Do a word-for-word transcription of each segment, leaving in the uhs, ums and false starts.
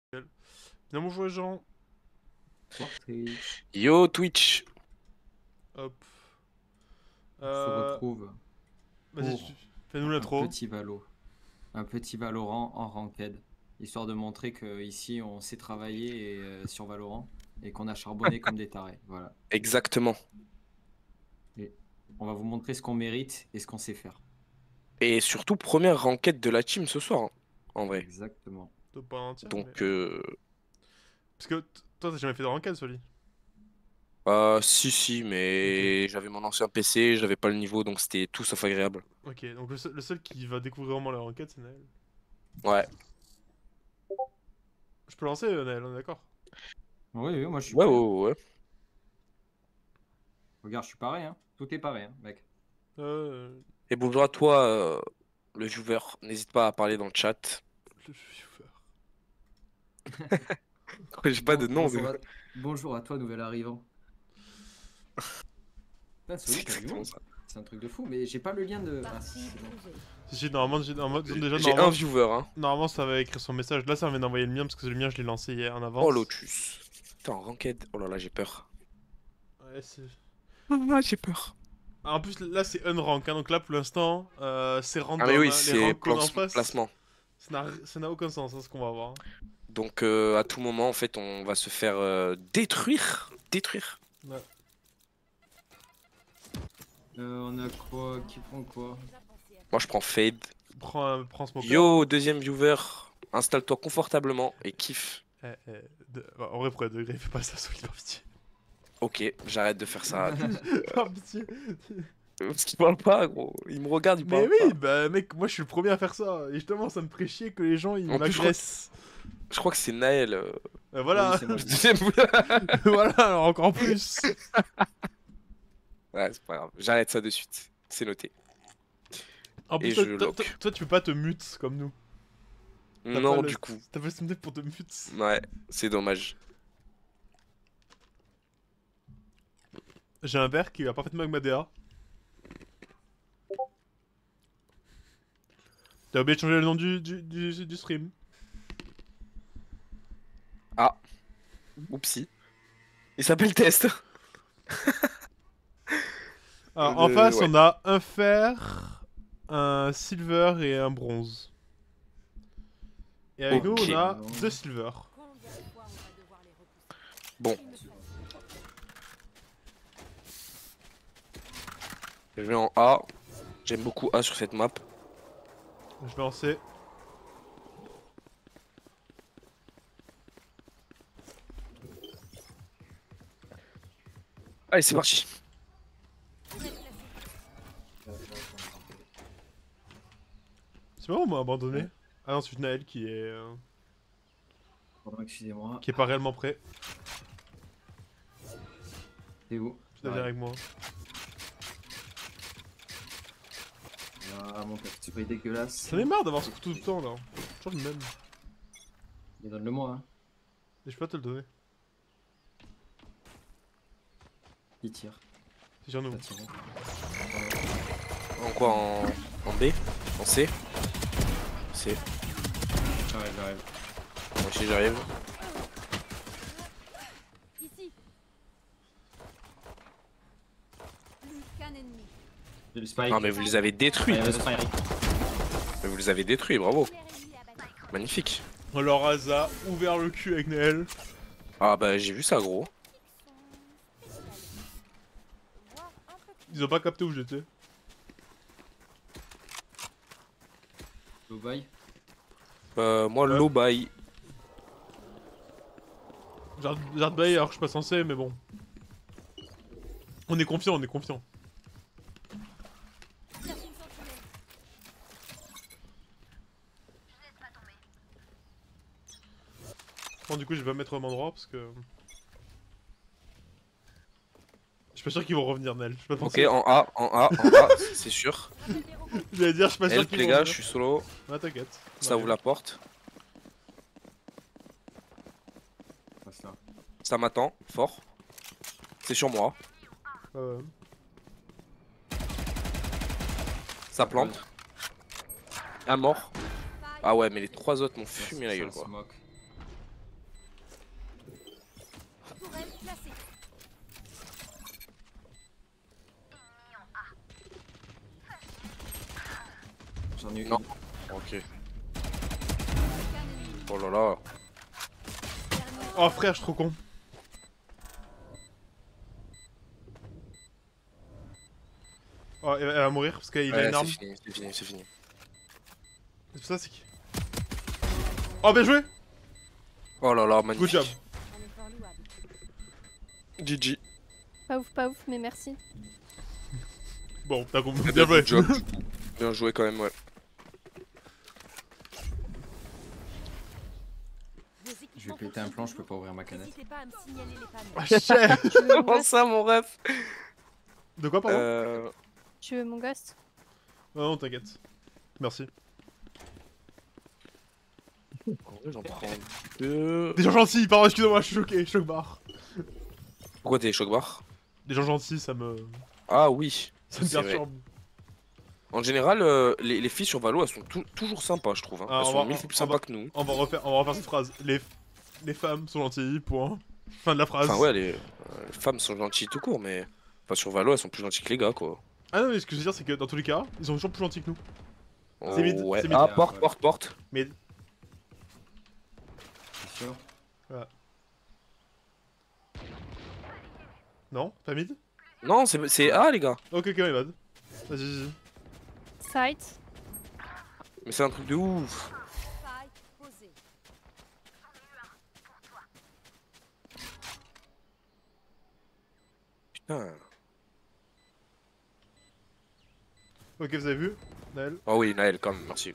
Bien bonjour les gens. Yo Twitch. Hop. On se Euh... retrouve Vas-y, pour tu- fais-nous un l'intro. petit Valo, un petit Valorant en ranked, histoire de montrer que ici on sait travailler et, euh, sur Valorant et qu'on a charbonné comme des tarés. Voilà. Exactement. Et on va vous montrer ce qu'on mérite et ce qu'on sait faire. Et surtout, première ranked de la team ce soir, hein, en vrai. Exactement. Toi, pas entière, mais. Donc, euh... Parce que t- toi, t'as jamais fait de ranked, Soli. euh, si, si, Ok. mais j'avais mon ancien P C, j'avais pas le niveau, donc c'était tout sauf agréable. Ok, donc le seul, le seul qui va découvrir vraiment la ranked, c'est Naël. Ouais. Je peux lancer, euh, Naël, on est d'accord? Oui, oui, moi je suis Ouais, prêt, ouais, hein. ouais. Regarde, je suis pareil, hein. Tout est pareil, hein, mec. Euh. Et bonjour à toi, euh, le viewer. N'hésite pas à parler dans le chat. Le viewer. J'ai pas de Bon, nom. bonjour de- à... bonjour à toi, nouvel arrivant. Putain, C'est Soli, t'as du exactement monde. ça. C'est un truc de fou, mais j'ai pas le lien de. Ah, si, c'est bon. Si, si, normalement, j'ai- normalement, déjà, J'ai un normalement, viewer, hein. normalement, ça va écrire son message. Là, ça vient d'envoyer le mien parce que le mien, je l'ai lancé hier en Oh, avance. Lotus. Putain, ranked. Oh là là, j'ai peur. Ouais, c'est. Ah, j'ai peur. Ah, en plus, là, c'est unrank, hein, donc là, pour l'instant, euh, c'est Ah, mais random, oui, hein. Les c'est ranks qu'on a plan- en face. placement. Ça n'a ça n'a aucun sens, hein, ce qu'on va voir. Donc euh, à tout moment, en fait, on va se faire euh, détruire. Détruire. Ouais. Euh, on a quoi? Qui prend quoi? Moi, je prends Fade. Prends, un- prends ce smoker. Yo, deuxième viewer. Installe-toi confortablement et kiffe. Eh, eh, de- bah, en vrai, pour être degré, fais pas ça, Solide, par pitié. Ok, j'arrête de faire ça. Par pitié. Parce qu'il parle pas, gros. Il me regarde, il Mais parle oui, pas. bah mec, moi je suis le premier à faire ça. Et justement, ça me ferait chier que les gens ils En plus, je crois m'agressent. Je crois que c'est Naël. euh, Euh, voilà, Oui, c'est moi. le deuxième viewer. voilà, alors encore plus. Ouais, c'est pas grave. J'arrête ça de suite. C'est noté. En Et plus, toi, je toi, lock. toi- toi, tu peux pas te mute comme nous. T'as Non, pas le- du coup. T'as pas le Steam Deck pour te mute. Ouais, c'est dommage. J'ai un verre qui va parfaitement avec ma D A. T'as oublié de changer le nom du, du, du, du stream. Ah. Oupsie. Il s'appelle Test. Alors, en Euh, face, ouais. on a un fer, un silver et un bronze. Et avec Ok. nous, on a deux silver. Bon. Je vais en A. J'aime beaucoup A sur cette map. Je vais lancer. Allez, c'est parti. C'est moi, on m'a abandonné. Ah non, c'est Naël qui est, euh, Pardon, excusez-moi. qui est pas réellement prêt. T'es où? Tu dois venir avec moi. Ah, mon petit truc dégueulasse. J'en ai marre d'avoir ce couteau tout le temps là. Toujours le même. Mais donne-le-moi, hein. Et je peux pas te le donner. Il tire. Si j'en ai. Pas tiré. En quoi en... en B? En C? C. J'arrive, j'arrive. Moi aussi j'arrive. Ici. Plus qu'un ennemi. J'ai le spike. Non mais vous les avez détruits. Allez, vas-y, Spike. Mais vous les avez détruits, bravo. Premier ennemi abattu. Magnifique. Alors Aza, ouvert le cul avec Naël. Ah bah j'ai vu ça gros. Voir un peu Ils ont pas capté où j'étais. Low buy. Euh, moi Ouais. low buy. J'ai hard bay alors que je suis pas censé, mais bon. On est confiant, on est confiant. cherche une sentinelle. Bon, du coup, je vais pas me mettre au même endroit parce que. Je suis pas sûr qu'ils vont revenir, Naël. Je suis pas Ok, pensé. en A, en A, en A, c'est sûr. J'allais dire, je suis pas sûr Help qu'ils les vont gars, je revenir. suis solo. Ouais, t'inquiète. Ça Ouais. ouvre la porte. Passe là. Ça m'attend, fort. C'est sur moi. Ouais, ouais. Ça plante. Un mort. Ah ouais, mais les trois autres m'ont fumé la gueule quoi. Smoke. J'en ai eu Non. une. Ok. Aucun ennemi. Oh là là. Dernier. Oh frère, je suis trop con. Oh, elle elle va mourir parce qu'il a Ouais, une arme. c'est fini, c'est fini, c'est fini. C'est pour ça, c'est qui? Oh, bien joué! Oh là là, Good magnifique. job. Un effort louable. G G. Pas ouf, pas ouf, mais merci. Bon, t'as compris. Eh Bien ben, joué. good job, du coup. Bien joué quand même, ouais. Vos équipements Je vais péter un fonctionnent plan, je peux toujours. pas ouvrir ma canette. N'hésitez pas à me signaler les pannes. Ah, cher. Tu veux mon Comment ghost? ça, mon ref? De quoi, pardon? Euh... Tu veux mon ghost? Oh, non, t'inquiète. Merci. En vrai, j'en prends deux. Des gens gentils, pardon, excusez-moi, je suis choqué, choc barre. Pourquoi t'es choc bar? Des gens gentils, ça me. Ah oui. Ça me C'est vrai. perturbe. En général, euh, les, les filles sur Valo, elles sont tou- toujours sympas, je trouve. Hein. Ah, elles on sont va- mille on- fois plus on sympas va- que nous. On va refaire, on va refaire cette phrase. Les, les femmes sont gentilles, point. Fin de la phrase. Enfin, ouais, les, euh, les femmes sont gentilles tout court, mais. Enfin, sur Valo, elles sont plus gentilles que les gars, quoi. Ah non, mais ce que je veux dire, c'est que dans tous les cas, ils sont toujours plus gentils que nous. C'est Oh, mid, ouais. c'est mid. Ah, porte, porte, porte. Mais. C'est sûr. Non, pas mid? Non, c'est c'est A, les gars. Ok, ok, my bad. Vas-y, vas-y. Sight. Mais c'est un truc de ouf. Faille posée. Putain. Ok, vous avez vu? Naël? Oh oui, Naël, quand même, merci.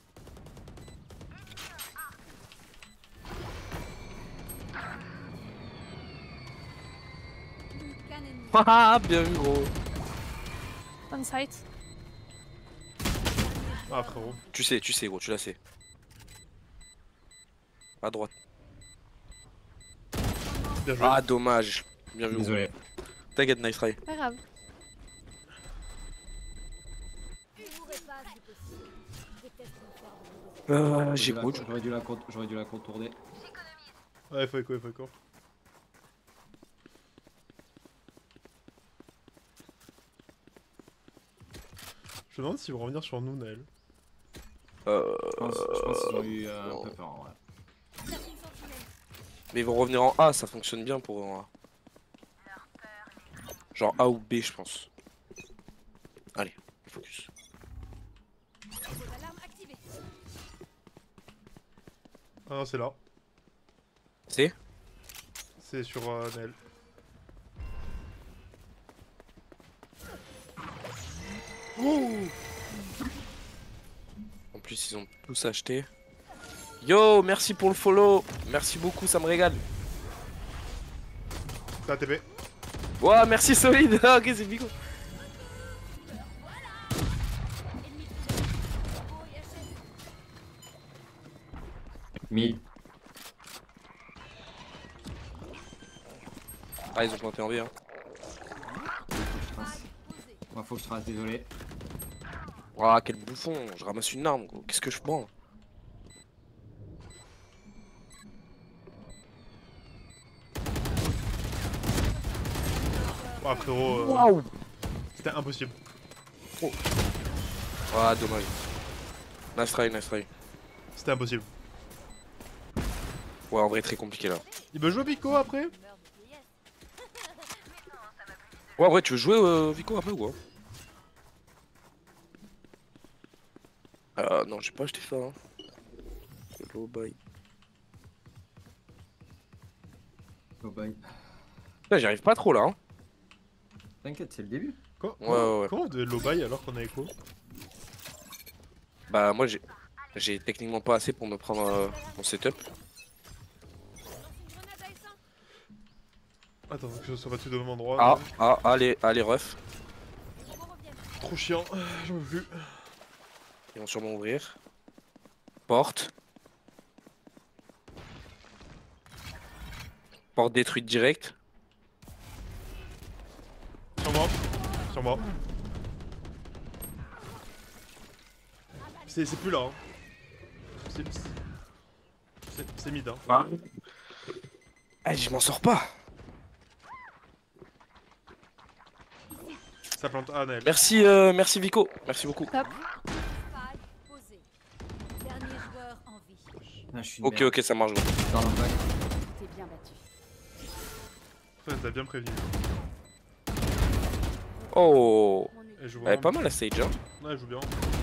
Plus qu'un ennemi. Haha, bien vu, gros. On sight. Ah, frérot. Tu sais, tu sais, gros, tu la sais. À droite. Bien joué. Ah, dommage. Bien vu, gros. Désolé. T'inquiète, nice try. Pas grave. Une mauvaise passe du possible. Je déteste me faire de mauvais Euh, j'ai J'aurais good. dû la- J'aurais dû, la con- j'aurais dû la contourner. Ouais, faut écho, faut écho. Je me demande s'ils vont revenir sur nous, Naël. Euh, Je pense, je pense qu'ils ont eu euh, un non. peu peur en vrai. Cherche une sentinelle. Mais ils vont revenir en A, ça fonctionne bien pour en A. Genre A ou B, je pense. Allez, focus. Vos alarmes activées. Ah non, c'est là. C'est C'est sur euh, Naël. En plus, ils ont tous acheté. Yo, merci pour le follow. Merci beaucoup, ça me régale. T'as A T P. Ouah, merci solide. Ah, ok, c'est bigo. Ennemi touché. Oh, et H S. Mid. Ah, ils ont planté en B. Hein. Mince. Posée. Moi, faut que je trace, désolé. Ouah, quel bouffon. Je ramasse une arme, gros. Qu'est-ce que je prends? Ah, frérot. euh, Waouh. C'était impossible. Ah, dommage. Nice try, nice try. C'était impossible. Ouais, en vrai, très compliqué là. Il veut jouer Pico après? Meurt de vieillesse. Ouais, en vrai, tu veux jouer euh, Vico après ou quoi? Euh, non, j'ai pas acheté ça. Hein. Hello, bye. Oh bye. Là, j'y arrive pas trop là. Hein. T'inquiète, c'est le début. Quoi? Ouais, ouais, ouais. Comment de low buy alors qu'on a écho? Bah, moi, j'ai j'ai techniquement pas assez pour me prendre euh, mon setup. Lance une grenade à essaim. Attends, que je sois pas tout de même endroit. Ah, là. ah, allez, allez, ref. Les robots reviennent. Trop chiant, j'en veux plus. Ils vont sûrement ouvrir. Porte. Porte détruite direct. Sur moi. Sur moi. C'est c'est plus là. Hein. C'est c'est- c'est mid. Hein. Ah. Eh, je m'en sors pas. Ça plante A, Naël. Merci, euh, merci Vico. Merci beaucoup. Top. Faille vie. Ah, je suis une Ok, merde. ok, ça marche. Bon. Dans le bac. T'es bien battu. Ouais, t'as bien prévenu. Oh, M'ennuie. Et je elle vois. est pas mal la stage, hein. Ouais, elle joue bien.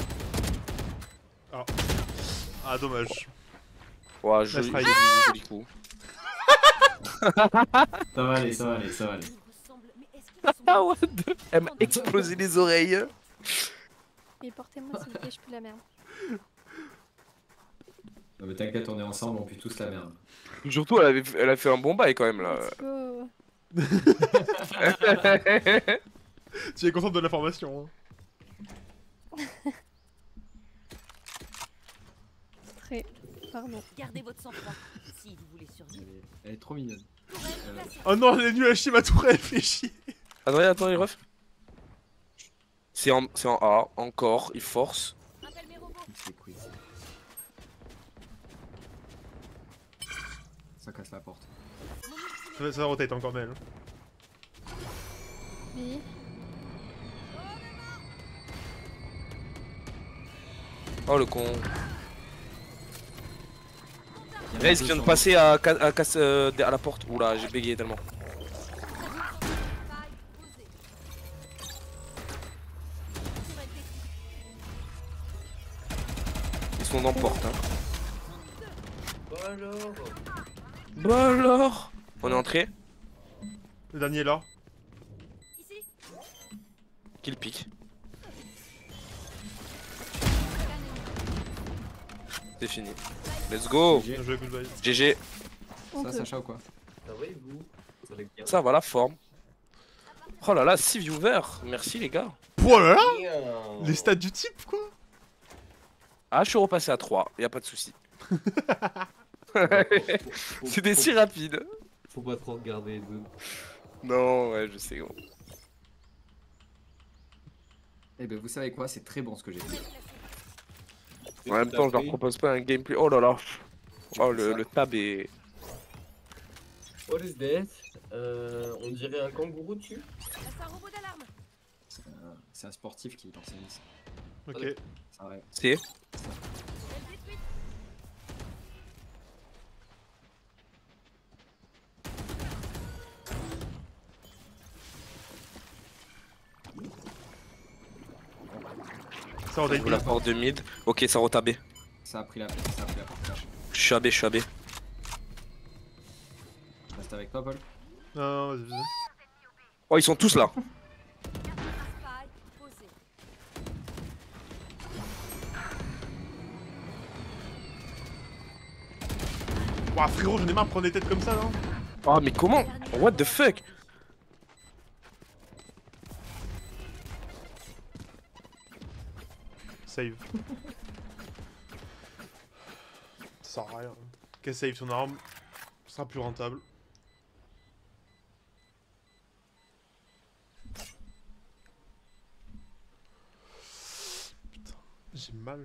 Ah. Ah, dommage. Ouais, joli, try. joli, joli coup. Ça va aller, ça va aller, ça va aller. Ils me ressemblent, mais est-ce qu'ils sont Ah, what the... Elle m'a explosé les oreilles. Et portez-moi s'il vous plaît, je pue la merde. Non mais t'inquiète, on est ensemble, on pue tous la merde. Surtout, elle, avait... elle a fait un bon bail quand même là. Let's go. Tu es contente de l'information. Hein. Très. Pardon. Gardez votre sang-froid si vous voulez survivre. Elle est, elle est trop mignonne. Euh, Oh non, elle est nulle à chier, ma tour, elle fait chier. Attendez, attendez, ref. C'est en... c'est en A, encore, il force. Appelle mes robots. c'est cool. Ça casse la porte. Ça va, ça va rotate encore, mais elle. Oui. Oh le con. Il y a Raze deux vient de sur passer à, ca- à, casse, euh, à la porte. Oula, j'ai bégayé tellement. Faille posée. Tourelle détruite. Ils sont dans porte. Hein. Bah alors. Bah alors. On est entré. Le dernier est là. Ici. Kill pick. C'est fini. Let's go. Bien joué, goodbye. G G. On Ça, peut. Sacha ou quoi? Ça va et vous? Ça va bien. Ça va la forme. Oh là là, six viewers. Merci les gars. Oh là là. Bien. Les stats du type, quoi. Ah, je suis repassé à trois. Y a pas de souci. Faut- faut- C'était faut- si rapide. Faut pas trop regarder. dude. Non, ouais, je sais gros. Eh ben vous savez quoi? C'est très bon ce que j'ai fait. En même temps, je leur propose pas un gameplay. Oh là là. Oh, le, le tab est. What is that? Euh, on dirait un kangourou dessus. Là, c'est un robot d'alarme. C'est un, c'est un sportif qui lance ça. Ok. Ça va. C'est. Tourelle détruite. Ça rotate J'ouvre la bien. porte de mid. Ok, ça retabé. Ça a pris la ça a pris la porte flash. Je suis A B, je suis A B. Je reste avec toi, Paul. Non, non, vas-y, vas-y. Oh, ils sont tous là. Faille posée. Ouah, frérot, j'en ai marre de prendre des têtes comme ça, non. Oh, mais comment? What the fuck? Save. Ça sert à rien. Qu'elle save son arme, ce sera plus rentable. Putain, j'ai mal.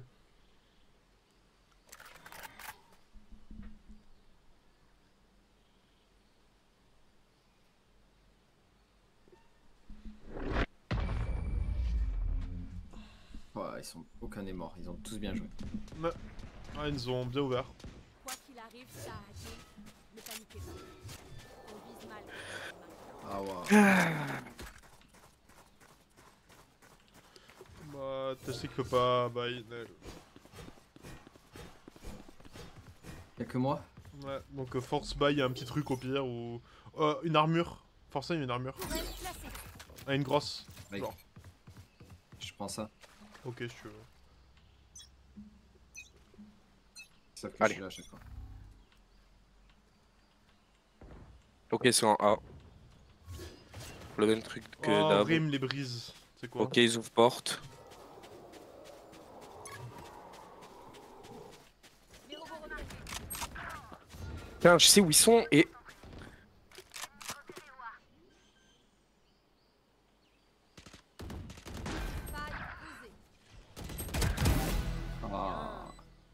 Ouais, ils sont aucun n'est mort, ils ont tous bien joué. Ouais. Ah, ils nous ont bien ouvert. Quoi qu'il arrive, ça a hacké. Ne paniquez pas. On vise mal. Ah ouais. Bah, tu sais que pas. Bah, il- euh, Y'a que moi? ouais. Donc, euh, force buy, il y a un petit truc au pire ou. Euh, une armure. Force une armure. Tourelle placée. Ah, une grosse. Mec. Genre. Je prends ça. Ok, si tu veux. Sauf que Allez. je suis là à chaque fois. Ok, c'est en A. Le même truc que Oh, d'hab. Rim les brise. C'est quoi? Ok, ils ouvrent porte. Les robots remarqués. Putain, je sais où ils sont et. Faille posée. Ah.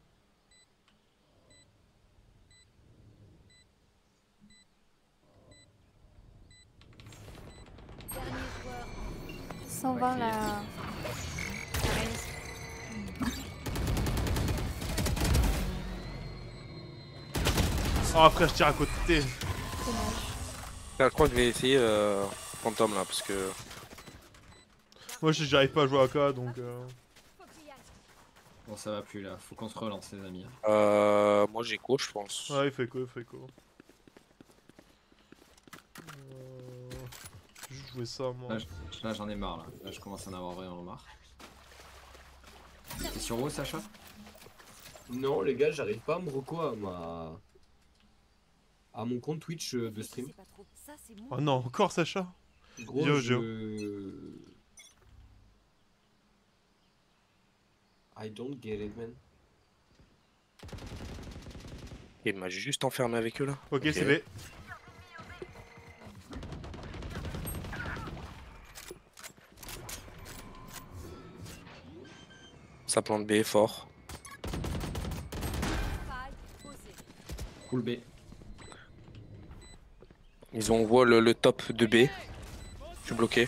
Dernier joueur. cent vingt la. la Raze. Oh frère, je tire à côté. Dommage. Je crois que je vais essayer euh, Phantom là parce que. Moi je- j'arrive pas à jouer à K donc. Euh... Faut que j'y aille. Bon, ça va plus là, faut qu'on se relance, les amis. Euh, moi j'ai co, je pense. Ouais, il fait quoi, il fait quoi. Euh... Je jouais ça moi. Là, je- là, j'en ai marre là. Là, je commence à en avoir vraiment marre. T'es sur haut, Sacha? Non, les gars, j'arrive pas à me reco à ma. à mon compte Twitch euh, de stream. C'est pas trop. Ça, c'est mon. Oh non, encore Sacha. Gros, Yo, je. yo. I don't get it, man. Il m'a juste enfermé avec eux là. Ok, c'est B. Ça plante B fort. Faille posée. Cool B. Ils ont wall le, le top de B. Je suis bloqué.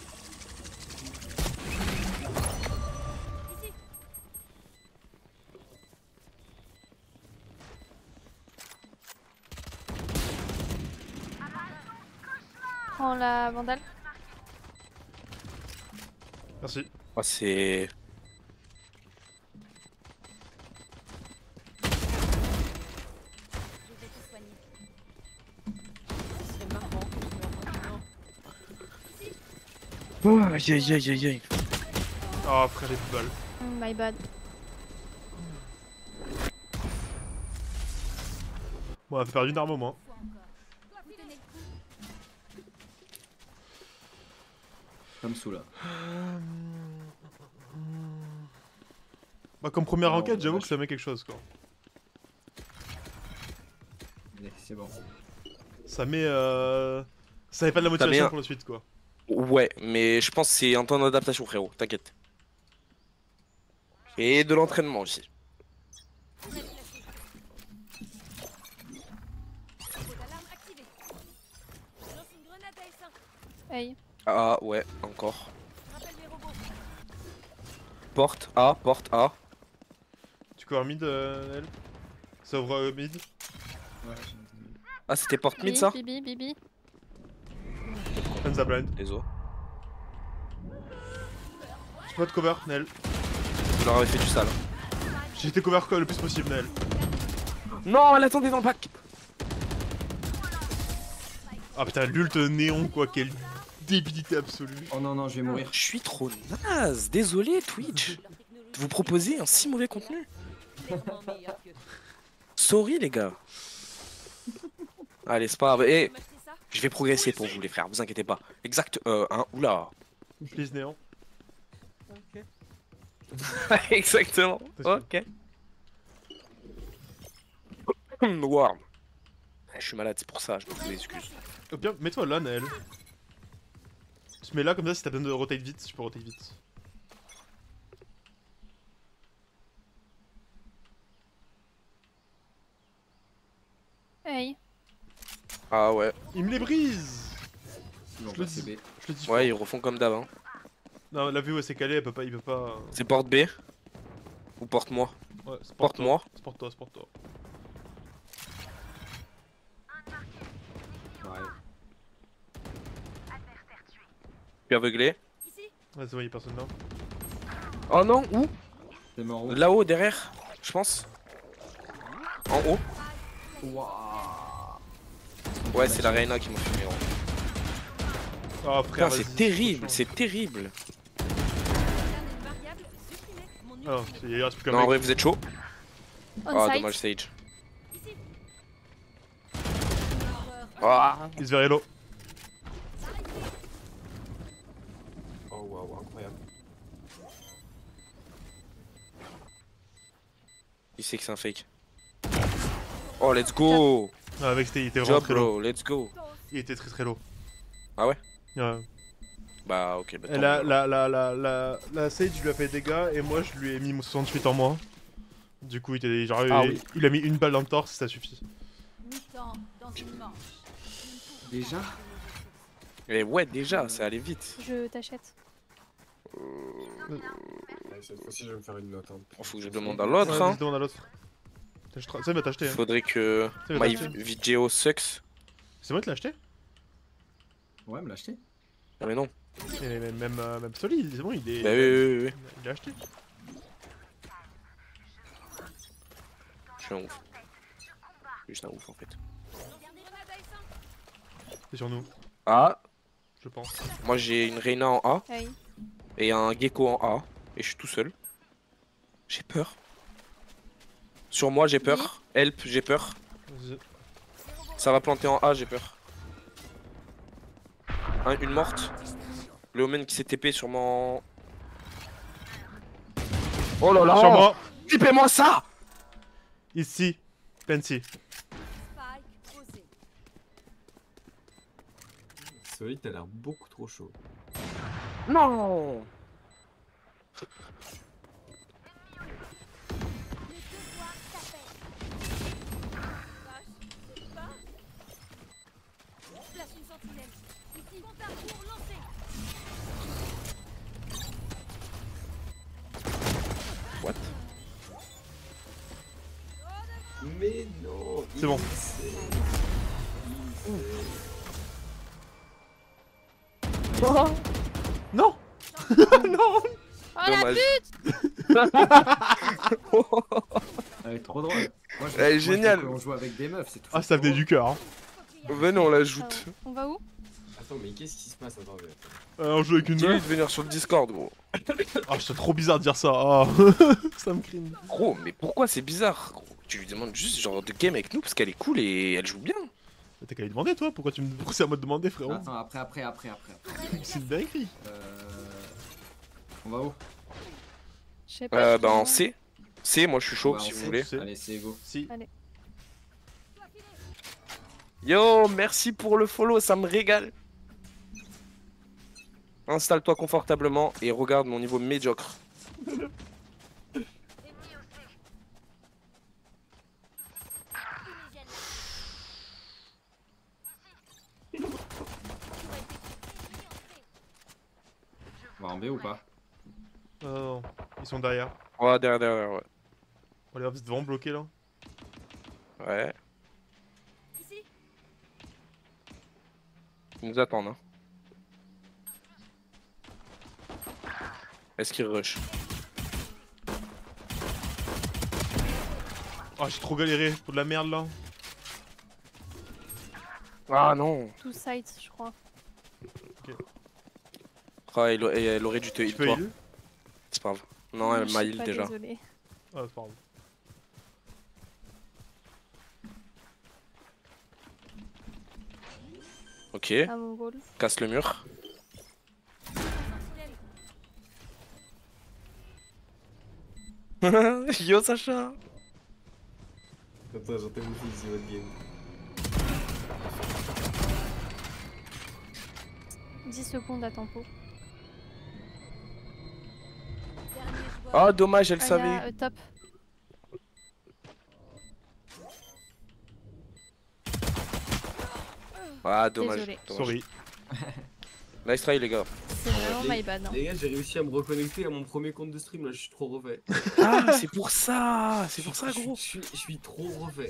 Prends la vandale. Merci. Ah, c'est. Je vais te soigner. Ce serait marrant que je meure maintenant. Oh, aïe aïe aïe aïe aïe. Oh frère, les balles. Mm, my bad. Bon, on a perdu une arme au moins. Fois encore. Vous tenez le coup. Comme sous là. Bah, comme première Non, enquête, j'avoue dommage. que ça met quelque chose quoi. Allez, c'est bon. Ça met. Euh... Ça met pas de la met motivation un- pour la suite quoi. Ouais, mais je pense que c'est un temps d'adaptation, frérot. T'inquiète. Et de l'entraînement aussi. Très placé. Feu d'alarme activé. Je lance une grenade à essaim. Hey. Ah ouais, encore. Rappelle mes robots. Porte A, porte A. Tu cours mid, euh, elle. Ça ouvre euh, mid. Ouais, j'ai entendu. Ah, c'était porte mid ça? Bibi, bibi. Hands blind. Désolé. Spot cover, Nel. Vous leur avez fait du sale. J'ai été cover quoi, le plus possible, Nel. Non, elle attendait dans le pack. Ah putain, l'ult néon quoi, quelle débilité absolue. Oh non, non, je vais mourir. Je suis trop naze. Désolé, Twitch. Leur technologie Vous proposez un si mauvais contenu. est clairement meilleure que. Sorry, les gars. Allez, c'est pas grave. Eh, M'acheter ça. je vais progresser pour vous, les frères. Vous inquiétez pas. Exact. Euh, hein. Oula. Please néon. Exactement. Ok. Wow. Je suis malade, c'est pour ça. Je me fais des excuses. Oh bien, mets-toi là, Nel. Tu te mets là comme ça si t'as besoin de rotate vite, tu peux rotate vite. Hey. Ah ouais. Il me les brise. Bon, Je le bah, c'est dis. B. Je le dis. Ouais, ils refont comme d'hab. Hein. Non, la vue où elle s'est calée, elle peut pas, il peut pas. C'est porte B. Ou porte-moi. Ouais, c'est Porte-moi. C'est pour toi, c'est pour toi. Ouais. Je suis aveuglé. Ici. Ouais, c'est vrai, y'a personne là. Oh non, où? C'est mort. où Là-haut, derrière, je pense. En haut. Ouah. Ouais, c'est la Reina qui m'a fumé. gros. Oh frère, Putain, vas-y, c'est terrible, chiant. c'est terrible. Une variable supprimée. Mon Ah, ultimate. il reste plus qu'un Non, en mec. vrai, vous êtes chaud. On Ah, site. dommage, Sage. Ici. Ah. Il se verrait low. Oh waouh, incroyable. Il sait que c'est un fake. Oh, let's go. Ah, avec c'était, il était vraiment Job, très low. bro, let's go. Il était très très low. Ah ouais? Ouais. Bah, ok. Bah, Et tant la, mieux, la, la, la, la, la Sage lui a fait des dégâts et moi je lui ai mis mon soixante-huit en moins. Du coup, il, était, genre, Ah il, oui. il a mis une balle dans le torse, ça suffit. Mi-temps dans une manche. Déjà? Et ouais, déjà, ça allait vite. Je t'achète. Ouais, cette fois-ci, je vais me faire une note. Hein. Faut que je demande à l'autre. Ouais, Hein. vas-y, demande à l'autre. Ça il va t'acheter. Hein. Faudrait que Ça, il va my t'acheter. video sucks. C'est moi qui l'ai acheté. Ouais, me l'acheter. Ah mais non. Et même, même, euh, même Solid, c'est bon, il est. Bah oui, oui, oui, oui. Il l'a acheté. Je suis un ouf. Je suis juste un ouf en fait. C'est sur nous, Ah, je pense. moi j'ai une Reyna en A Hey. et un Gecko en A. Et je suis tout seul. J'ai peur. Sur moi j'ai peur. Help, j'ai peur. Je- Ça va planter en A, j'ai peur. Un- une morte. Le Omen qui s'est T P sur mon... Oh là là. Sur moi, Typez-moi ça. ici, Fancy. Spike posé. Solide, t'as l'air beaucoup trop chaud. Non. Les devoirs s'appellent. Vache, c'est pas. Place une sentinelle. Ici, compte à rebours lancé. What? Mais non. C'est bon. il sait. Il sait. Non. Non. Oh la Dommage. Elle est trop drôle. Moi, je, Elle est moi, je géniale. veux qu'on joue avec des meufs, c'est tout. Ah, ça venait du cœur. Hein. Venez, on l'ajoute. On va où? Attends, mais qu'est-ce qui se passe? Attends, mais- Euh, on joue avec une Dis-lui meuf. de venir sur le Discord, gros. Ah, c'est trop bizarre de dire ça. Ah. Ça me crine. Gros, mais pourquoi c'est bizarre, gros? Tu lui demandes juste genre de game avec nous parce qu'elle est cool et elle joue bien. Mais t'as qu'à lui demander, toi. Pourquoi tu me. Pourquoi c'est à moi de demander, frérot? Attends, après, après, après, après. après. C'est une dinguerie. Euh... On va où? Je sais pas. Euh, je bah en sais C. C, moi je suis chaud Ouais, si on vous sait. voulez. C'est- Allez, c'est go. Si. Yo, merci pour le follow, ça me régale. Installe-toi confortablement et regarde mon niveau médiocre. On va en B ou pas? Non, non, non. Ils sont derrière. Ouais, derrière, derrière, ouais. On les devant bloqués là. Ouais, Ici. ils nous attendent. Hein. Est-ce qu'ils rush? Ah, j'ai trop galéré pour de la merde là. Ah non. Two sides, je crois. Ah, elle, elle- elle aurait dû te Tu heal peux toi. heal. C'est pas grave. Non, elle Je m'a suis heal pas déjà. Désolée. Ah, c'est pas grave. Ok, À mon goal. casse le mur. Yo Sacha. Attends, j'entends une fille, c'est votre game. dix secondes à tempo. Dernier joueur. Ah dommage, elle Ah, il y savait. a, euh, top. Ah dommage. Désolé. dommage. Sorry. Nice try les gars. C'est vraiment les- my bad. Hein. Les gars, j'ai réussi à me reconnecter à mon premier compte de stream là, je suis trop refait. Ah c'est pour ça. C'est pour ça Je- gros. Je suis, je suis trop refait.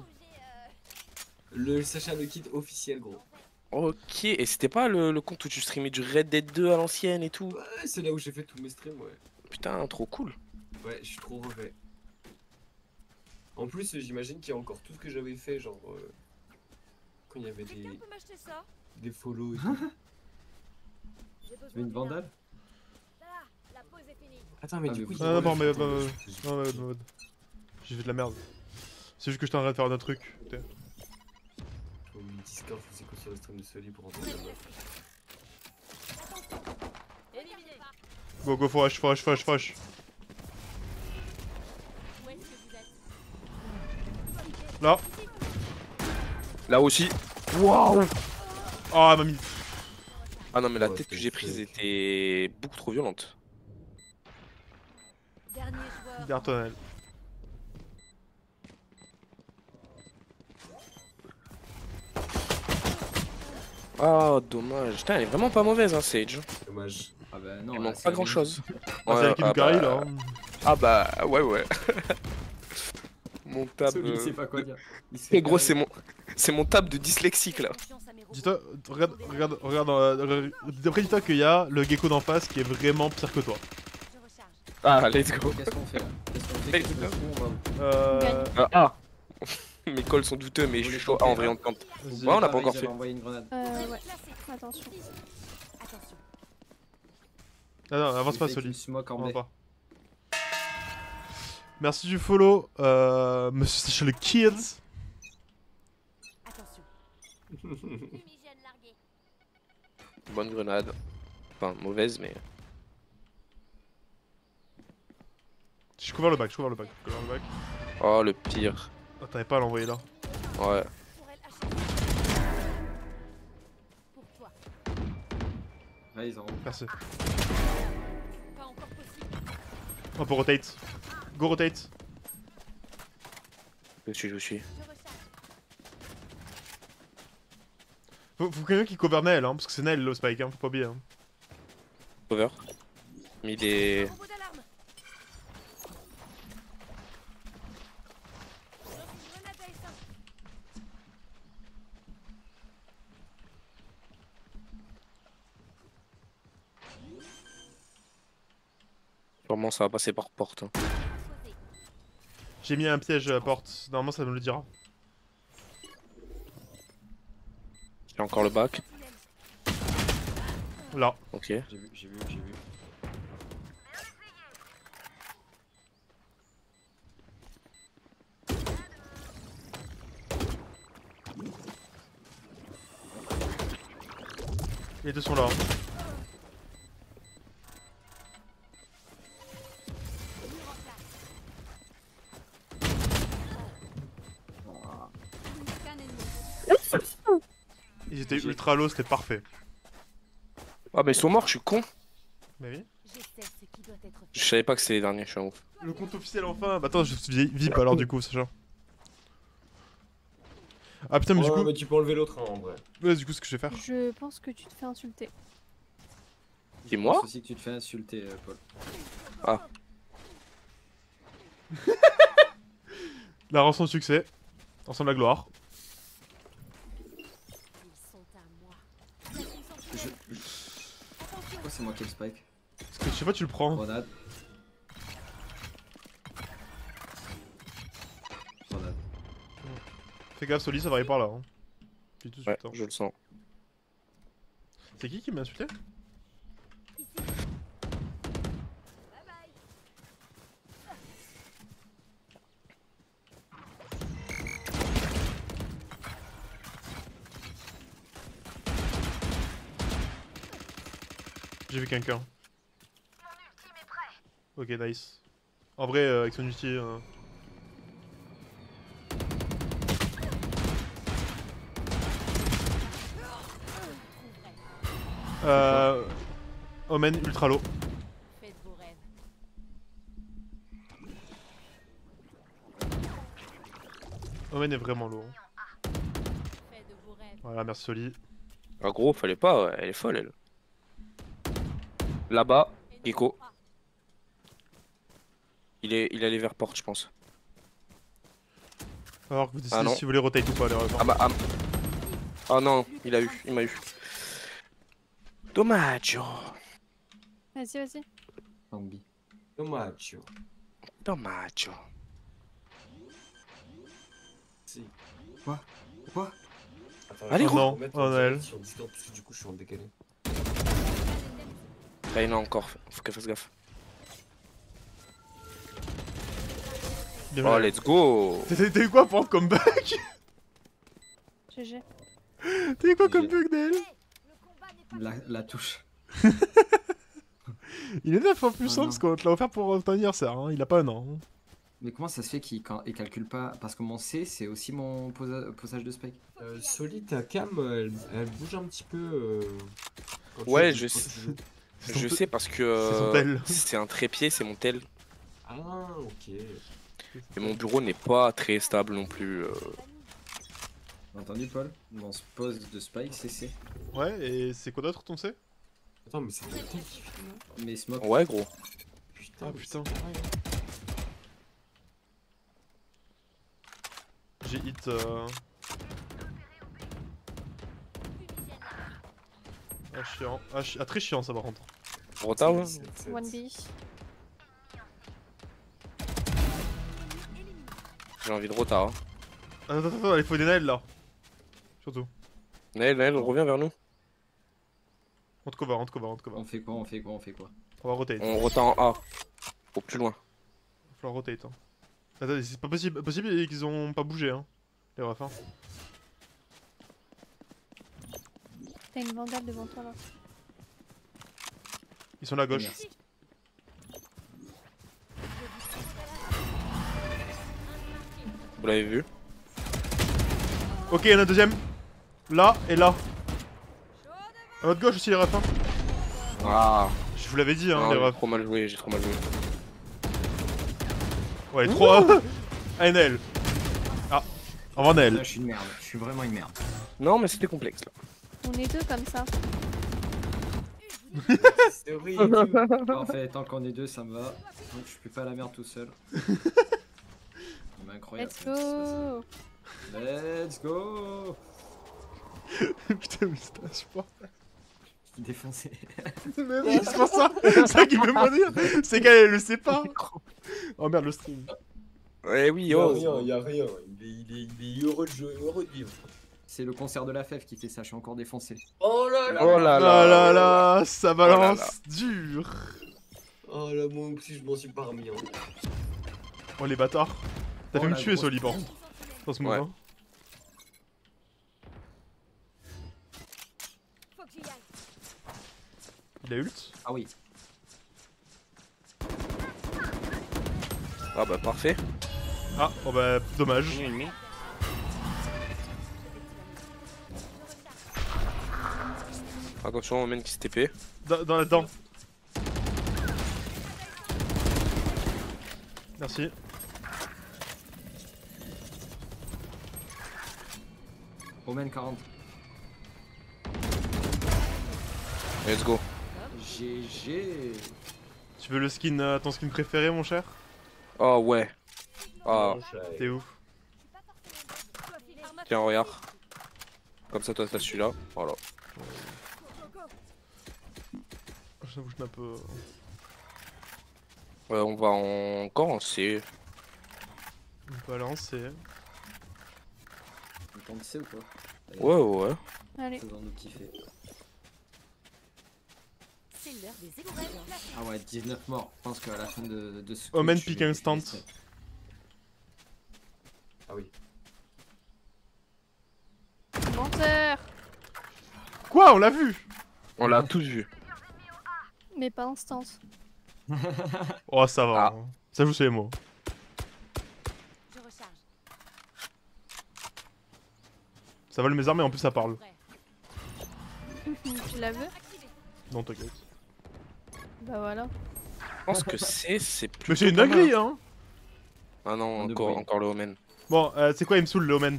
Le Sacha le kit officiel, gros. Ok, et c'était pas le, le compte où tu streamais du Red Dead deux à l'ancienne et tout? Ouais, c'est là où j'ai fait tous mes streams, ouais. Putain, trop cool. Ouais, je suis trop refait. En plus, j'imagine qu'il y a encore tout ce que j'avais fait, genre. euh, quand il y avait des, Quelqu'un peut m'acheter ça? des follow et tout. J'ai besoin Tu veux une d'une vandale? arme. Ça va, la pause est finie. Attends, mais Ah, du mais coup, vous- il y Non, a- non, non, mais. Attends, euh, je- je- Non, ouais, non, ouais. J'ai fait de la merde. C'est juste que je t'arrête de faire un autre truc. T'es- Au Discord, je sais quoi sur le stream de Soli pour entendre la meuf. Éliminé. Go, go, flash, flash, flash, flash. Où est-ce que vous êtes? Là. Là aussi. Waouh. Ah, mamie. Ah non mais la Ouais, tête que c'est- j'ai prise c'est- était beaucoup trop violente. Dernier joueur. Derrière tunnel. Ah dommage. Putain elle est vraiment pas mauvaise hein Sage. Dommage. Ah bah non, Il là, manque c'est pas la grand chose. Ah, c'est elle qui nous ah, carry bah... là. ah bah ouais ouais. Mon mon tab. Soli, il euh, sait pas quoi dire. Il sait Et gros, pas- c'est mon, c'est mon tab de dyslexique là. Confiance à mes robots. Dis-toi, regarde, regarde, regarde, euh, d'après dis-toi qu'il y a le gecko d'en face qui est vraiment pire que toi. Je recharge. Ah, let's go. Qu'est-ce qu'on fait là Qu'est-ce qu'on fait Hey, Qu'est-ce qu'on fout On va où Euh... Euh, ah mes calls sont douteux, mais je suis chaud. Ah, en vrai, on tente. vas-y. Ouais, on l'a pas Pareil, encore j'avais fait. envoyé une grenade. Euh, ouais. Placé. Attention. Attention. Ah non, avance J'ai pas, fait Soli. une smoke en On B. va pas. Merci du follow, euh, Monsieur Sachel le Kids. Attention. Bonne grenade. Enfin, mauvaise, mais. Je couvre le bac, je couvre le bac. Je couvre le bac. Oh, le pire. Ah, t'avais pas à l'envoyer là. Ouais. Pour elle, H. Pour toi. Là, ils ont. Merci. Pas encore possible. On peut rotate. Go rotate. Je suis, je suis. Je recharge. Faut, faut quelqu'un qui cover Naël, hein, parce que c'est Naël le spike, hein, faut pas oublier. Hein. Cover. Mis des. Robot d'alarme. Grenade à essence. Sûrement, ça va passer par porte. hein. Posé. J'ai mis un piège à la porte, normalement ça me le dira. J'ai encore le bac. Là. Ok. J'ai vu, j'ai vu, j'ai vu. Les deux sont là. hein. Scan ennemi. Ils étaient ultra low, c'était parfait. Ah, mais ils sont morts, je suis con. Bah oui. J'essaie ce qui doit être Je fait. savais pas que c'était les derniers, je suis un ouf. Le compte officiel enfin. Bah attends, je suis VIP alors du coup, Sacha. Ah putain, mais du Ouais, coup, mais tu peux enlever l'autre hein, en vrai. ouais, du coup, ce que je vais faire. Je pense que tu te fais insulter. Qui, moi Je pense aussi que tu te fais insulter, euh, Paul. La rançon de succès. Ensemble la gloire. Ils sont à moi. La puissance humaine. Je... Attention. Pourquoi c'est moi qui ai le spike Parce que je sais pas, tu le prends. Grenade. Grenade. Fais gaffe, Soli, ça va arriver par là. Hein. Puis tout de Ouais, suite. hein. je le sens. C'est qui qui m'a insulté? Ici. Bye bye. J'ai vu quelqu'un. Ok, nice. En vrai, euh, avec son ulti. Euh... Euh. Omen ultra low. Faites vos rêves. Omen est vraiment low. hein. Faites de vos rêves. Voilà, merci Soli. Ah, gros, fallait pas, ouais, elle est folle, elle. Là-bas, Gecko. Il est, il est allé vers porte, je pense. Alors que vous décidez Ah non. si vous voulez rotate ou pas, les refs. Ah bah, ah. Ah non, il a eu, il m'a eu. Dommage. Vas-y, vas-y. Bambi. Dommage. Dommage. Si. Quoi Quoi Attends, Allez, je vais gros. remettre Oh, en Noël. direct sur Discord parce que du coup je suis en décalé. Là, il y en a encore, faut qu'elle fasse gaffe. Bien Oh, joué. let's go. T'as t'as eu quoi pour comme bug? G G. T'as eu quoi comme bug, Naël? Le combat n'est pas la, la touche. Il est neuf fois plus Oh simple non. parce qu'on te l'a offert pour ton anniversaire, hein. Il a pas un an. hein. Mais comment ça se fait qu'il quand- il calcule pas Parce que mon C, c'est aussi mon posa- posage de spike. Euh, Soli, ta cam, elle, elle bouge un petit peu. Euh, quand tu- Ouais, je quand sais. tu joues. C'est son Je te- sais parce que C'est son euh, tel. c'est un trépied, c'est mon tel. Ah, ok. Et mon bureau n'est pas très stable non plus. euh. T'as entendu, Paul Mon pose de spike, c'est C. Ouais, et c'est quoi d'autre ton C? Attends, mais c'est ton tel qui fait là. Mais smoke. Ouais, gros. Putain, Ah, mais putain. c'est pareil. j'ai hit. Euh... Ah, chiant. Ah, chi... ah, très chiant ça par contre. Rota, ouais. sept, sept. One B. J'ai envie de Rota. Hein. Ah, attends, attends, attends, il faut des nails là. Surtout. Naël, Naël, reviens vers nous. On te cover, on te cover, on te cover. On fait quoi, on fait quoi, on fait quoi? On va rotate. On Rota en A. Au plus loin. Il va falloir rotate. Hein. Attends, c'est pas possible, possible qu'ils ont pas bougé, hein. Les refs, hein. T'as une vandale devant toi là. Ils sont là à gauche. Merci. Vous l'avez vu? Ok, il y en a un deuxième. Là et là. À votre gauche aussi les refs, hein. Ah, Je vous l'avais dit, hein, non, les j'ai refs. trop mal joué, j'ai trop mal joué. Ouais, trois. Ah, N L. Ah, au revoir Là, Naël. je suis une merde, je suis vraiment une merde. Non, mais c'était complexe là. On est deux comme ça. C'est horrible. En fait, tant qu'on est deux, ça me va. Donc, je fais pas la merde tout seul. Mais incroyable. Let's go. Let's go. Putain, mais c'était insupportable. Défoncé. Mais oui, c'est pour ça. C'est ça qui me fait pas dire. C'est qu'elle le sait pas. Oh merde, le stream. Ouais, oui, Il y a oh. rien, il y a rien. Il est, il est, il est heureux de jouer, heureux de vivre. C'est le concert de la fève qui fait ça, je suis encore défoncé. Oh là là. Oh là Ah là. là là, ça balance là. dur. Oh là, moi aussi, je m'en suis pas remis. Hein. Oh les bâtards. T'as Oh, fait me la tuer, grosse Soliban. Dans ce Ouais. moment. Faut que j'y aille. Il a ult. Ah oui. Ah bah parfait. Ah, oh bah, dommage. Attention, on mène qui se T P. Dans, dans la dent. Merci. Omen quarante. Let's go. G G. Tu veux le skin, euh, ton skin préféré, mon cher? Oh ouais. Ah, T'es où? tiens, regarde. Comme ça, toi, t'as celui-là. Voilà. J'avoue, je m'appe. euh, Ouais, on va encore en C. On peut lancer. On tente C ou quoi? Ouais, ouais, ouais. Allez. Faisons-nous kiffer. C'est l'heure des épreuves. Ah ouais, dix-neuf morts. Je pense qu'à la fin de, de ce Omen clutch, pick je vais- instant. je vais- Ah oui. Menteur. Quoi? On l'a vu? On l'a tous vu. Mais pas instant. Oh, ça va. Ah. hein. Ça joue, c'est moi. Je recharge. Ça vole mes armes et en plus ça parle. Tu la veux? Non, t'inquiète. Bah voilà. Je pense que C, c'est plus. Mais c'est une dinguerie, hein. Ah non, De encore, bruit. encore le Omen. Bon, euh, c'est quoi, il me saoule le Omen.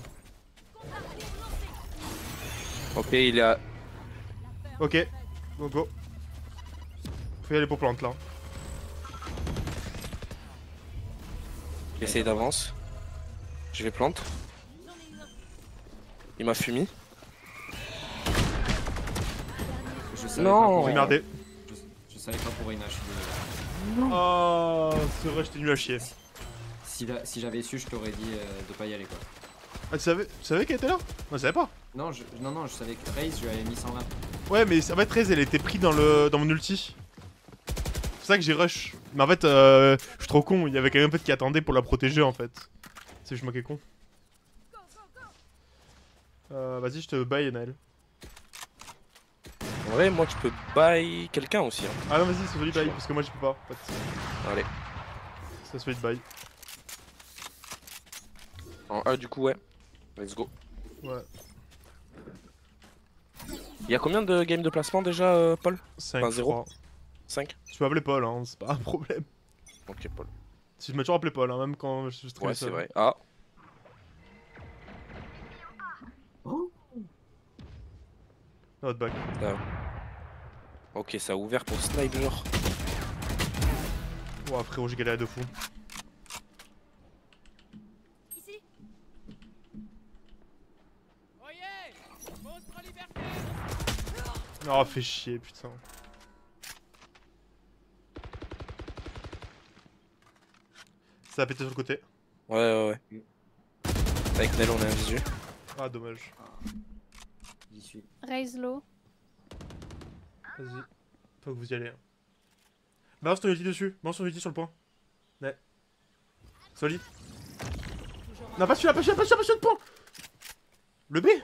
Ok, il est à. Ok, go go. Faut y aller pour plante là. Essaye d'avance. Je vais plante. Il m'a fumé. Je savais Non. pas pour J'ai Reyna. merdé. Je, je savais pas pour Reyna, je suis désolé. Oh, c'est vrai, j'étais nul à chier. Si, la- si j'avais su, je t'aurais dit euh, de pas y aller quoi. Ah, tu savais, tu savais qu'elle était là? Moi, je savais pas. Non, je, non, non, je savais que Raze, je lui avais mis cent vingt. Ouais, mais en fait, treize, elle était pris dans, le, dans mon ulti. C'est pour ça que j'ai rush. Mais en fait, euh, je suis trop con. Il y avait quelqu'un en fait, qui attendait pour la protéger en fait. C'est je moquais con. Euh, Vas-y, je te baille, Naël. En vrai, moi, tu peux buy quelqu'un aussi. Hein. Ah non, vas-y, c'est solide baille parce que moi, je peux pas. En fait. Allez. C'est solide baille. En A, du coup, ouais. Let's go. Ouais. Il y a combien de games de placement déjà, euh, Paul? cinq, Enfin, zéro. trois. cinq. Tu peux appeler Paul, hein, c'est pas un problème. Ok, Paul. Si je m'as toujours appelé Paul, hein, même quand je suis stressé. Ouais, c'est vrai. Ah, Notre back. ok, ça a ouvert pour sniper. Ouah, frérot, j'ai galéré de fou. Ici. Oh, fait chier, putain. Ça a pété sur le côté. Ouais, ouais, ouais. Avec Nel, on est un visu. Ah, dommage. J'y suis. Raise low. Vas-y. Faut que vous y allez. hein. Balance ton ulti dessus. Balance ton ulti sur le point. Ouais. Solide. Non, pas celui-là, pas celui-là, pas celui-là, pas celui-là de point. Le B.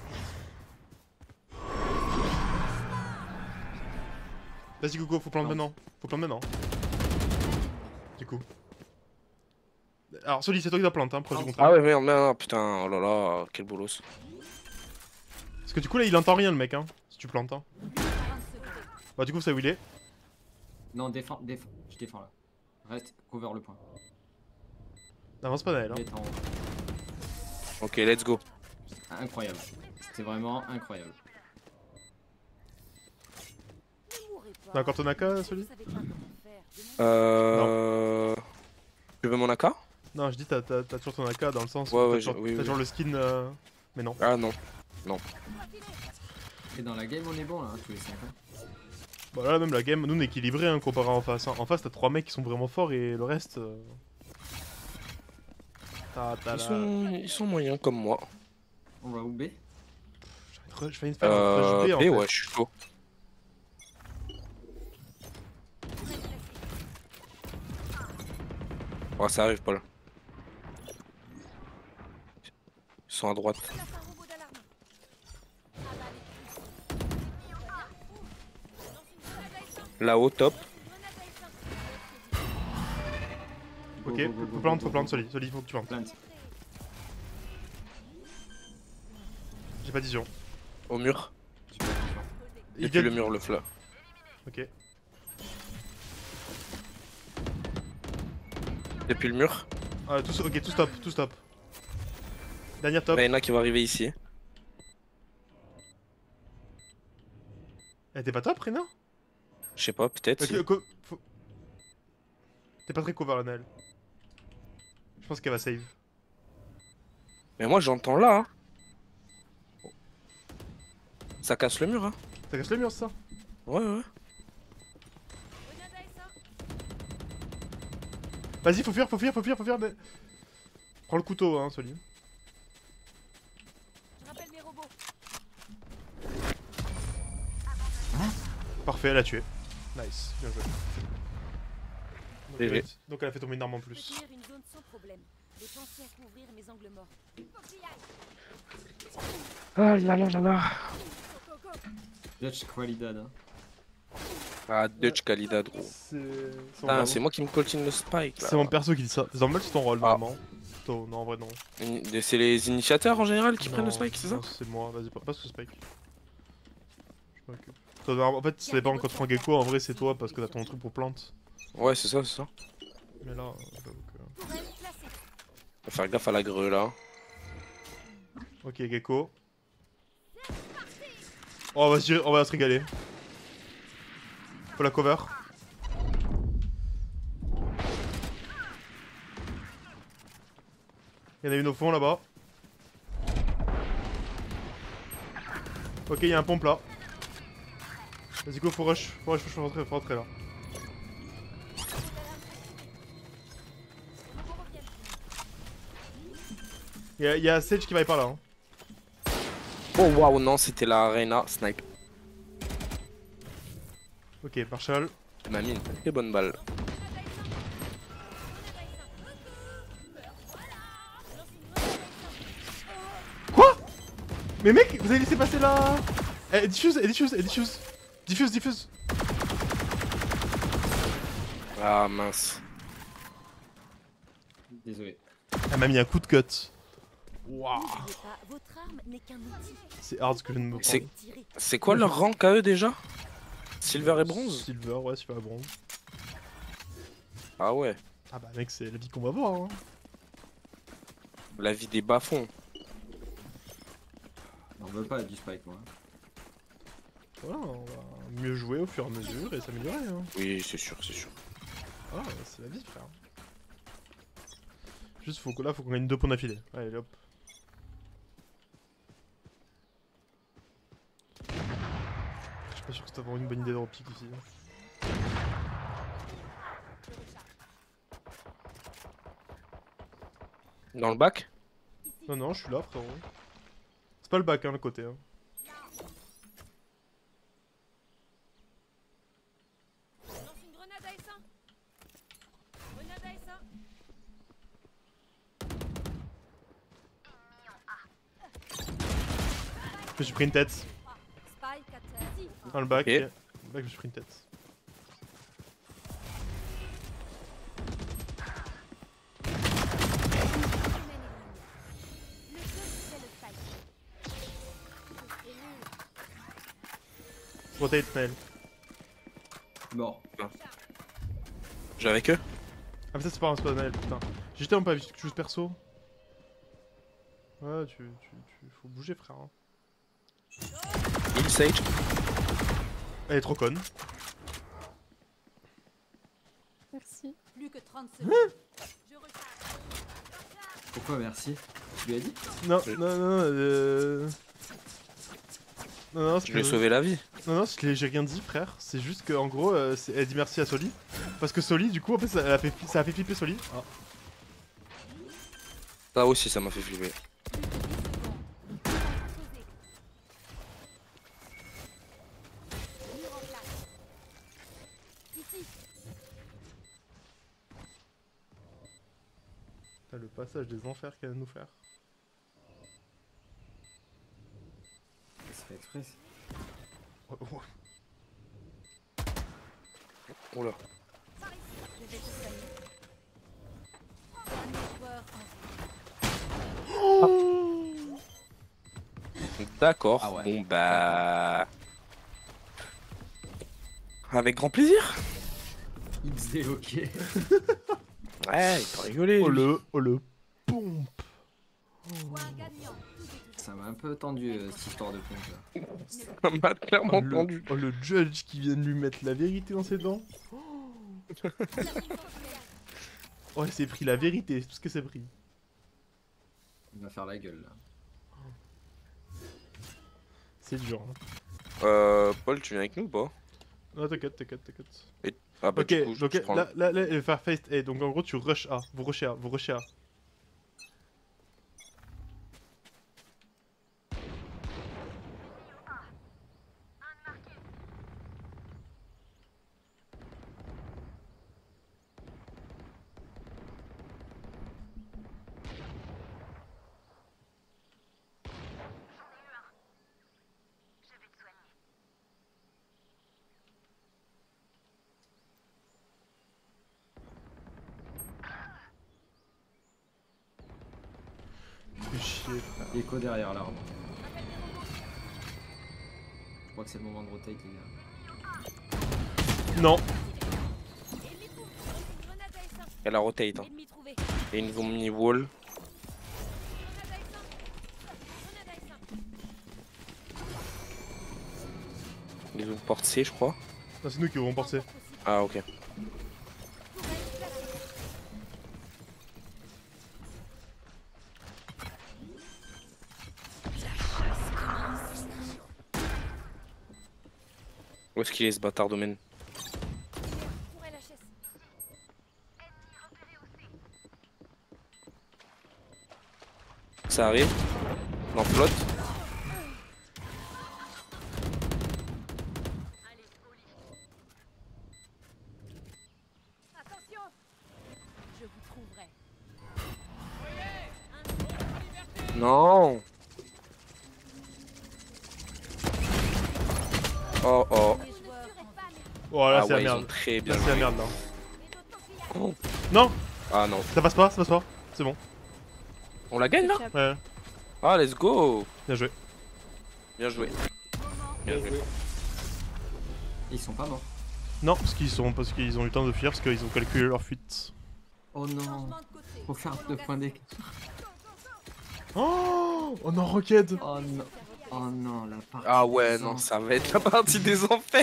Vas-y, Gogo, faut planter maintenant. Faut planter maintenant. Du coup. Alors, Solide, c'est toi qui dois planter, hein, proche du contraire. Ah ouais, merde, merde, putain, oh là là, quel bolos. Parce que du coup, là, il entend rien, le mec, hein, si tu plantes. Hein. Bah, du coup, c'est où il est. Non, défends, défends. Je défends là. Reste, cover le point. N'avance pas, Naël. Hein. Il est en haut. Ok, let's go. Incroyable. C'était vraiment incroyable. Ne mourrez pas. T'as encore ton A K, Vous Solide? savez pas comment faire. Demandez- Euh... Tu veux mon A K? Non, je dis, t'as t'as- t'as toujours ton A K dans le sens Ouais, où ouais, t'as j'ai- toujours, oui, t'as oui. toujours le skin. Euh... Mais non. Ah non. Et dans la game, on est bon là, hein, tous les cinq. Hein. Bah là, même la game, nous on est équilibré hein, comparé en face. hein. En face, t'as trois mecs qui sont vraiment forts et le reste. Euh... T'as t'as Ils la. sont... Ils sont moyens comme moi. On va où B? J'ai failli faire un Euh... rush B en B, fait. ouais, je suis chaud. Oh, ça arrive, Paul. Ils sont à droite. Place un robot d'alarme. Là-haut, top. Go, Ok, go, go, faut go, planter, go, faut go, planter, go. Solide, Solide, faut que tu plantes. Plante. J'ai pas de vision. Au mur. Tu peux le faire. Il Depuis vient- le mur, le fla. Ok. Depuis le mur. Ah, tout, ok, tout stop, tout stop. Dernière top. Reyna qui va arriver ici. Elle était pas top, Rena? Je sais pas, peut-être. Ok, si. co- faut- T'es pas très cover, la Naël. Je pense qu'elle va save. Mais moi, j'entends là. Hein. Ça casse le mur, hein. Ça casse le mur, ça? Ouais, ouais. Grenade à essa. Vas-y, faut fuir, faut fuir, faut fuir, faut fuir. mais- Prends le couteau, hein, Solide. Je rappelle mes robots. Parfait, elle a tué. Nice, bien joué. Donc, G G. elle a- donc elle a fait tomber une arme en plus. Définir une zone sans problème. J'ai pensé à couvrir mes angles morts. Faut qu'il y aille. Ah là là là là. Go, go, go. Dutch qualidad. Hein. Ah, Dutch Kalidad, gros. C'est Putain, c'est moi qui me coltine le spike là. C'est mon perso qui dit ça. Normal, c'est ton rôle, Ah. normalement. Toi, non, en vrai, non. Ini- C'est les initiateurs en général qui Non, prennent le spike, c'est ça? non, c'est moi, vas-y, passe ce spike. Je m'occupe. Toi, non, En fait, ça dépend quand tu prends Gecko, en vrai, c'est toi parce que t'as ton truc pour plante. Ouais, c'est ça, c'est ça. Mais là, j'avoue que. Tourelle placée. Faut faire gaffe à la grue là. Ok, Gecko. Oh, on va se, on va se régaler. Faut la cover. Il y en a une au fond là-bas. Ok, il y a un pompe là. Vas-y, go, faut rush. Faut rush, faut rentrer, faut rentrer là. Il y, a- il y a Sage qui va y par là. Hein. Oh waouh, non, c'était la Reyna snipe. Ok, Marshall. Elle m'a mis une très bonne balle. Quoi? Mais mec, vous avez laissé passer la... Eh, diffuse, eh, diffuse, eh, diffuse. Diffuse, diffuse. Ah mince. Désolé. Elle m'a mis un coup de cut. Waouh. N'oubliez pas, votre arme n'est qu'un outil. C'est hard ce que je viens de me C'est- prendre. Tirez. C'est quoi leur rank à eux déjà? Silver et bronze? Silver, ouais, silver et bronze. Ah ouais. Ah bah mec, c'est la vie qu'on va voir. Hein. La vie des bas-fonds. On veut pas du spike, moi. Voilà, on va mieux jouer au fur et à mesure et s'améliorer. Hein. Oui, c'est sûr, c'est sûr. Ah, c'est la vie, frère. Juste, faut que là, faut qu'on gagne deux points d'affilée. Allez, hop. Pas sûr que c'est vraiment une bonne idée de optique ici. Dans le bac? Non, non, je suis là, frérot. C'est pas le bac, hein, le côté. Hein. Lance une grenade à S un. Grenade à S un. Je me suis pris une tête. Spike à terre. Si. Dans le bac. Ok. Dans le bac, je me suis pris une tête. Le jeu, c'est le spike. Rotate, Naël. Mort. J'ai avec eux? Ah, mais ça, c'est pas un spawn, Naël, putain. J'ai tellement pas vu que tu joues ce perso. Ouais, tu, tu, tu. Faut bouger, frère. Hein. Il Sage. Elle est trop conne. Merci. Plus que trente secondes. Je recharge. Pourquoi merci? Tu lui as dit? Non, non, non, non, euh... Non, non, c'est Je lui ai que- sauvé la vie. Non, non, c'est que j'ai rien dit, frère. C'est juste que, en gros, euh, c'est- elle dit merci à Soli. Parce que Soli, du coup, en fait, ça a fait, ça a fait flipper Soli. Ah. Ça aussi, ça m'a fait flipper. Mur en place. Ici. Putain, le passage des enfers qu'elle vient de nous faire. Ça fait exprès. Oh, oh. Oula. Par ici. Je vais te soigner. Dernier joueur en vie. D'accord. Ah ouais. Bon bah. Avec grand plaisir. X D, ok. Ouais, il peut rigoler. Oh lui. le, oh le pompe. Point gagnant. Tout est touché. Ça m'a un peu tendu euh, cette histoire de pompe là. Ça m'a clairement Oh le, entendu. oh le judge qui vient de lui mettre la vérité dans ses dents. Oh, elle s'est pris la vérité, c'est tout ce qu'elle s'est pris. Il va faire la gueule là. C'est dur. Hein. Euh, Paul, tu viens avec nous ou pas? Non, t'inquiète, t'inquiète, t'inquiète. Ah bah Ok, du coup, je donc je prends là, là, là, elle va faire face A. Donc en gros, tu rush A. Vous rushez A, vous rushez A. Fais chier, frère. Écho derrière l'arbre. Je crois que c'est le moment de rotate les gars. Non. Ennemi trouvé. Grenade à S un. Elle a rotate. Hein. Ennemi trouvé. Et ils nous ont mis wall. Grenade à S un. Grenade à S un. Ils ont porte C, je crois. Non, c'est nous qui vont porter. Ah, ok. Où est-ce qu'il est ce bâtard domaine? Pour L H S. Ça arrive. Non, flotte. Attention. Je vous trouverai. Non. Oh oh. Premier joueur en vie. Oh là, Ah c'est ouais, la ils ont merde. très Là, bien c'est la joué. merde, là. Oh. Non, Ah non. ça passe pas, ça passe pas. C'est bon. On la gagne là? Ketchup. Ouais, Ah, let's go. bien joué. Bien joué. Bien joué. Ils sont pas morts. Non, parce qu'ils sont, parce qu'ils ont eu le temps de fuir, parce qu'ils ont calculé leur fuite. Oh non. Changement de côté. Faut faire deux points d'écart. Oh, on en roquette. Oh non. Oh non, la partie. Ah ouais, des non, enfants. ça va être la partie des enfers.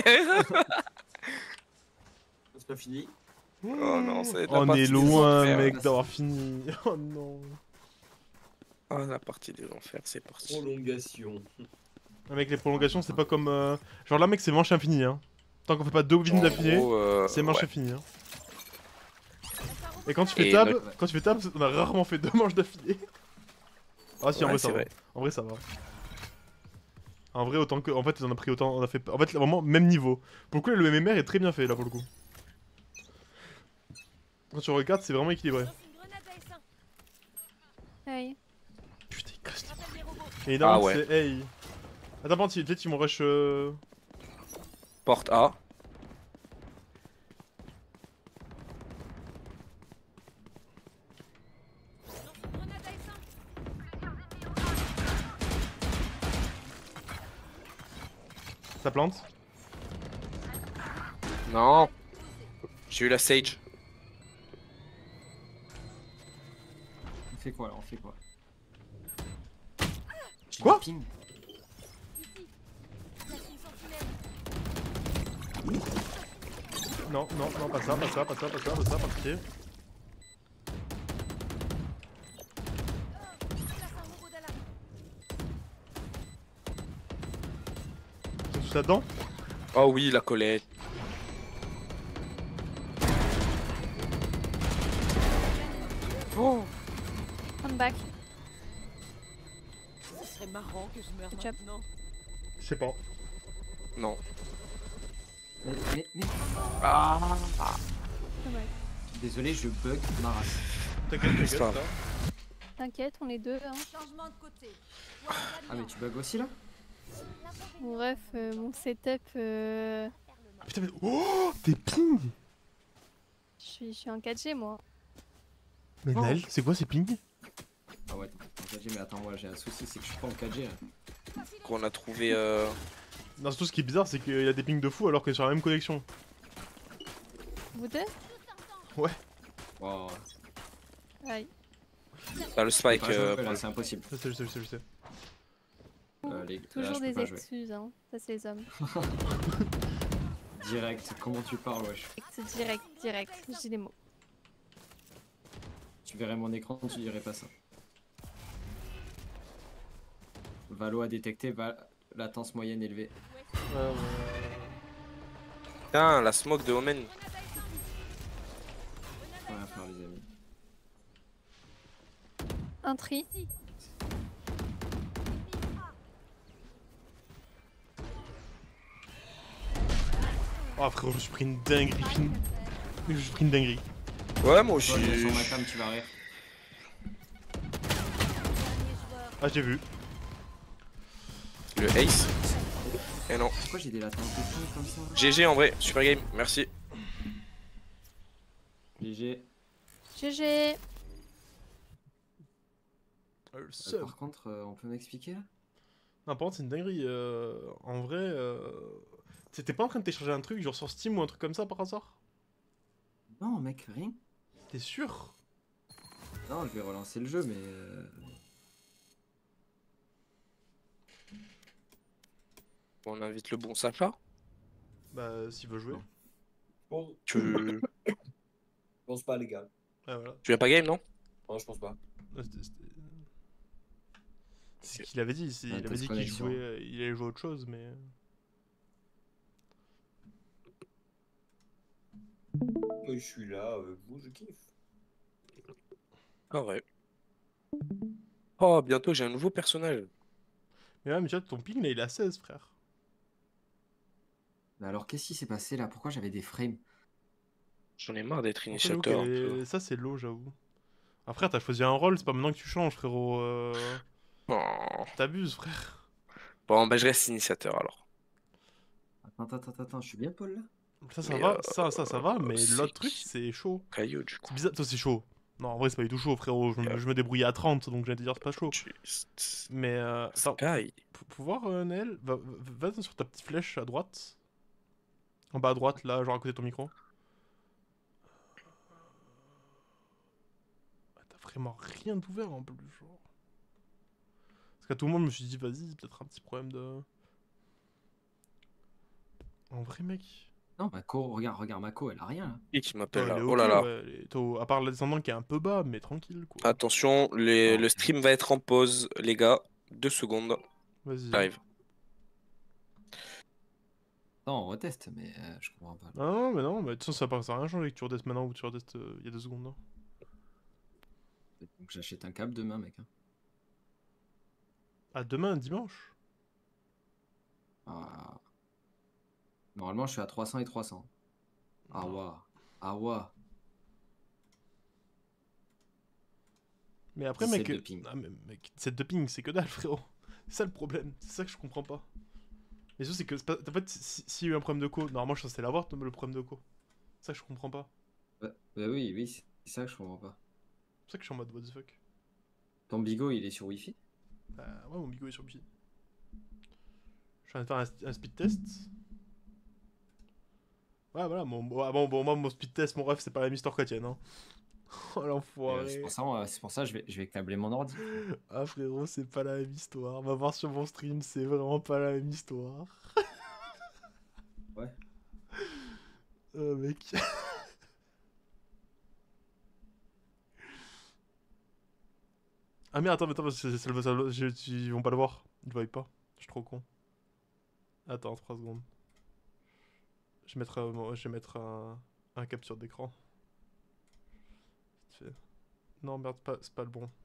C'est pas fini. Oh non, ça va être la On partie est des loin, enfers. mec, d'avoir fini. Oh non. Ah, la partie des enfers, c'est parti. Prolongation. Avec les prolongations, c'est pas comme. euh, Genre là, mec, c'est manche infinie. Hein. Tant qu'on fait pas deux wins En d'affilée, gros, euh, c'est manche ouais. infinie. Hein. Et quand tu fais Et tab, notre- quand tu fais tab, on a rarement fait deux manches d'affilée. Ah si, en Ouais, vrai c'est ça va. vrai. En vrai ça va. En vrai autant que, en fait, on a pris autant, on a fait, en fait, là, vraiment même niveau. Pour le coup, le M M R est très bien fait là pour le coup. Quand tu regardes, c'est vraiment équilibré. Lance une grenade à essaim. Aïe. Putain, il casse. Rappelle les robots. Et non, Ah ouais. c'est hey. Attends, par contre, peut-être qu'ils m'ont rush. Euh... Porte A. Lance une grenade à essaim. Ça plante. Non. J'ai eu la Sage. On fait quoi là? On fait quoi? J'ai Quoi du ping. Ici. Place une sentinelle. Non, non, non, pas ça, pas ça, pas ça, pas ça, pas ça, pas pitié. Place un robot d'alarme. Ils sont tous là-dedans. Oh oui, la Colette. Come back. Ce serait marrant que je meure Good job. maintenant. Je sais pas. Non. Mais, mais, mais- Ah. Dommage. Désolé, je bug ma race. T'inquiète, t'inquiète. Grave. ça. T'inquiète, on est deux. Hein. Changement de côté. Ah, mais tu bugs aussi là? Bon, bref, euh, mon setup, euh, Ah, putain, mais. Oh, t'es ping. je suis je suis en quatre G moi. Mais Oh. Naël, c'est quoi ces pings? Ah ouais, en quatre G, mais attends, moi j'ai un souci, c'est que je suis pas en quatre G. Là. Qu'on a trouvé. Euh... Non, surtout ce qui est bizarre, c'est qu'il y a des pings de fou alors qu'on est sur la même connexion. Vous deux? Wow. Aïe. Bah, le spike. Pas jouer, euh, là, pour le- c'est impossible. Je sais, je sais, je sais, je sais. Euh, les- là, Toujours je peux des pas jouer. excuses, hein. Ça c'est les hommes. Direct, comment tu parles, wesh? C'est direct, direct. Je dis les mots. Tu verrais mon écran, tu dirais pas ça. Valo a détecté va... latence moyenne élevée. Putain, la smoke de Omen. Rien faire, les amis. Un tri. Oh frérot, je me suis pris une dinguerie. Fine. Je me suis pris une dinguerie. Ouais, moi Toi, je vais aussi. sur ma cam, tu vas rire. Ah, j'ai vu. Le ace. Et non. Pourquoi j'ai des latences de fou comme ça? G G en vrai, super game, merci. G G. G G. Ah, le Euh, seum. par contre, euh, on peut m'expliquer là? Non, par contre, c'est une dinguerie. euh, En vrai, euh... t'étais pas en train de télécharger un truc, genre sur Steam ou un truc comme ça par hasard? Non, mec, rien. T'es sûr? Non, je vais relancer le jeu, mais. euh, On invite le bon Sacha. Bah, s'il veut jouer. Non. Bon, Tu. je pense pas, les gars. Ah, voilà. tu viens pas game, non? Non, je pense pas. Ah, c'était- c'était- C'est ce qu'il avait dit. c'est- Ah, Il avait test dit qu'il connexion. jouait, euh, il allait jouer à autre chose, mais. Moi, je suis là, avec vous, je kiffe. Ah ouais. Oh, bientôt j'ai un nouveau personnage. Mais ouais, mais tu vois, ton ping là, il est à seize, frère. Mais alors, qu'est-ce qui s'est passé là? Pourquoi j'avais des frames? J'en ai marre d'être J'avoue initiateur. un qu'elle peu. est- Ça, c'est low, j'avoue. Après, t'as choisi un rôle, c'est pas maintenant que tu changes, frérot. euh, Oh. T'abuses, frère. Bon, bah je reste initiateur alors. Attends, attends, attends, attends, je suis bien Paul là? Ça, ça Mais, va, euh, ça, ça, ça va, mais c'est l'autre truc, qui c'est chaud. Caillou, du coup. C'est bizarre, toi, c'est chaud. Non, en vrai, c'est pas du tout chaud, frérot. Je, me- Yeah. je me débrouillais à trente, donc j'allais te dire, c'est pas chaud. Juste. Mais, euh, attends, Sky. pour pouvoir, euh, Naël, va, va, va sur ta petite flèche à droite. En bas à droite, là, genre à côté de ton micro. Ah, t'as vraiment rien d'ouvert en plus, genre. Parce qu'à tout le monde, je me suis dit, vas-y, peut-être un petit problème de. En vrai, mec. Non, Mako, regarde, regarde, Mako, elle a rien là. Qui qui Toi, m'appelle elle là? est Oh ok, là là. ouais, elle est au- à part le descendant qui est un peu bas, mais tranquille, quoi. Attention, les- Non. le stream va être en pause, les gars. Deux secondes, Vas-y. j'arrive. Non, on reteste, mais euh, je comprends pas. Non, non, mais non, mais de toute façon, ça n'a rien changé que tu retestes maintenant ou tu retestes euh, il y a deux secondes. Non. Donc j'achète un câble demain, mec. Hein. Ah, demain, dimanche. Ah. Normalement, je suis à trois cents et trois cents. Ah Non. ouais. Ah ouais. Mais après, dix-sept mec. de ping. Ah, mais mec, dix-sept de ping, c'est que dalle, frérot. C'est ça le problème. C'est ça que je comprends pas. Mais surtout, c'est que. c'est pas- En fait, si- s'il y a eu un problème de co, normalement, je suis censé l'avoir, le problème de co. C'est ça que je comprends pas. Bah, bah oui, oui, c'est c'est ça que je comprends pas. C'est pour ça que je suis en mode what the fuck. Ton bigot, il est sur Wi-Fi? Bah, ouais, mon bigot est sur Wi-Fi. Je suis en train de faire un, un speed test. Ouais, voilà, mon, bon, bon, bon, moi, mon speed test, mon ref, c'est pas la même histoire que la tienne, hein. Oh, Euh, c'est l'enfoiré. pour ça, euh, c'est pour ça que je vais, je vais câbler mon ordi. Ah, frérot, c'est pas la même histoire. Va voir sur mon stream, c'est vraiment pas la même histoire. Ouais. Euh, mec. Ah, mais attends, mais attends, c'est, c'est, le- ça le- je- tu- ils vont pas le voir. Ils le voient pas. Je suis trop con. Attends, trois secondes. Je vais mettre, euh, je vais mettre un, un capture d'écran. Vite fait. Non, merde, pas- c'est pas le bon.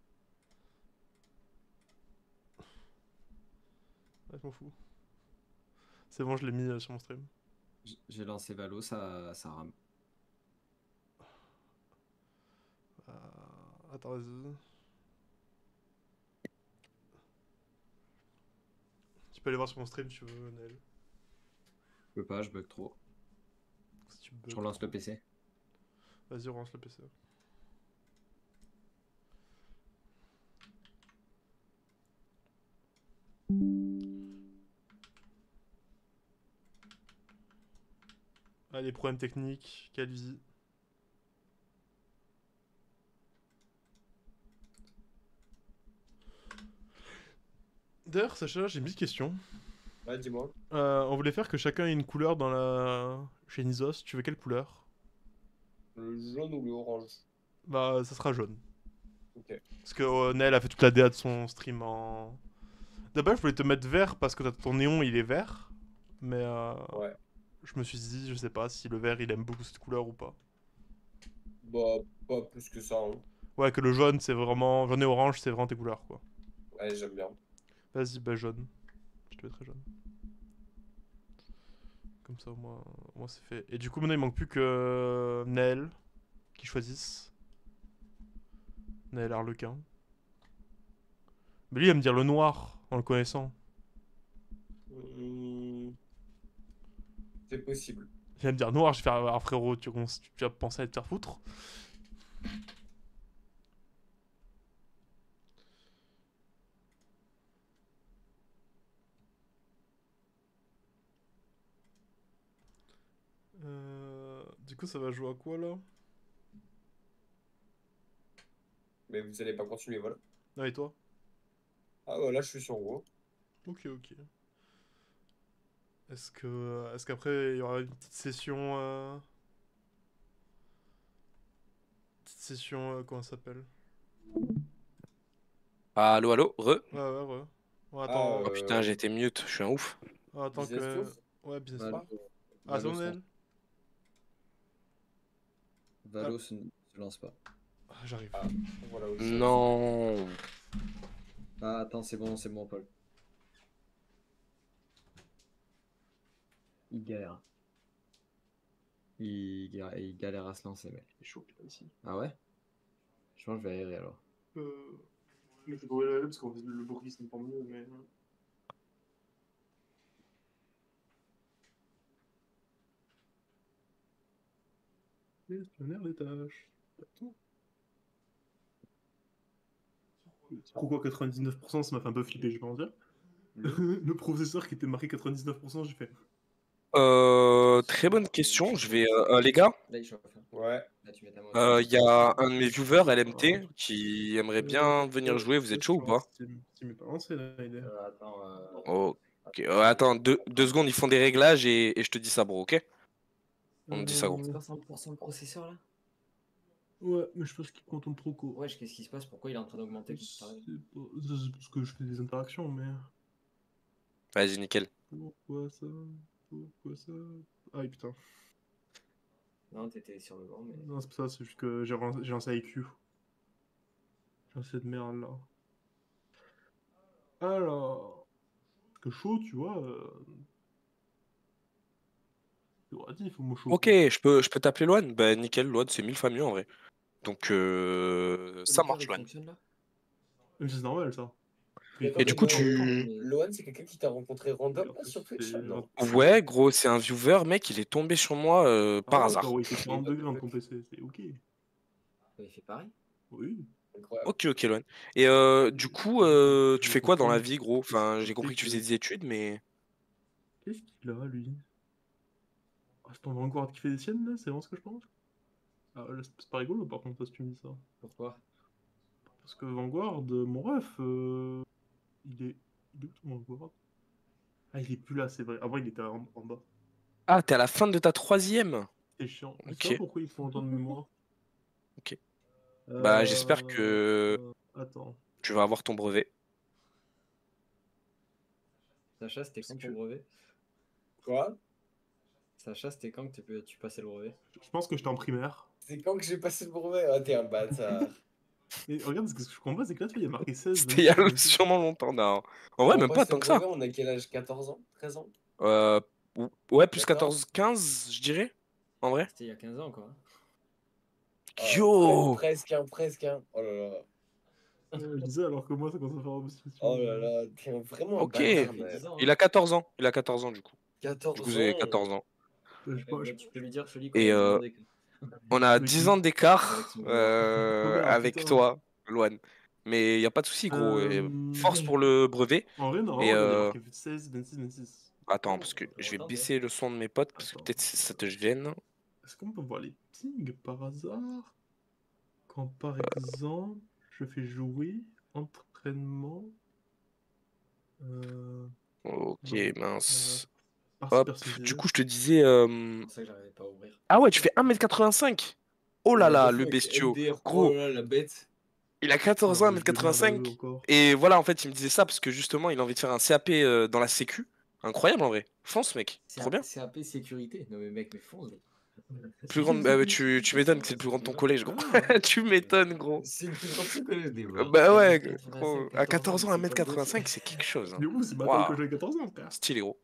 Ouais, je m'en fous. C'est bon, je l'ai mis euh, sur mon stream. J- J'ai lancé Valo, ça, ça rame. Euh, Attends, vas-y. Tu peux aller voir sur mon stream si tu veux, Nel. Je peux pas, je bug trop. Si tu Je bugs relance trop. le P C. Vas-y, relance le P C. Ah, les problèmes techniques, quelle vie. D'ailleurs, Sacha, j'ai une petite question. Ouais, dis-moi. Euh, on voulait faire que chacun ait une couleur dans la... Chez Nizos. Tu veux quelle couleur? Le jaune ou le orange? Bah, ça sera jaune. Ok. Parce que euh, Nel a fait toute la D A de son stream en... D'abord, je voulais te mettre vert parce que t'as- ton néon, il est vert. Mais euh, Ouais. je me suis dit, je sais pas si le vert, il aime beaucoup cette couleur ou pas. Bah, pas plus que ça, hein. Ouais, que le jaune, c'est vraiment... Jaune et orange, c'est vraiment tes couleurs, quoi. Ouais, j'aime bien. Vas-y, bah jaune. Je te mettrai jaune. Comme ça, au moins, au moins c'est fait. Et du coup, maintenant, il manque plus que Naël qui choisisse. Naël Harlequin. Mais lui, il va me dire le noir, en le connaissant. Hmm, C'est possible. Il va me dire noir, je vais faire... Alors, frérot, tu, tu vas penser à te faire foutre. Euh, Du coup, ça va jouer à quoi, là? Mais vous allez pas continuer, voilà. Ah, et toi? Ah, voilà, je suis sur WoW. Ok, ok. Est-ce que... Est-ce qu'après, il y aura une petite session... euh, Petite session... euh, Comment ça s'appelle? Allo, allo, re. Ouais, ouais, ouais. Bon, Ah, attends... Oh euh, putain, j'ai été mute, je suis un ouf. Ah, attends Business que... Tour. Ouais, business Valo, tour. Ah, c'est Valo, bon, se- Naël? Valo se, se lance pas. Ah, j'arrive. Ah, voilà autre chose. Non. Ah, attends, c'est bon, c'est bon, Paul. Il galère. Il, ga- il galère à se lancer, mec. C'est chaud, putain, ici. Ah ouais? Je pense que je vais aérer alors. Euh... Je vais brûler la parce que le bruit, c'est pas mieux, mais... Gestionnaire des tâches. Attends. Pourquoi quatre-vingt-dix-neuf pour cent, ça m'a fait un peu flipper, je vais pas en dire. Le professeur qui était marqué quatre-vingt-dix-neuf pour cent, j'ai fait... Euh, très bonne question. Je vais, euh, euh, les gars, Là, il chauffe. hein. Ouais. Là, tu mets ta main. euh, il y a un de mes viewers, L M T, qui aimerait bien venir jouer. Vous êtes chaud ou pas? Tu m'es pas lancé, là, l'idée. Euh, attends, euh, Oh, ok. Euh, attends, deux, deux secondes, ils font des réglages et, et je te dis ça, bro, ok? On me dit ça, gros. soixante pour cent le processeur là? Ouais, mais je pense qu'il prend ton proco. Wesh, qu'est-ce qui se passe? Pourquoi il est en train d'augmenter? C'est pas- c'est parce que je fais des interactions, mais... Vas-y, nickel. Pourquoi ça? Quoi ça? Ah oui, putain. Non, t'étais sur le banc, mais. Non, c'est pas ça, c'est juste que j'ai relancé, j'ai lancé I Q. J'ai lancé de merde là. Alors. Parce que chaud, tu vois. Euh... Il faut me chaud. Ok, je peux, je peux t'appeler Loan? Bah nickel, Loan, c'est mille fois mieux en vrai. Donc euh, ça marche, Loan. fonctionne là? Mais c'est normal ça. Et du coup, tu... Loan, c'est quelqu'un qui t'a rencontré random là, sur Twitch? C'est- Non. Ouais, gros, c'est un viewer, mec, il est tombé sur moi euh, Ah par ouais, hasard. frérot, il fait quarante degrés dans ton P C, c'est ok. Il fait pareil. Oui. Incroyable. Ok, ok, Loan. Et euh, du coup, euh, tu Je fais quoi dans la comprends. vie, gros? Enfin, j'ai C'est compris que tu que- faisais des études, mais... Qu'est-ce qu'il a, lui? Ah, c'est ton Vanguard qui fait des siennes, là? C'est vraiment ce que je pense? Ah, là, c'est pas rigolo, par contre, si tu me dis ça. Pourquoi? Parce que Vanguard, euh, mon ref, euh, il est... Il est où ton Vanguard? Ah, il est plus là, c'est vrai. Avant, il était en, en bas. Ah, t'es à la fin de ta troisième? C'est chiant. Je Ok. sais pas pourquoi ils font autant de mémoire. Ok. Bah, Euh, j'espère que euh, Attends. tu vas avoir ton brevet. Sacha, c'était quand Parce ton que- brevet? Quoi? Sacha, c'était quand que tu, tu passais le brevet? Je pense que j'étais en primaire. C'est quand que j'ai passé le brevet? Ah, t'es un bâtard. Et regarde, ce que je comprends pas, c'est que là, tu vois, il y a marqué seize. C'était il y a vingt-six, sûrement longtemps, non. En vrai, On même passe pas le tant que ça. brevet, on a quel âge? quatorze ans? treize ans? Euh, ou- ouais, plus D'accord. quatorze, quinze, je dirais. En vrai. C'était il y a quinze ans, quoi. Ah, Yo! pre- Presque un, presque un. Oh là là. Euh, je disais alors que moi ça commence à faire un peu Oh là là, t'es vraiment un Ok. bâtard, Il mec. dix ans, hein. Il a quatorze ans. Il a quatorze ans, du coup. quatorze Du coup, j'ai ans. quatorze ans. Je sais pas, Eh je- ben, tu peux lui dire, celui qu'on Et a euh, demandé. on a Avec dix qui? ans d'écart Avec son joueur. euh, Robert, avec putain. toi, Loan. Mais y a pas de souci, gros. Et Euh, force pour le brevet. En vrai, non, Et il y a euh, marqué seize, vingt-six, vingt-six. Attends, parce que je vais Attends, baisser le son de mes potes, parce que Attends. peut-être ça te gêne. Est-ce qu'on peut voir les pings par hasard? Quand par exemple, je fais jouer, entraînement. Euh... Ok, non, mince. partie Hop, personnalisée. du coup, je te disais... euh, C'est pour ça que j'arrivais pas à ouvrir. Ah ouais, tu fais un mètre quatre-vingt-cinq. Oh là là, le bestiau. Gros, Oh là là, la bête. il a quatorze ans, Non, un mais mètre je vais merde à eux quatre-vingt-cinq. encore. Et voilà, en fait, il me disait ça parce que justement, il a envie de faire un C A P euh, dans la sécu. Incroyable en vrai. Fonce, mec. Trop bien. C A P sécurité. Non mais mec, mais fonce. Plus grande... bah, ouais, tu, tu m'étonnes que c'est le plus grand de ton collège, gros. tu m'étonnes, gros. C'est le plus grand truc que des Euh, Bah ouais, gros. À quatorze ans, un mètre quatre-vingt-cinq, c'est quelque chose. hein. Mais où c'est ma taille Waouh. quand j'avais quatorze ans, frère. Stylé, gros.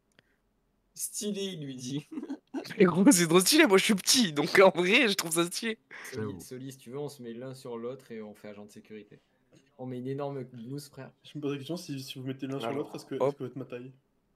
Stylé, il lui dit. Mais gros, c'est trop stylé. Moi, je suis petit. Donc en vrai, je trouve ça stylé. Soli, Soli, si tu veux, on se met l'un sur l'autre et on fait agent de sécurité. On met une énorme blouse, frère. Je me pose la question si, si vous mettez l'un sur Alors, l'autre, est-ce que, hop. est-ce que va être ma taille?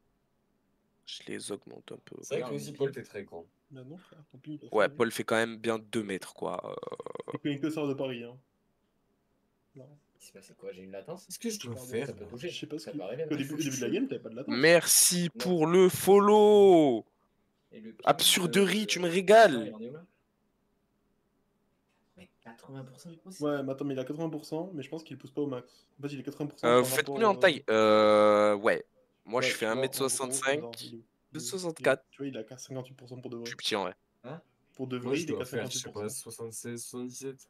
Je les augmente un peu. C'est vrai que aussi, Paul, t'es très grand. Bah non, frère, tant pis. Ouais, Paul fait quand même bien deux mètres, quoi. Euh, C'est que sort de Paris, hein. Non. Il s'est passé quoi? J'ai une latence? Qu'est-ce que je dois Pardon, faire ça peut toucher. Je sais pas ce Ça qui. peut arriver, Au hein. début, au début de la game, t'avais pas de latence. Merci Non. pour le follow. Et le pire, Absurderie, euh, tu me il régales. en est où, là? Mais quatre-vingts pour cent du coup, c'est- Ouais, mais attends, mais il a quatre-vingts pour cent, mais je pense qu'il pousse pas au max. En fait, il est quatre-vingts pour cent. Euh, par vous faites rapport, combien en euh, taille? Euh, ouais. Moi, ouais, je fais tu vois, en gros, un mètre soixante-cinq. alors, il est- il est- deux soixante-quatre. Tu vois, il a qu'à cinquante-huit pour cent pour de Je vrai. suis petit en vrai. Pour de Moi, vrai, je il est dois qu'à faire, je sais cinquante-huit pas, pour cent. soixante-seize, soixante-dix-sept.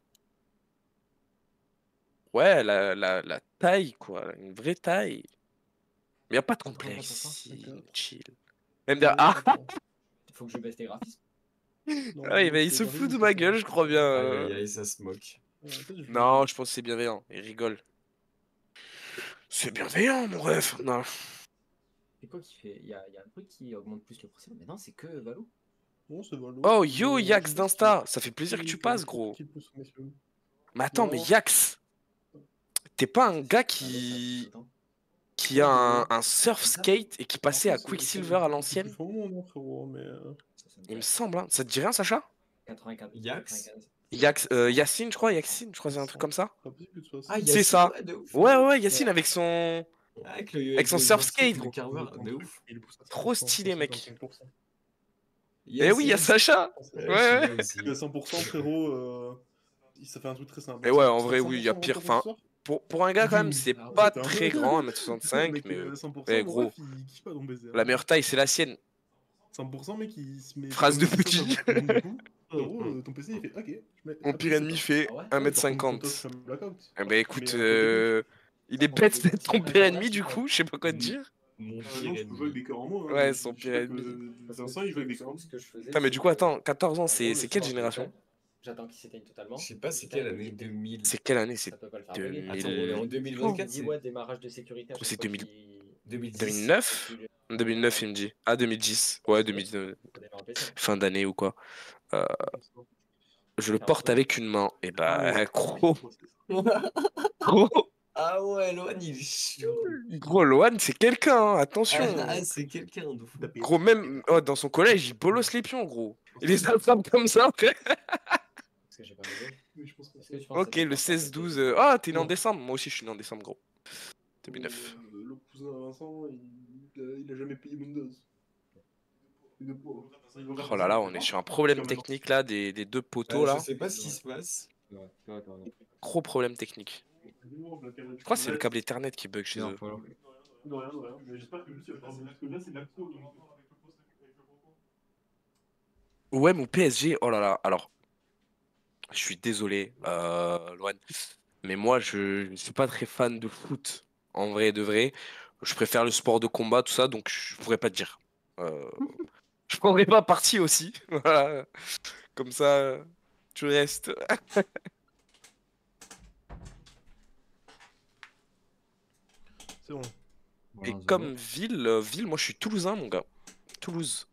Ouais, la, la, la taille, quoi. Une vraie taille. Mais y a pas de quatre-vingt-quatre complexe pour cent, ici. d'accord. Chill. Même derrière. Ah, Il faut que je baisse les graphismes. Non, ah oui, mais mais il c'est se dans fout les de ma vidéos, gueule, je crois bien. Aïe euh. aïe aïe, ça se moque. Ouais, en fait, je- Non, je pense que c'est bienveillant. Il rigole. C'est bienveillant, mon ref. Non. C'est quoi qui fait? Il y a, il y a un truc qui augmente plus le processeur, mais non, c'est que Valo. Bon, c'est Valo. Oh, yo, Euh, Yax je pense d'Insta. Ça fait qu'il- plaisir que tu qu'il- passes, qu'il- gros. qu'il pousse, messieurs. Mais attends, mais Non. Yax, t'es pas un gars Ah, qui, mais ça, qui a un, un surf skate et qui passait à C'est- Quicksilver à c'est- l'ancienne? C'est plus fort, mon frérot, mais. euh, ça, ça me Il me fait semble, hein. Ça te dit rien, Sacha? quatre-vingt-quinze. Yax quatre-vingt-quinze. Yax, euh, Yacine, je crois, Yacine, je crois, c'est un truc comme ça. c'est pas possible que ce soit ça. Ah, il y a C'est ça. ouais, de ouf. Ouais, ouais, Yacine avec son. Avec, le, Avec son le surf surf skate, le gros. carveur, Ton de truc, ouf. il pousse à Trop cent pour cent, stylé, mec. soixante-cinq pour cent. Eh oui, il y a Sacha. Ouais, Ouais, je ouais. suis là aussi. À cent pour cent, frérot, euh, ça fait un truc très simple. Et ouais, en Ça vrai, fait oui, il y a cent pour cent pire. dans ton Enfin, processeur. pour, pour un gars, quand même, c'est Ah ouais, pas t'es un très vrai grand, gars. un mètre soixante-cinq, Mec, mais euh, cent pour cent, mais mon gros. ref, il kiffe pas ton baiser. La meilleure taille, c'est la sienne. cent pour cent, mec, il se met. Phrase de comme ça, petit. ça va prendre du coup. Frérot, euh, ton P C, il fait OK. je mets- Mon hop, pire c'est ennemi ça. fait Ah ouais un mètre Par contre, ton cinquante. toast, je fais un blackout. Eh ben écoute, Mais, euh, euh, il est Bon, bête c'est- d'être ton c'est- pire ennemi, du coup, je sais pas quoi te Mm. dire. Mon Ah pire non, je peux jouer avec ennemi. des cœurs en moins. Ouais, hein. son Je pire sais que ennemi. Vincent, il joue avec des cœurs en moins. Ce que je faisais, Putain, mais du c'est coup, que, attends, quatorze ans, en c'est gros, c'est le quelle soir, je génération? l'éteins, j'attends qu'il s'éteigne totalement. Je sais pas c'est J'éteins, quelle il année, éteint. deux mille. C'est quelle année? C'est Ça peut pas le faire bugger. Attends, on est en deux mille... Il deux mille vingt-quatre, me dit c'est ouais, démarrage de sécurité à chaque C'est fois deux mille... qu'il- deux mille dix. deux mille neuf? qu'il- deux mille neuf, il me dit. Ah, deux mille dix. Ouais, deux mille neuf. Faut démarrer un P C. Fin d'année ou quoi. Euh, je le Faire un porte truc. avec une main. Et bah, Ah ouais. gros, gros, Ah ouais, Loan, il est chaud. gros, Loan, c'est quelqu'un, hein, attention. Ah, c'est quelqu'un de fou. Gros, même oh, dans son collège, il bolosse les pions, gros. Il les attrape comme ça, après. Parce que j'ai pas bugué. Oui, je pense pas. Est-ce que tu penses Ok, que ça le peut seize faire douze. bugger euh, Ah, t'es né en Non. décembre? Moi aussi, je suis né en décembre, gros. deux mille neuf. Euh, Le cousin à Vincent, il a, il a jamais payé Windows. Il est pauvre. Oh là là, on est sur un problème technique là, des, des deux poteaux Ouais, là. je sais pas ce qui se passe. Ouais, ouais, ouais. Gros problème technique. Je crois que c'est le câble Ethernet qui bug chez Non, eux. follow. Non, rien, non, rien. Mais j'espère que lui, tu vas faire parce que là, c'est de la pro. donc- Ouais, mon P S G, oh là là, alors. Je suis désolé, euh, Loan. Mais moi, je ne suis pas très fan de foot. En vrai, de vrai. Je préfère le sport de combat, tout ça, donc je pourrais pas te dire. Euh, je prendrai pas parti aussi. Voilà. Comme ça, tu restes. C'est bon. Et Voilà, comme ville, euh, ville, moi je suis toulousain, mon gars. Toulouse.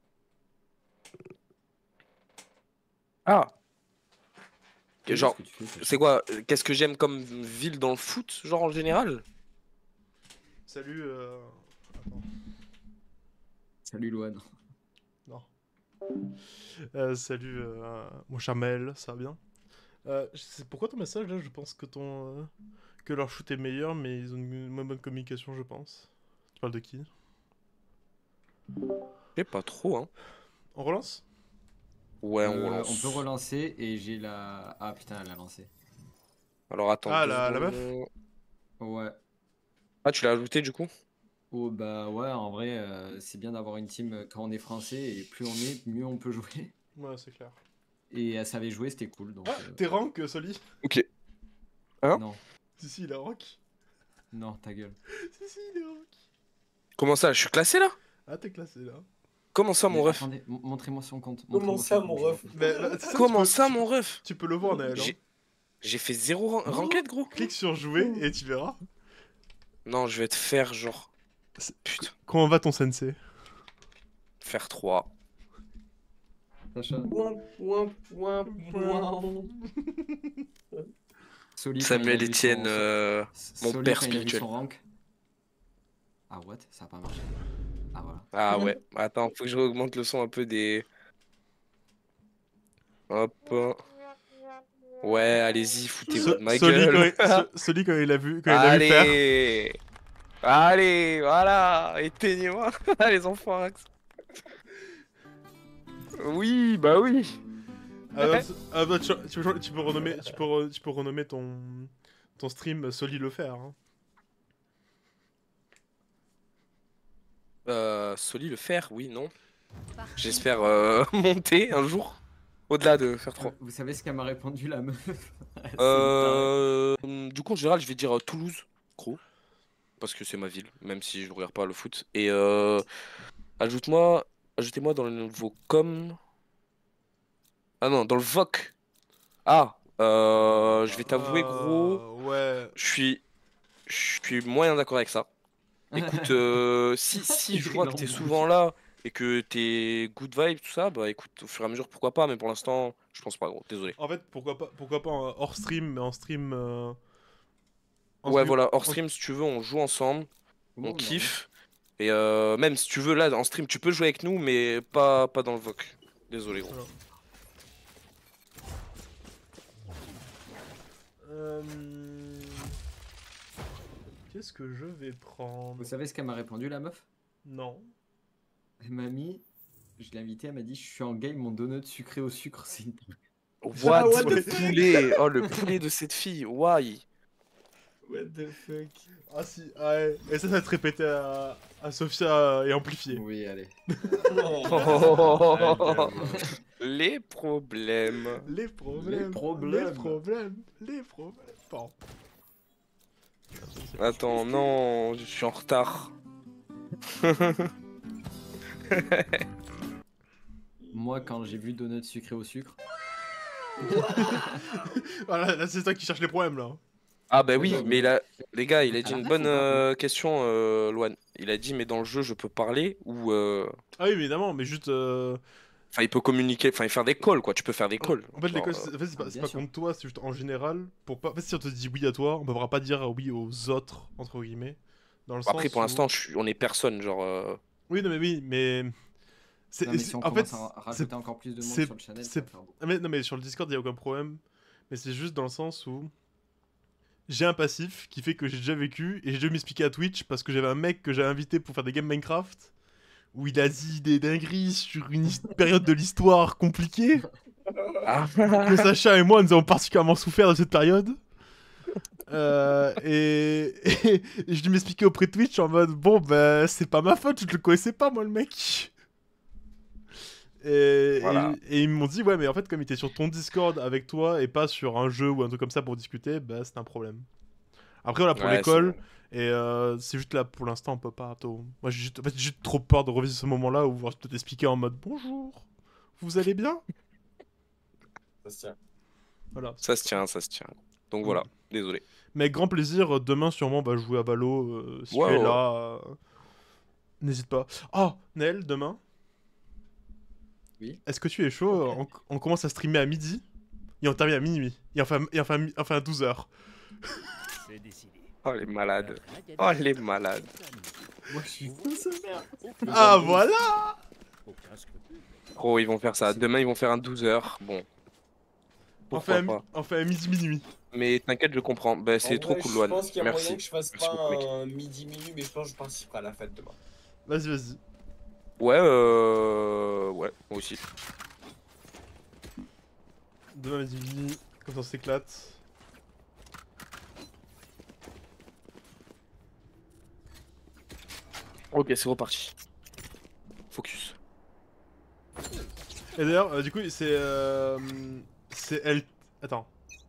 Ah, Zéro. genre, Ce que tu fais, c'est quoi? euh, Qu'est-ce que j'aime comme ville dans le foot, genre en général? Salut. Euh... Attends. Salut Loan. Non. Euh, salut, euh, mon cher Maël, ça va bien? Euh, je sais pourquoi ton message là, je pense que ton. euh, que leur shoot est meilleur, mais ils ont une moins bonne communication, je pense. Tu parles de qui? Je sais pas trop, hein. On relance? Ouais, on Euh, relance. on peut relancer et j'ai la. Ah putain, elle a lancé. Alors attends. Ah, deux la- la secondes. Ouais. Ah, tu l'as ajouté du coup? Oh bah ouais, en vrai, euh, c'est bien d'avoir une team euh, quand on est français et plus on est, mieux on peut jouer. Ouais, c'est clair. Et elle savait jouer, c'était cool. Donc, Ah, euh, t'es rank, euh, Soli? Ok. Hein? non, Si, si, il est rank. non, ta gueule. Si, si, il est rank. Comment ça? Je suis classé là? Ah, t'es classé là. Comment ça, mon Mais ref? attendez, m- montrez-moi son compte. Comment montrez-moi ça, son mon compte, je ref m'en fous. Mais, bah, c'est ça, tu Comment peux- ça, tu- mon ref? Tu peux le voir, Naël. Hein. J'ai j'ai fait zéro ran- ranked, gros? Clique sur jouer et tu verras. Non, je vais te faire genre. C'est- Putain, Comment va ton sensei? faire trois. Sacha, Point, point, point, point. Soli, quand Samuel il a vu Etienne, son- euh, mon Soli, père quand il a vu spirituel. son rank. Ah what? Ça a pas marché. Ah voilà. Ah ouais. Attends, faut que je augmente le son un peu des. Hop. Ouais, allez-y, foutez-vous de ma Soli, quand gueule. il, So- Soli, quand il a vu, quand il a vu faire. Allez, allez, voilà, éteignez-moi, les enfants. Axe. Oui, bah oui. Ah, bah, ah, bah, tu, tu peux, tu peux renommer, tu peux, re- tu peux renommer ton, ton stream Soli le faire. Hein. Euh, Soli le faire, oui, non. Parti. J'espère euh, monter un jour, au-delà de faire trois. Vous savez ce qu'elle m'a répondu la meuf? C'est Euh, du coup, en général, je vais dire euh, Toulouse, gros, parce que c'est ma ville, même si je ne regarde pas le foot. Et euh, ajoute-moi, ajoutez-moi dans le nouveau com. Ah non, dans le V O C. Ah, euh, je vais t'avouer, gros, Euh, ouais. je suis, je suis moyen d'accord avec ça. Écoute, euh, si, si je vois que t'es souvent là et que t'es good vibe, tout ça, bah écoute, au fur et à mesure, pourquoi pas, mais pour l'instant, je pense pas, gros, désolé. En fait, pourquoi pas, pourquoi pas en hors stream, mais en stream. euh, en Ouais, stream- voilà, hors en- stream, si tu veux, on joue ensemble, Bon, on bah, kiffe. Et euh, même si tu veux, là, en stream, tu peux jouer avec nous, mais pas, pas dans le V O C. Désolé, gros. Voilà. Euh, Qu'est-ce que je vais prendre? Vous savez ce qu'elle m'a répondu la meuf? Non. Elle m'a mis, je l'ai invitée, elle m'a dit je suis en game, mon donut sucré au sucre, c'est une. What, what le the poulet? Oh, le poulet de cette fille, why? What the fuck? Ah si, ah ouais. Et ça, ça va te répéter à, à Sophia et amplifié. Oui, allez. Les problèmes. Les problèmes. Les problèmes. Les problèmes. Les problèmes. Pardon. Attends, non, je suis en retard. Moi, quand j'ai vu donut sucré au sucre, Voilà, là c'est toi qui cherche les problèmes là. Ah bah oui, mais il a... les gars, il a dit Ah, une faut bonne pas. euh, question, euh, Loan. Il a dit, mais dans le jeu, je peux parler ou... euh, Ah oui, évidemment, mais juste. euh, Enfin, il peut communiquer, enfin, faire des calls, quoi. Tu peux faire des calls. En fait, Genre, l'école, euh, c'est en fait, c'est pas, Ah, c'est bien pas sûr. contre toi, c'est juste en général. Pour pas... En fait, si on te dit oui à toi, on ne pourra pas dire oui aux autres, entre guillemets. Dans le Après, sens pour où- l'instant, je suis- on est personne, genre... euh, Oui, non, mais oui, mais. C'est, non, mais c'est- si on en fait, commence à c'est- rajouter encore plus de monde c'est- sur le channel, ça c'est- va faire beaucoup. Ah, mais, non, mais sur le Discord, il n'y a aucun problème. Mais c'est juste dans le sens où. J'ai un passif qui fait que j'ai déjà vécu et j'ai déjà m'expliqué à Twitch parce que j'avais un mec que j'avais invité pour faire des games Minecraft où il a dit des dingueries sur une his- période de l'histoire compliquée Ah, que Sacha et moi nous avons particulièrement souffert de cette période. Euh, et, et, et je lui m'expliquais auprès de Twitch en mode bon bah c'est pas ma faute, je le connaissais pas moi le mec. Et, Voilà. et- et ils m'ont dit ouais mais en fait comme il était sur ton Discord avec toi et pas sur un jeu ou un truc comme ça pour discuter, bah c'est un problème. Après voilà pour ouais, l'école c'est et euh, c'est juste là pour l'instant on peut pas. tôt. Moi j'ai juste, en fait, j'ai juste trop peur de revivre ce moment-là où je peux t'expliquer en mode bonjour, vous allez bien? Ça se tient. Voilà. bon. Ça se tient, ça se tient. Donc voilà, désolé. Mais avec grand plaisir, demain sûrement on va jouer à Valo. euh, si Ouais, tu es ouais. là, euh, n'hésite pas. Oh, Nel, demain. Oui. Est-ce que tu es chaud? on, on commence à streamer à midi et on termine à minuit. Et enfin, et enfin, mi- enfin à douze heures. C'est décidé. Oh, les malades. Oh, les malades. Moi, je suis fou, ce merde. Ah voilà. Aucun scrupule. Oh, ils vont faire ça. Demain, ils vont faire un douze heures. Bon. On Pourquoi fait, un, pas. mi- on fait un midi minuit. Mais t'inquiète, je comprends. Bah, En c'est trop vrai, cool, Je Loan. pense qu'il y a moyen Merci. que je fasse Merci pas beaucoup, mec. un midi minuit, mais je pense que je participerai à la fête demain. Vas-y, vas-y. Ouais, euh... Ouais, moi aussi. Demain midi minuit, comme ça on s'éclate. Ok, c'est reparti. Focus. Et d'ailleurs, euh, du coup, c'est. Euh, c'est L. Attends.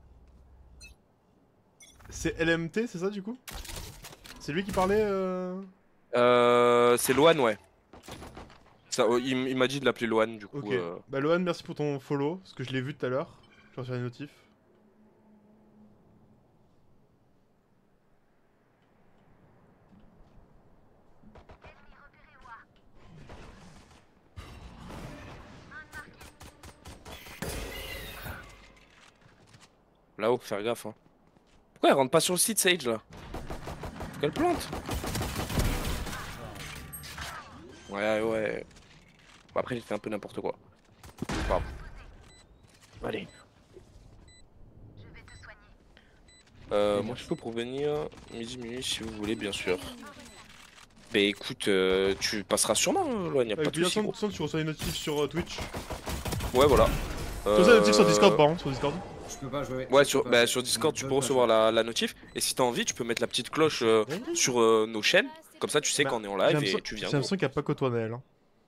C'est L M T, c'est ça du coup? C'est lui qui parlait euh... Euh... C'est Loan, ouais. Ça, oh, il, m- il m'a dit de l'appeler Loan, du coup. Ok. euh, Bah Lohan, merci pour ton follow, parce que je l'ai vu tout à l'heure. Je reçois les notifs. Là-haut, faire gaffe, hein. Pourquoi elle rentre pas sur le site, Sage, là? Faut qu'elle plante. Ouais, ouais. Bon, après, j'ai fait un peu n'importe quoi. C'est pas grave. Allez. Euh, moi, je peux pour venir midi, minuit, si vous voulez, bien sûr. Bah écoute, euh, tu passeras sûrement, hein, Loan, y'a pas Avec de soucis, cent gros. pour cent tu reçois les notifs sur euh, Twitch. Ouais, voilà. Tu reçois les notifs sur Euh, Discord, pardon, sur Discord. Je peux pas jouer. Ouais, je sur, peux bah, pas- sur Discord, je tu peux peux pas recevoir jouer. la, la notif. Et si t'as envie, tu peux mettre la petite cloche euh, sur euh, nos chaînes. Comme ça, tu sais Bah, quand on est en J'ai live l'impression et tu j'ai viens. l'impression qu'il n'y a pas que toi, Naël. hein.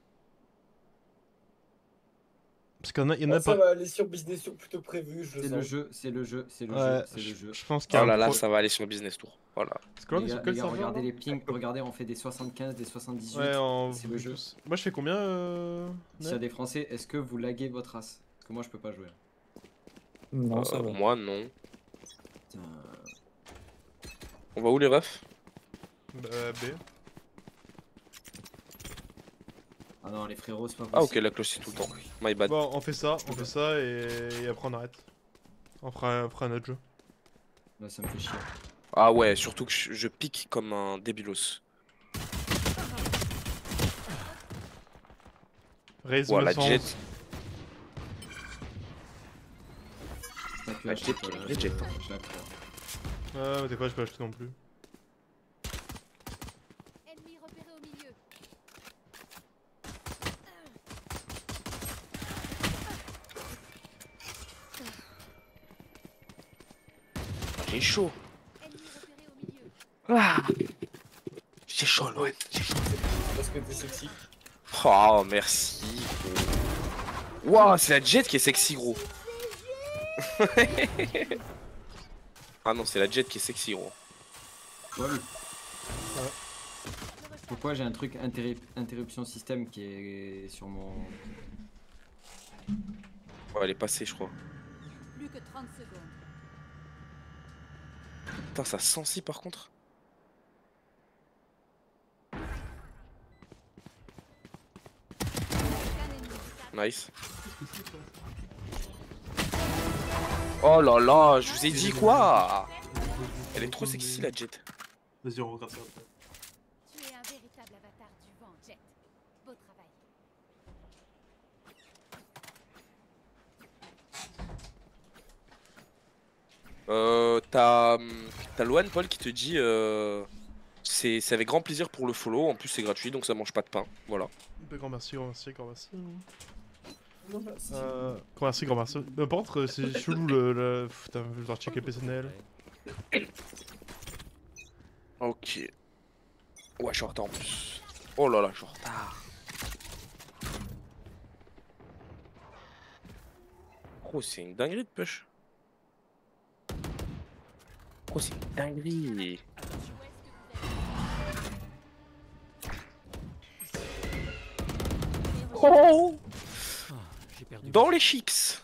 Parce qu'il y en a, il y en a Ah, ça pas. va aller sur Business Tour plutôt prévu, je C'est sens. le jeu, c'est le jeu, c'est le Ouais, jeu, c'est je, le jeu. je pense qu'il y a Oh là un là, pro- ça va aller sur Business Tour. Voilà. Parce que là, on est Les sur gars, quel les gars, serveur regardez là les pings, regardez, on fait des soixante-quinze, des soixante-dix-huit. Ouais, en. c'est le jeu. Moi, je fais combien euh... S'il y a Naël des Français, est-ce que vous laguez votre race? Parce que moi, je peux pas jouer. Non, Euh, ça va. moi, non. Putain. On va où les refs? Bah, B. Ah non, les frérots, c'est pas possible. Ah ok, la cloche c'est tout le temps. My bad. Bon, on fait ça, on fait ça et, et après on arrête. On fera, on fera un autre jeu. Là, ça me fait chier. Ah ouais, surtout que je, je pique comme un débilos. Raise Ouah, me la sens- jet. T'as pu La acheter, jet, toi, là, la je- jet. je la prends. Ah, mais t'es pas, je peux acheter non plus. Ennemi repéré au milieu. J'ai chaud. Ennemi repéré au milieu. Ah. J'ai chaud, Loan. J'ai chaud. Parce que t'es sexy. Oh, merci. Gros. Waouh, c'est la jet qui est sexy, gros. Ah non, c'est la jet qui est sexy, gros. Ouais, Pourquoi j'ai un truc interrup- interruption système qui est sur mon. Ouais, elle est passée, je crois. Plus que trente secondes. Putain, ça sensit par contre. Nice. Oh là là, je vous ai dit quoi? Elle est trop sexy la Jet. Vas-y, on regarde ça après. Tu es un véritable avatar du vent, Jet. Beau travail. Euh, t'as hum, t'as Loane Paul qui te dit euh, c'est c'est avec grand plaisir pour le follow, en plus c'est gratuit donc ça mange pas de pain, voilà. Bah, grand merci, grand merci, grand merci. Non, merci. Euh, grand merci, grand merci. Euh, par contre, euh, c'est chelou le. le... Putain, je dois checker P C N L. Ok. Ouais, je suis en retard en plus. Oh là là, je suis en retard. Oh, c'est une dinguerie de push. Oh, c'est une dinguerie. Oh, Ah, j'ai perdu. dans les chics.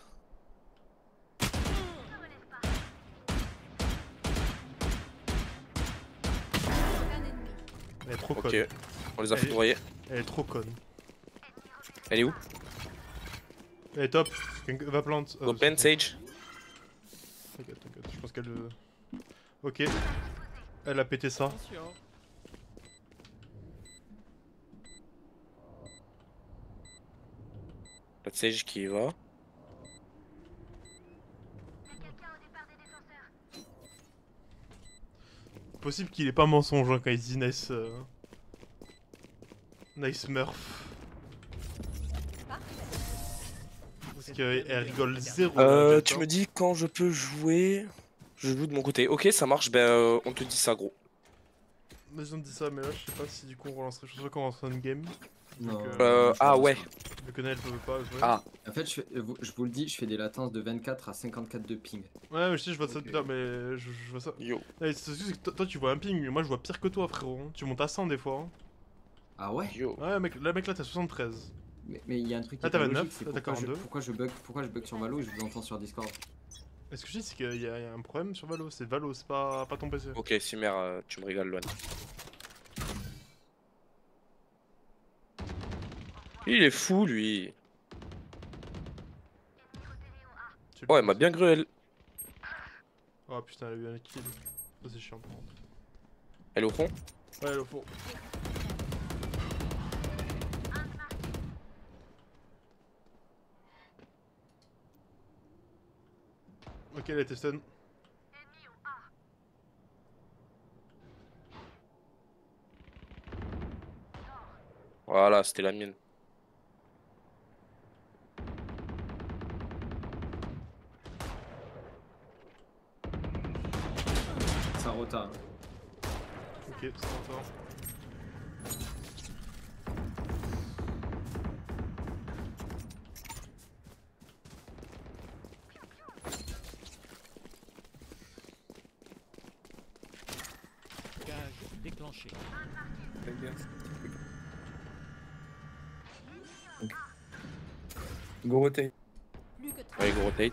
Elle est trop Ok, conne. on les a Allez. foudroyés. Elle est trop conne. Elle est où? Elle est top. Va plante. Euh, Open c'est bon. Sage. T'inquiète, t'inquiète, je pense qu'elle. euh, Ok. Elle a pété ça. Attention. La Sage qui y va. Possible qu'il ait pas mensonge hein, quand il dit nice. euh, Nice Murph. Parce qu'elle rigole zéro. Euh, là, tu Delta. me dis quand je peux jouer. Je joue de mon côté. Ok, ça marche. Ben, euh, on te dit ça, gros. Vas-y, on te dit ça, mais là, je sais pas si du coup on relancerait. Je sais pas qu'on relancerait une game. Non. euh, Euh, je ah pense ouais. pas. Le Connaît, elle peut pas jouer. Ah. En fait, je, fais- euh, vous- je vous le dis, je fais des latences de vingt-quatre à cinquante-quatre de ping. Ouais, mais je sais, je vois ça Ok. tout à l'heure, mais je, je vois ça. Yo. Eh, c'est c'est que toi, toi, tu vois un ping, mais moi je vois pire que toi, frérot. Tu montes à cent des fois. hein. Ah ouais? Yo. Ouais, mec, là, mec, là, t'as soixante-treize. Mais mais il y a un truc qui Ah, est t'as pas vingt-neuf, logique, c'est là, t'as pourquoi je, quarante-deux. pourquoi je bug, pourquoi je bug sur Valo et je vous entends sur Discord. Et ce que je dis, c'est qu'il y, a y a un problème sur Valo. C'est Valo, c'est pas, pas ton P C. Ok, Simer, euh, tu me régales, Loane. Il est fou, lui. Tu le Oh, elle penses. m'a bien gruel. Oh putain, elle a eu un kill. Ça, c'est chiant par contre. Elle est au fond? Ouais, elle est au fond. Ok, elle était stun. Voilà, c'était la mienne. Ça rota. Ok, c'est encore. Gage déclenché. Go rotate. Plus que trente Allez, gros rotate.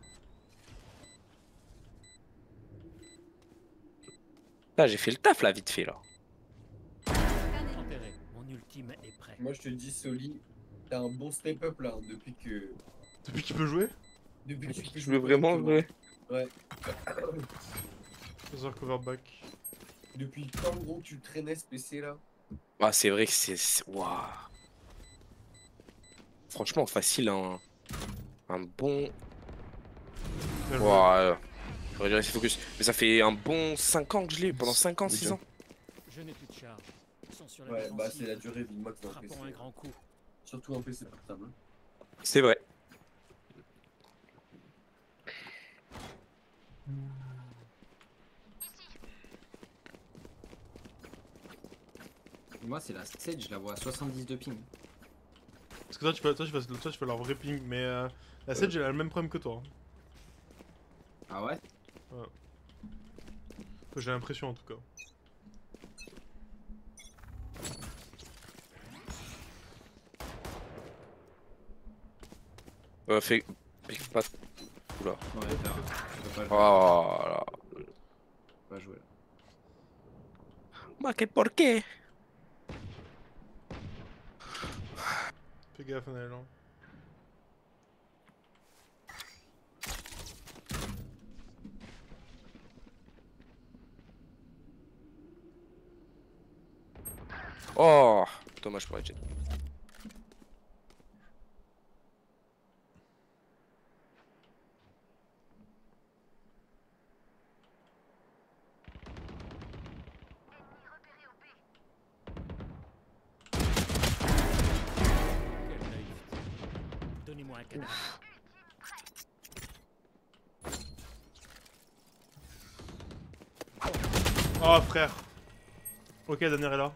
Là, j'ai fait le taf, là, vite fait, là. Enterré. Mon ultime est prêt. Moi je te dis Soli, t'as un bon step up là depuis que. Depuis qu'il peut jouer Depuis que tu peux Je veux vraiment correctement. jouer. Ouais. Faiseur cover back. Depuis quand gros tu traînais ce P C là? Ah, c'est vrai que c'est... c'est- Waouh. Franchement, facile, un... Un bon... Bien joué. Waouh. J'aurais dû rester focus. Mais ça fait un bon cinq ans que je l'ai, pendant cinq ans, six ans. Je n'ai plus de charge. Ils sont sur la Ouais, bah défensive. c'est la durée vie max d'un P C. Frappons un grand coup. Surtout un P C portable. hein. C'est vrai. Moi, c'est la Sage, je la vois à soixante-dix de ping. Parce que toi, tu peux, toi, tu fais, toi, tu fais leur vrai ping, mais euh, la Sage, elle a le même problème que toi. hein. Ah ouais? J'ai l'impression en tout cas. Euh, fais. Fais pas. Oula. Ouais, t'as- tu peux pas jouer. Oh là. Tu peux pas jouer. Ma que porqué? Fais gaffe, Nel. Hein. Oh, dommage pour la jet. Quelle naïveté. Donnez-moi un cadavre. Oh frère. Ok, Daniel est là.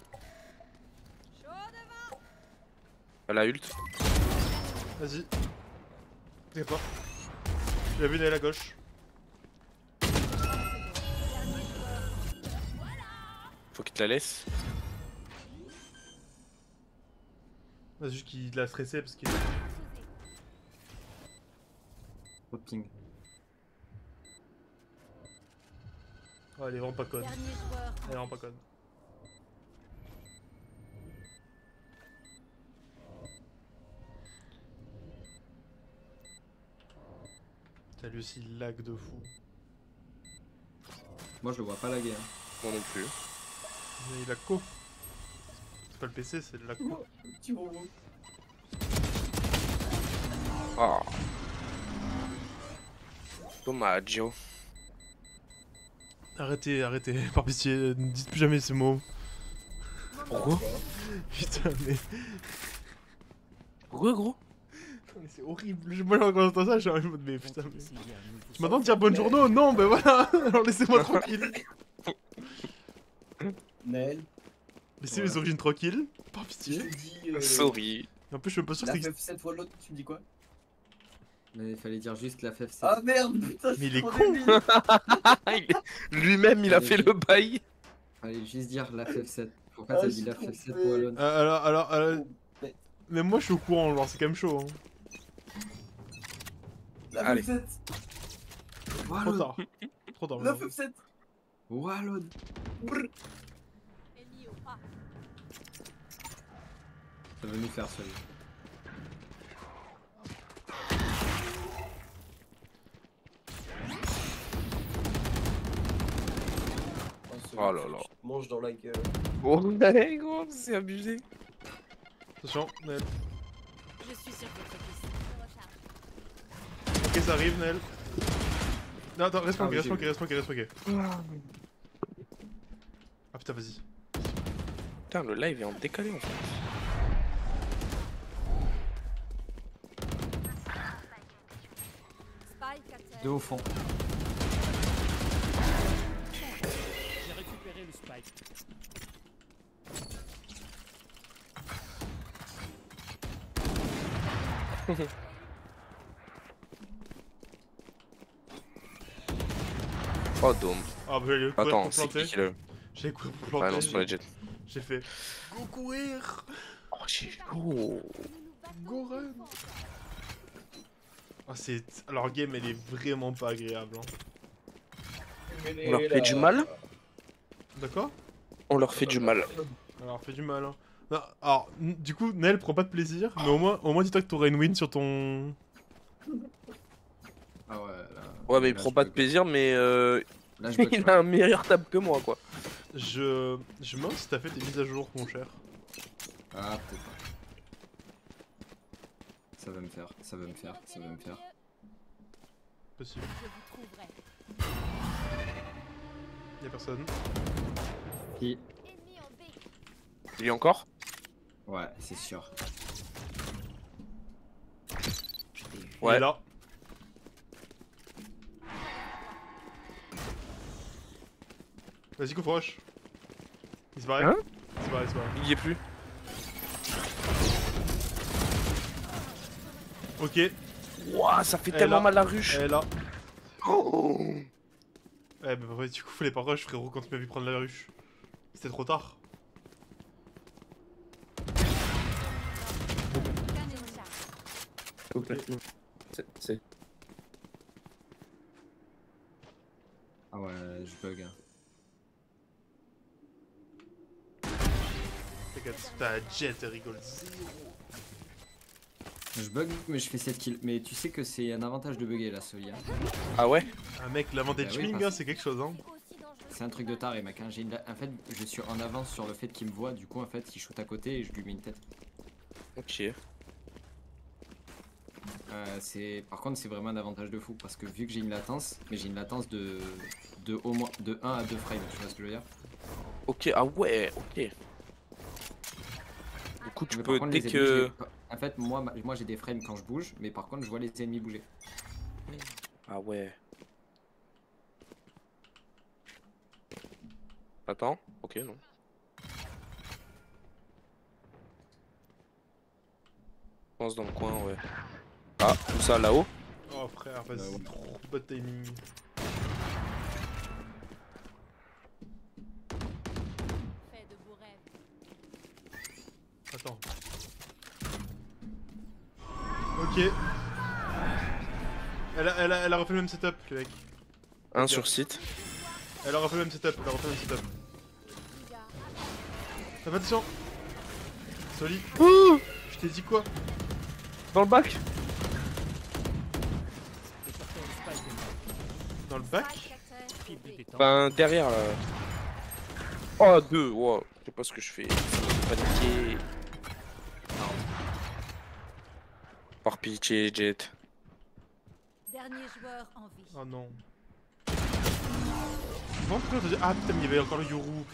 Elle a ult. Vas-y. T'es pas. J'ai vu Nel à gauche. Faut qu'il te la laisse. Vas-y, juste qu'il l'a stressé parce qu'il. Trop de ping. Oh, elle est vraiment pas conne. Dernier joueur. Elle est vraiment pas conne. T'as lui aussi il lag de fou. Moi je le vois pas laguer. Hein. Moi non plus. Mais il a co. C'est pas le P C, c'est de la co. Petit robot. Oh. Dommage. Arrêtez, arrêtez, par pitié, ne dites plus jamais ces mots. Pourquoi? Putain, mais. Pourquoi, gros? Mais c'est horrible. Moi, quand j'entends ça, je suis en mode, mais putain, mais. S'il y a un nouveau Tu m'entends dire bonne journée? Non, ben voilà. Alors laissez-moi tranquille. Naël, Laissez Voilà. les origines tranquilles, par je pitié. te dis. euh, Sorry. Et en plus, je suis même pas sûr La que c'est. F F sept fois l'autre, tu me dis quoi? Mais il fallait dire juste la F F sept. Ah merde, putain, Mais il est trop con. débile. Lui-même, il a fait le bail. Fallait juste dire la F F sept. Pourquoi Ah, t'as je dit la suis F F sept trompé. Wallon? Euh, alors, alors, alors. Oh, mais- Mais moi, je suis au courant, genre, c'est quand même chaud. Hein. La Allez. F F sept. Trop Wallon! tard. Trop tard. La maintenant. F F sept. Wallon! Ennemi au pas. Ça va nous faire celui. Oh là là. Mange dans la gueule. Oh, ouais, gros, c'est abusé. Attention, Nel. Je suis sur votre piste. Je recharge. Ok, ça arrive, Nel. Non, attends, reste Ah planqué, oui, reste j'ai planqué, vu. reste planqué, reste planqué. Ah putain, vas-y. Putain, le live est en décalé en fait. Spike à terre. Deux au fond. J'ai récupéré le spike. Oh, dôme. Ah bah, j'allais courir Attends, pour c'est planter. qui qui le. J'ai couru pour Ah planter. non, c'est pas j'ai- legit. J'ai fait. Go courir! Oh, j'ai. Oh. Go run! Ah, c'est. Alors, game, elle est vraiment pas agréable. Hein. On leur fait du mal? D'accord? On leur fait du mal. Alors, fait du mal. Hein. Non, alors, n- du coup, Nel prend pas de plaisir, mais au moins, au moins dis-toi que t'auras une win sur ton. Ah ouais, là. Ouais, mais il là, prend je pas peux- de plaisir, mais euh, Là, je peux il a un meilleur table que moi, quoi. Je. Je me demande si t'as fait tes mises à jour, mon cher. Ah, peut-être pas. Ça va me faire, ça va me faire, ça va me faire. Possible. Je vous trouverai. Y'a personne. Qui? Ennemi en B. Lui encore? Ouais, c'est sûr. Il Ouais. est là. Vas-y, go rush. Il se barre. Hein Il se barre, il se barre. Il y est plus. Ok, Ouah, ça fait Elle tellement a- mal la ruche. elle est là. Oh. Eh bah ouais, du coup, fallait pas rush, frérot, quand tu m'as vu prendre la ruche. C'était trop tard. Canne et recharge. C'est- c'est- Ah ouais, je bug. hein. T'inquiète, t'as Jet, elle rigole zéro. Je bug, mais je fais sept kills. Mais tu sais que c'est un avantage de bugger la Solia. Ah ouais? Ah mec, l'avantage Bah oui, ping, parce- hein, c'est quelque chose, hein. C'est aussi dangereux C'est un truc de taré, mec. hein. J'ai une- En fait, je suis en avance sur le fait qu'il me voit. Du coup, en fait, il shoot à côté et je lui mets une tête. Ok. Euh, c'est... Par contre, c'est vraiment un avantage de fou. Parce que vu que j'ai une latence, mais j'ai une latence de... de au moins de un à deux frames. Tu vois ce que je veux dire? Ok, ah ouais, ok. Du coup, tu Mais peux, par contre, dès les ennemis, que... je les- En fait, moi, ma- moi j'ai des frames quand je bouge. Mais par contre, je vois les ennemis bouger. Ah ouais. Attends, ok, non. Je pense dans le coin, ouais. Ah, tout ça là-haut? Oh frère, vas-y, Bah ouais. trop bad timing. fait de beaux rêves. Attends. Ok. Elle a, elle, a, elle a refait le même setup, les mecs. Un sur site. Elle a refait le même setup, elle a refait le même setup. Fais attention. Soli. Je t'ai dit quoi? Dans le bac? Le porteur du spike est mort. Dans le bac? Spike à terre, Cible sauvé. détente. Ben, derrière là. Oh, deux, wow. Je sais pas ce que je fais. Paniquer. Par pitié, Jet. Dernier joueur en vie. Oh non. Bon, pourquoi t'as dit- Ah putain, mais il y avait encore le Yoru.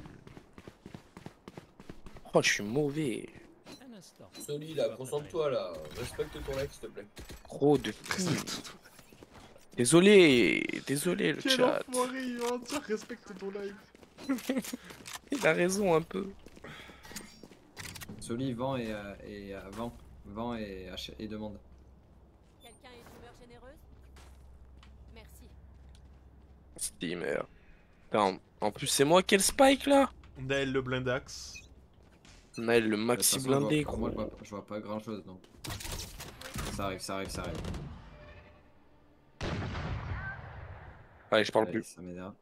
Oh, je suis mauvais. Un instant. Soli, là, concentre-toi, là. Respecte ton like, s'il te plaît. Trop de Désolé, désolé le Quel chat. enfoiré, il va en dire respecte ton live. Il a raison un peu. Soli, vent et, euh, et euh, vent. Vent et, ach- et demande. Quelqu'un est d'humeur généreuse? Merci. Steamer. Putain, en plus, c'est moi qui ai le spike là. Naël le blindax. Naël le De toute maxi façon, je vois- blindé, Moi, gros. je vois, je vois pas grand chose donc. Ça arrive, ça arrive, ça arrive. Allez, je parle Allez, plus. ça m'énerve.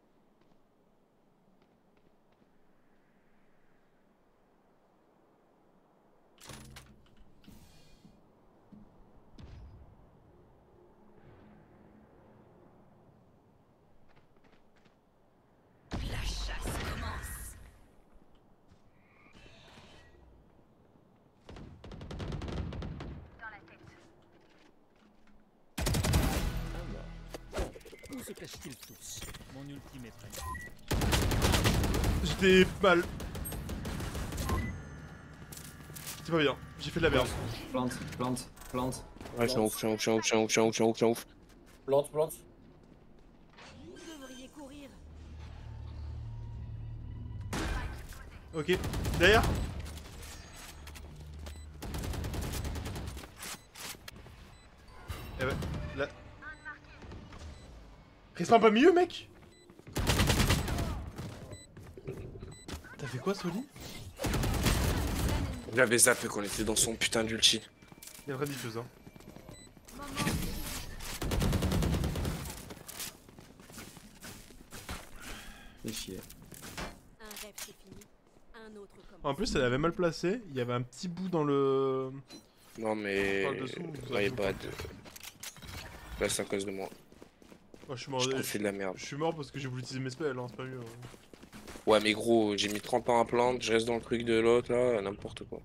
La chasse commence. Où se cachent-ils tous? Mon ultime est prêt. J'étais mal. C'est pas bien, j'ai fait de la merde. Plante, plante, plante. Ouais, je suis en ouf, je suis en ouf, je suis en ouf, je suis en ouf, je suis en ouf, je suis en ouf, je suis en ouf. Plante, plante. Vous devriez courir. Ok, derrière. Eh ouais, là. Reste un peu mieux, mec. T'as fait quoi, Soli? J'avais zappé qu'on était dans son putain d'ulti. Il y a vraie diffuse, hein. Fais chier. Un rêve c'est fini. Un autre commence. En plus, elle avait mal placé. Il y avait un petit bout dans le. Non mais... Par le dessous, vous Ouais, avez bah... De... Là, c'est à cause de moi. Oh, je suis mort. Je Je, fais de la merde. je suis mort parce que j'ai voulu utiliser mes spells, hein, c'est pas mieux. hein. Ouais, mais gros, j'ai mis trente ans à plante, je reste dans le truc de l'autre là, n'importe quoi.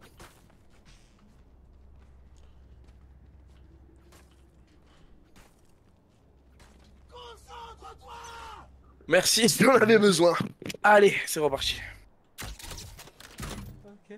Merci, j'en avais besoin. Allez, c'est reparti. Ok.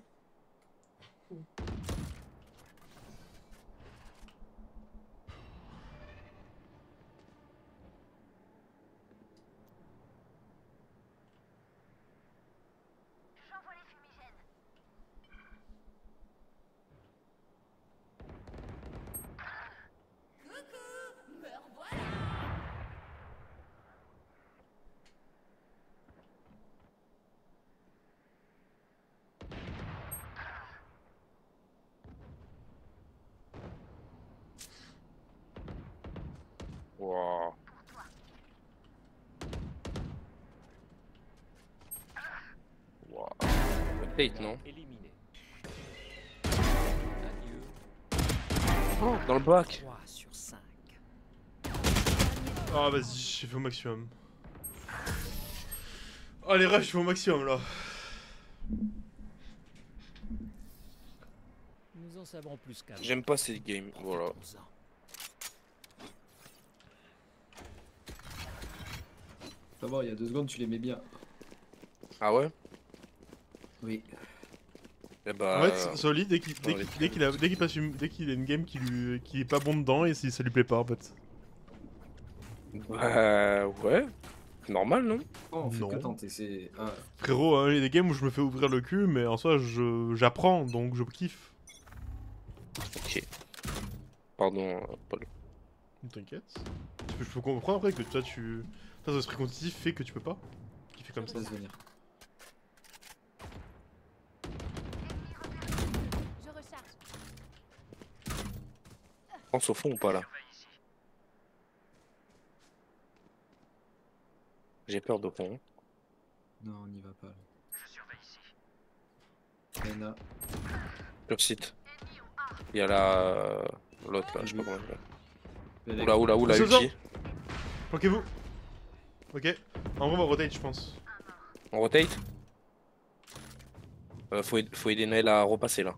Tate, non? Éliminé. Oh, dans le bac. trois sur cinq. Ah vas-y, j'ai fait au maximum. Oh les refs, je fais au maximum là. Nous en savons plus qu'avant. J'aime pas cette game, voilà. Profitons-en. Ça va, il y a deux secondes, tu l'aimais bien. Ah ouais? Oui. Eh bah... En fait, Solide, dès qu'il dès dans les qu'il- dès qu'il a, dès qu'il passe une- dès qu'il a une game qui, lui, qui est pas bon dedans et si ça lui plaît pas en fait. Bah... Ouais. Normal, non? Oh, on fait Non. que tenter, c'est... Ah, Frérot, hein, il y a des games où je me fais ouvrir le cul, mais en soi, je- j'apprends, donc je kiffe. Ok. Pardon, euh, Paul. T'inquiète. Je peux- je peux comprendre après que toi, tu... Toi, ton esprit compétitif fait que tu peux pas. Qui fait comme ça. laisse venir. Je recharge. Pense au fond ou pas là? J'ai peur de fond. Non, on n'y va pas. Là. Reyna. Sur site. Il y a la... L'autre là, je sais pas comment elle s'appelle. Belek. Oula, oula, oula, Attention, ulti. Planquez-vous. Ok. En gros, on va rotate, je pense. On rotate. Euh, faut, aid- faut aider Naël à repasser là.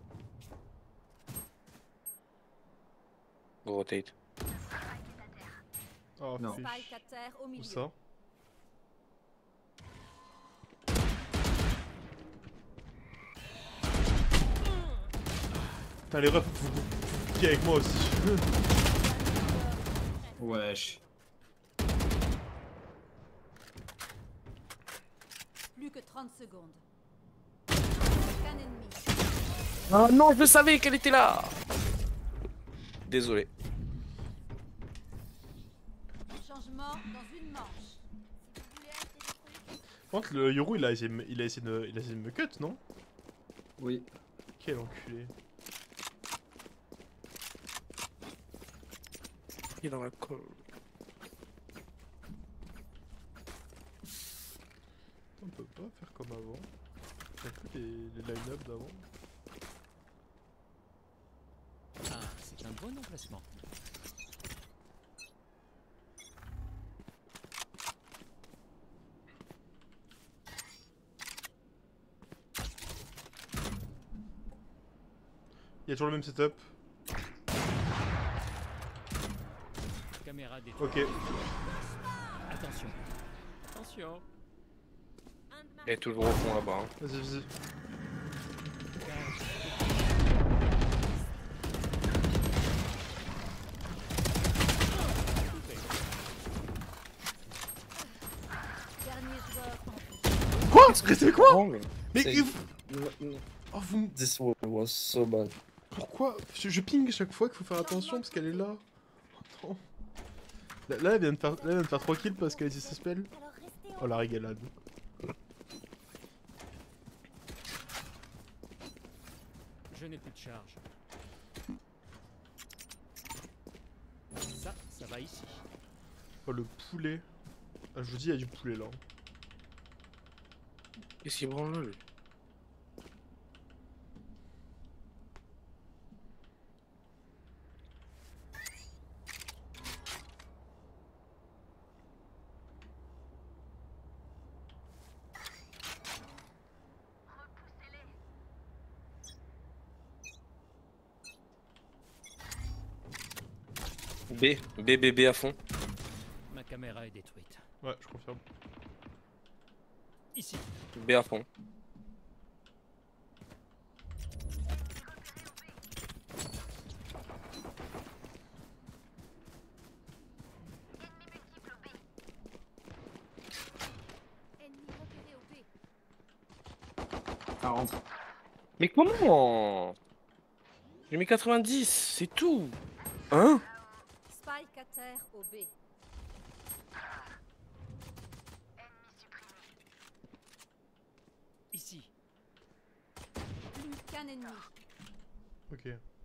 On rotate. Oh, Non. fiche. Spike à terre au Où milieu. ça? Putain, les refs, vous, vous, vous qui avec moi aussi. Wesh. Plus que trente secondes. Aucun ennemi. Ah non, je savais qu'elle était là. Désolé. Changement dans une manche. Si vous voulez acheter des trucs, Par contre, le Yoru, il a essayé de me, il a essayé de, il a essayé de me cut, non? Oui. Quel enculé. Il est dans la colle. On peut pas faire comme avant. T'as plus les, les line-up d'avant. Ah, c'est un bon emplacement. Il y a toujours le même setup. Caméra détruite. Ok. Attention. Attention. un de Elle est toujours au fond là-bas. Hein. Vas-y, vas-y. Dernier joueur en Quoi? C'est quoi? wrong. Mais C'est- vous... Oh, vous... me- This one was so bad. Pourquoi? je, je ping chaque fois qu'il faut faire attention parce qu'elle est là. Attends. Là, là, elle vient de faire, là, elle vient de faire trois kills parce qu'elle a utilisé ses spells. alors restez en Oh la régalade. Je n'ai plus de charge. Ça, ça va ici. Oh le poulet. Ah, je vous dis, il y a du poulet là. Qu'est-ce qu'il branle là lui? B, B, B, B à fond. Ma caméra est détruite. Ouais, je confirme. Ici. B à fond. ennemi repéré au B. quarante. Mais comment? J'ai mis quatre-vingt-dix, c'est tout. Hein? Spike à terre au B. Ici. Plus qu'un ennemi. Ok.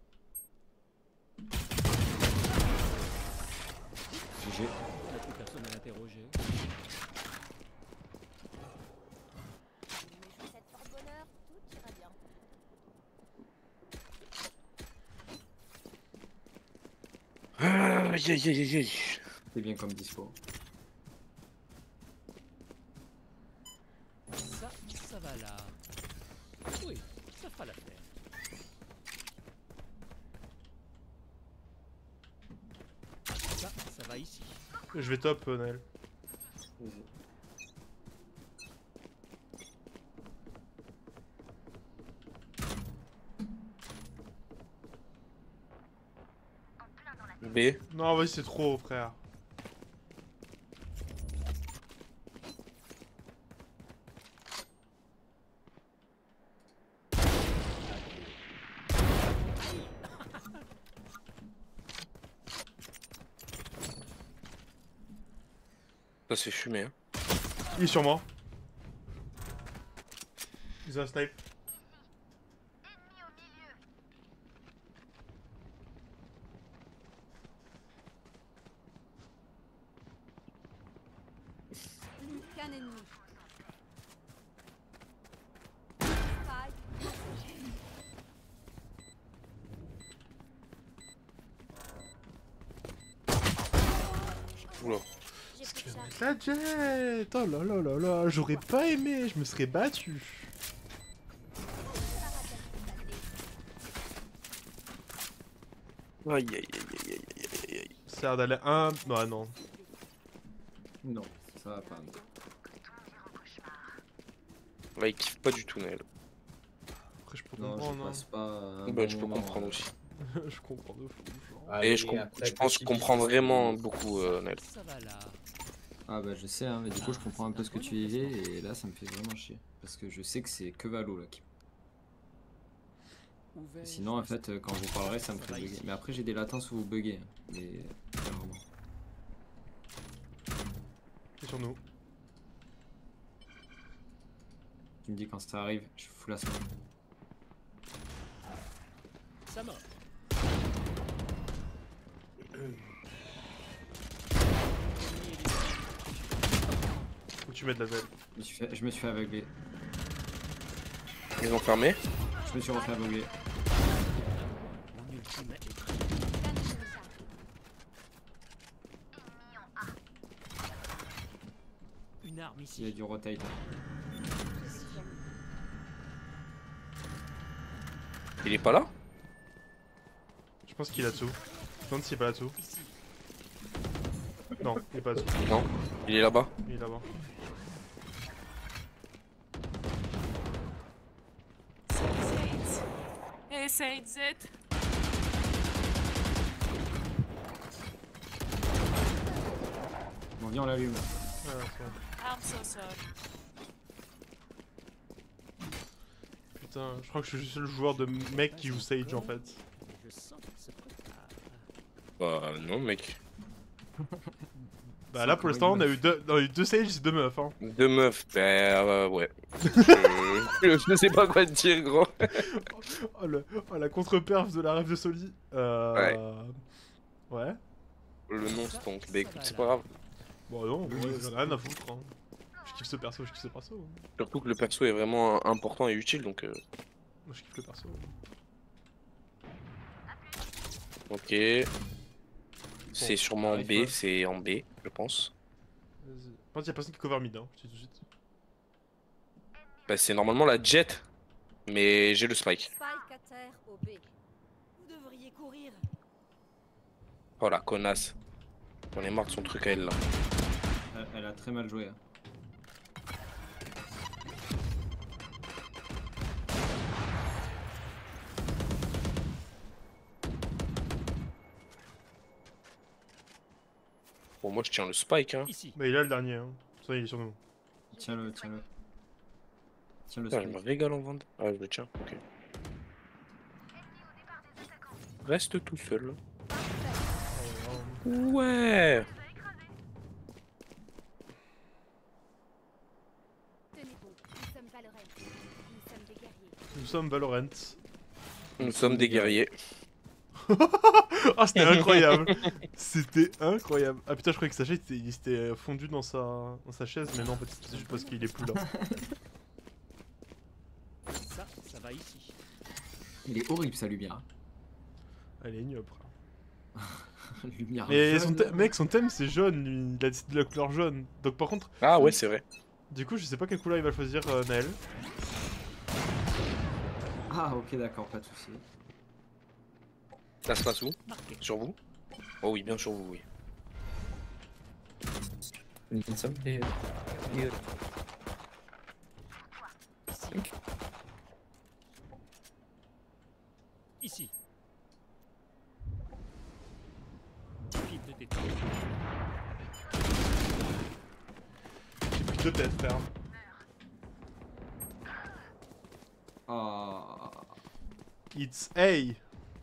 G G. Il n'y a plus personne à interroger. Mes chaussettes porte-bonheur, tout ira Aïe aïe aïe aïe. C'est bien comme dispo. Ça, ça va là. Oui, ça fera l'affaire. Ça, ça va ici. Je vais top, euh, Naël. Vas-y. B. Non, vas-y, c'est trop, frère. Ça se fait fumer. Hein. Il est sur moi. Ils ont un snipe. Plus qu'un ennemi. Spike. Oula. J'ai plus de charge. La jet. Oh là là là là. J'aurais pas aimé. Je me serais battu. Aïe aïe aïe aïe aïe aïe aïe. Ça a l'air d'aller un. Non, non. Non, ça va pas. Ouais, il kiffe pas du tout, Naël. Après, je peux Non, comprendre. je hein. passe pas. un Bah, bon je peux moment, comprendre euh. aussi. Je comprends de fou. genre. Ah, Et mais je, com- après, je pense petit comprends bisou, vraiment c'est- beaucoup, euh, Naël. Ça va là. Ah bah je sais, hein, mais du coup je comprends un peu ce que tu disais et là ça me fait vraiment chier. Parce que je sais que c'est que Valo là qui. Ouvert. Sinon en fait euh, quand je vous parlerai ça me ferait bugger. Mais après j'ai des latences où vous buguez. hein. Mais clairement. C'est sur nous. Tu me dis quand ça arrive, je fous la semaine. Ça marche. Faut que tu mettes la zèle. Je me suis fait, je me suis fait aveugler. Ils ont fermé. Je me suis refait aveugler. Mon ultime est prêt. Qu'un ennemi charge. Une arme Il y a ici. du rotate. Il est pas là? Je pense qu'il est là-dessous. Je me demande s'il est pas là-dessous. Ici. Non, il est pas là-dessous. Non. Il est là-bas. Il est là-bas. Hey, Saint Z. Bon viens on l'allume. Ah, c'est bon. I'm so sorry. Putain, je crois que je suis juste le joueur de mec qui joue Sage en fait. Je sens qu'il se prépare. Bah, non, mec. Bah là pour l'instant on a eu deux, on a eu deux Sage et deux meufs hein. Deux meufs. Bah, euh, ouais. je... je sais pas quoi te dire, gros. Oh, le, oh, la contre-perf de la rêve de Soli. Euh... Ouais. Le nom stonk. Bah, écoute, c'est pas grave. Bon non, ouais, j'en ai rien à foutre hein. Je kiffe ce perso, je kiffe ce perso. hein. Surtout que le perso est vraiment important et utile, donc. Euh... Moi je kiffe le perso. Ok. C'est sûrement arrive B, pas. c'est en B, je pense. Vas-y. Par contre y'a personne qui cover mid hein, je te dis tout de suite. Bah, c'est normalement la jet. Mais j'ai le spike. Spike à terre au B. Vous devriez courir. Oh la connasse. On est marre de son truc à elle là. Elle, elle a très mal joué. hein. Bon, moi je tiens le spike, hein. Ici. Bah il est là le dernier hein. Ça il est sur nous. Tiens-le, tiens-le. Tiens le Putain, je me spike. régale en vente. Ah, je le tiens, ok. Reste tout seul. Ouais. Tenez bon, nous sommes Valorant. Nous sommes des guerriers. Nous sommes Valorant. Nous sommes des guerriers. Ah c'était incroyable. C'était incroyable. Ah putain je croyais que Sacha il s'était- il s'était fondu dans sa, dans sa chaise mais non en fait c'est juste parce qu'il est plus là. Ça, ça va ici. Il est horrible sa lumière. Elle est ignoble. frère. Lumière Mais jaune. son thème- mec, son thème c'est jaune, lui, il a décidé de la couleur jaune. Donc par contre, Ah ouais, c'est vrai. du coup, je sais pas quelle couleur il va choisir, euh, Naël. Ah, ok, d'accord, pas de soucis. Ça se passe où? Marqué. Sur vous? Oh oui, bien sur vous, oui. Need some here. Here. Ici. Fil de détente. J'ai pris deux têtes, frère. Ah. It's A.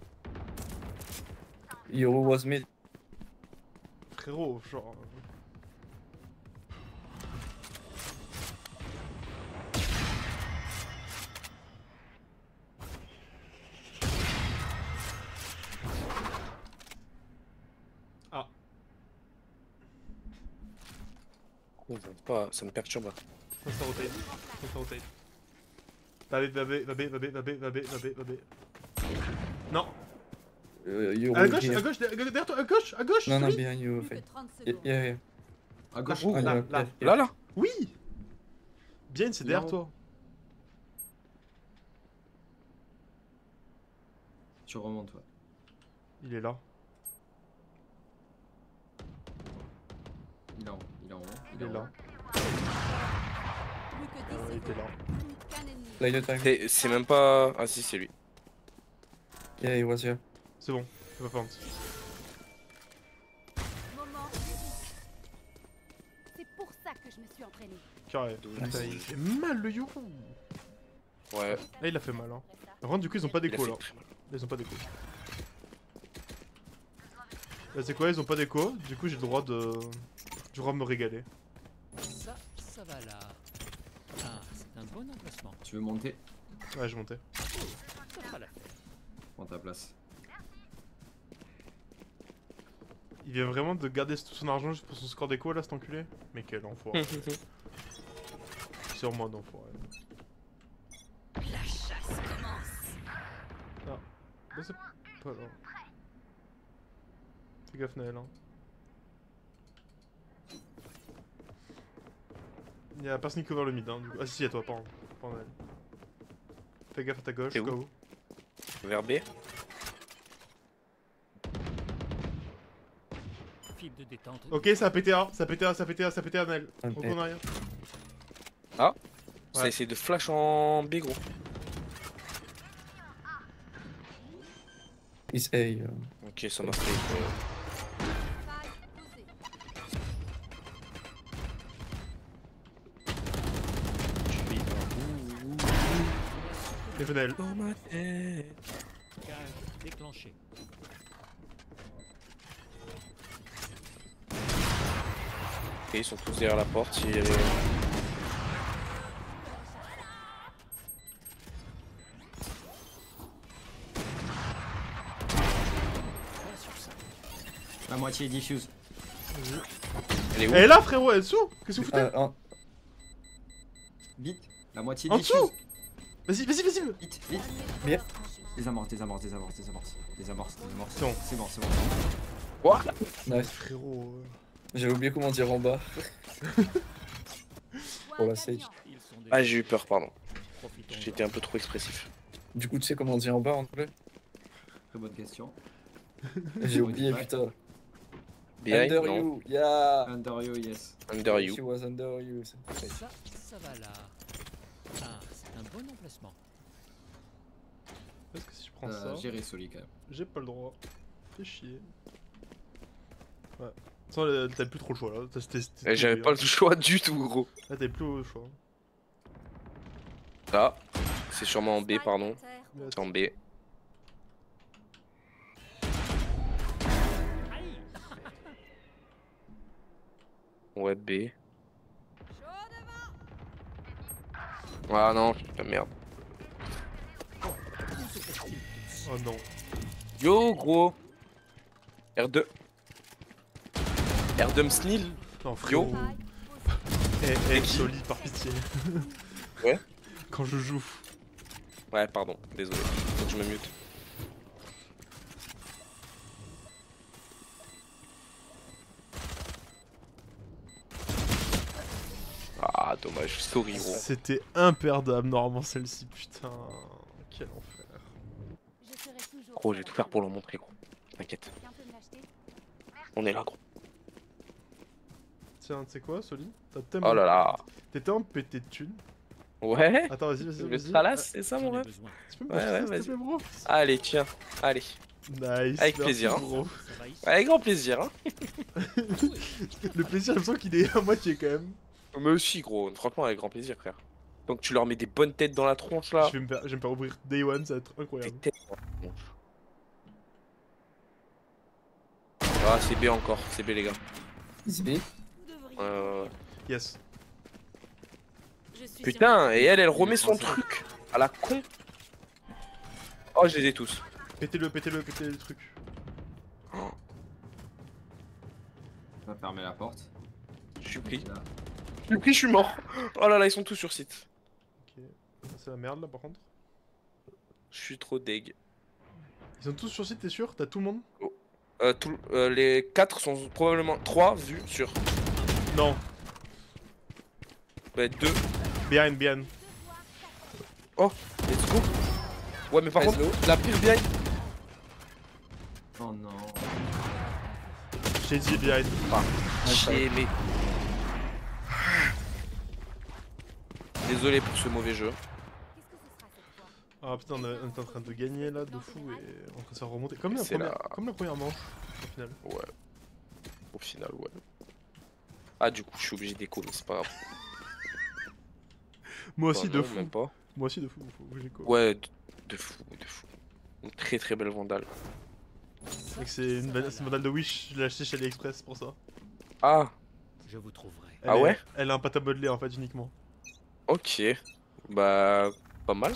Euro was mid. Frérot, genre. Ah, Oh, pas, ça me perturbe. ça ça rotate. Ça ça rotate. Va B, va B, va B, va B, va B, va B, va B, va B. Non. Uh, Euro À gauche, here. à gauche, derrière derrière toi, à gauche, à gauche. No, no, oui. behind you, Plus que Faye. trente Yeah, secondes. yeah, yeah. À gauche. Là, Ah, là, yeah, là. yeah. Là, là? Oui. Bien, c'est derrière Non. toi. Tu remontes, ouais. Il est là. Il est en haut. Il est en haut. Il est en là. haut. Plus que Euh, dix il était secondes. là. Plus qu'un ennemi. Play the time. C'est c'est même pas. Ah si, c'est lui. Yeah, he was here. C'est bon, il va pas honte. Moment critique. C'est pour ça que je me suis entraîné. Carré. Putain, il fait mal le Euro. Ouais. Là, il a fait mal. Hein. Par contre, du coup, ils ont pas Il a d'écho fait là. très mal. Là, ils ont pas d'écho. Là, c'est quoi? Ils ont pas d'écho. Du coup, j'ai le droit de. J'ai le droit de me régaler. Ça, ça va là. Ah, c'est un bon emplacement. Tu veux monter? Ouais, je montais. Ça fera l'affaire. Prends ta place. Il vient vraiment de garder tout son argent juste pour son score d'écho là, cet enculé? Mais quel enfoiré. Sur moi, d'enfoiré. La chasse commence. Là, c'est pas là. Fais gaffe, Naël. Hein. Il y a personne qui couvre le mid. Hein, du coup. Ah, si, si, y'a toi, pardon. Pardon, Naël. Fais gaffe à ta gauche, T'es où? K O. Vers B. Fil de détente. Ok, ça a pété A, ça a pété A, ça a pété A, ça a pété A, Naël. Ok. Retourne en arrière. Ça a Ouais. essayé de flash en B, gros. It's A. uh, Ok, ça m'a fait. euh, Faille posée. Bien fait, Naël. Dans ma tête. Cage déclenché. Ok, ils sont tous derrière la porte. Il y avait- Pas sur ça. La moitié diffuse. Elle est où? Elle est là, frérot, elle est dessous. Qu'est-ce que vous foutez? uh, en- Vite. La moitié En diffuse. dessous. Vas-y, vas-y, vas-y. Vite, vite. Bien. Désamorce, désamorce, désamorce, désamorce. Désamorce, désamorce. C'est bon. C'est bon, c'est bon. What? Nice. Frérot. euh. J'ai oublié comment dire en bas. Pour la stage. Ils sont des... Ah, j'ai eu peur, pardon. Profitons. J'étais un peu trop expressif. Du coup, tu sais comment dire en bas en anglais? Très bonne question. J'ai Ouais, oublié, ouais. putain. Behind, Under non. you, yeah. Under you, yes. Under She you. was under you. Okay. Ça, ça va là. Ah, c'est un bon emplacement. Est-ce que si je prends Euh, ça, Gérer Soli quand même. j'ai pas le droit. Fais chier. Ouais. Sans, euh, t'avais plus trop le choix là. T'as- c'était- c'était Eh, J'avais tout, pas hein. le choix du tout, gros. Là, t'avais plus le choix. Là, c'est sûrement en B, Spike pardon. à terre. C'est en B. Ouais, B. Chaud devant. Ah non, putain, merde. Oh non. Yo, gros. R deux. R deux Msnil. Non, frérot. Faille Eh, posée. eh, Soli, par pitié. Ouais. Quand je joue. Ouais, pardon, désolé. Faut que je me mute. je suis sorry, gros. C'était imperdable normalement celle-ci, putain. Quel enfer. Je serai toujours Gros, je vais tout faire pour leur montrer, gros. T'inquiète. Quelqu'un peut me l'acheter? On est là, gros. Tiens, tu sais quoi, Soli? T'as tellement... Oh là là. T'es tellement pété de thunes. Ouais. Attends, vas-y, vas-y, Le vas-y. Stralas, c'est ça, mon J'en ai ref? besoin. Tu peux me Ouais, montrer, ouais, s'il te vas-y. plaît, bro? Allez, tiens. Allez. Nice. Avec merci, plaisir, hein. bro. Ça va ici. Avec grand plaisir, hein. Le plaisir, je sens qu'il est à moitié quand même. Mais aussi, gros. Franchement, avec grand plaisir, frère. Donc, tu leur mets des bonnes têtes dans la tronche, là. Je vais, me faire, je vais me faire ouvrir Day One, ça va être Des incroyable. têtes dans la tronche. Ah, c'est B encore. C'est B, les gars. Easy B. Vous devriez. Euh... Yes. Je suis Putain, sûre et elle, elle remet est son français. truc. À la con. Oh, je les ai tous. Pétez-le, pétez-le, pétez le truc. Oh, On va fermer la porte. je suis pris. Là. Je suis pris, je suis mort. Oh là là, ils sont tous sur site. Ok. C'est la merde là par contre. Je suis trop deg. Ils sont tous sur site, t'es sûr? T'as tout le monde? Euh, tout- euh, les quatre sont probablement trois vus sur Non. bah, deux. Behind, behind. Let's go. Ouais, mais par Let's contre, la pire behind. Oh non. J'ai dit behind. Chier, mais. Désolé pour ce mauvais jeu. Qu'est-ce que ce sera cette fois? Ah putain, on est on est en train de gagner là, de fou, et on est en train de se faire remonter. Comme la, C'est première, la- comme la première manche, au final. Ouais. Au final, ouais. Ah, du coup, je suis obligé d'écho, mais c'est pas grave. Moi aussi, Bah, de non, fou. même pas. Moi aussi, de fou. Faut que j'écho. Ouais, de, de fou, de fou. Une très très belle vandale. Mec, c'est une, van- c'est une vandale de Wish, je l'ai acheté chez AliExpress pour ça. Ah, Je vous trouverai. Elle Ah est- ouais Elle a un pâte à modeler en fait, uniquement. ok. Bah, pas mal.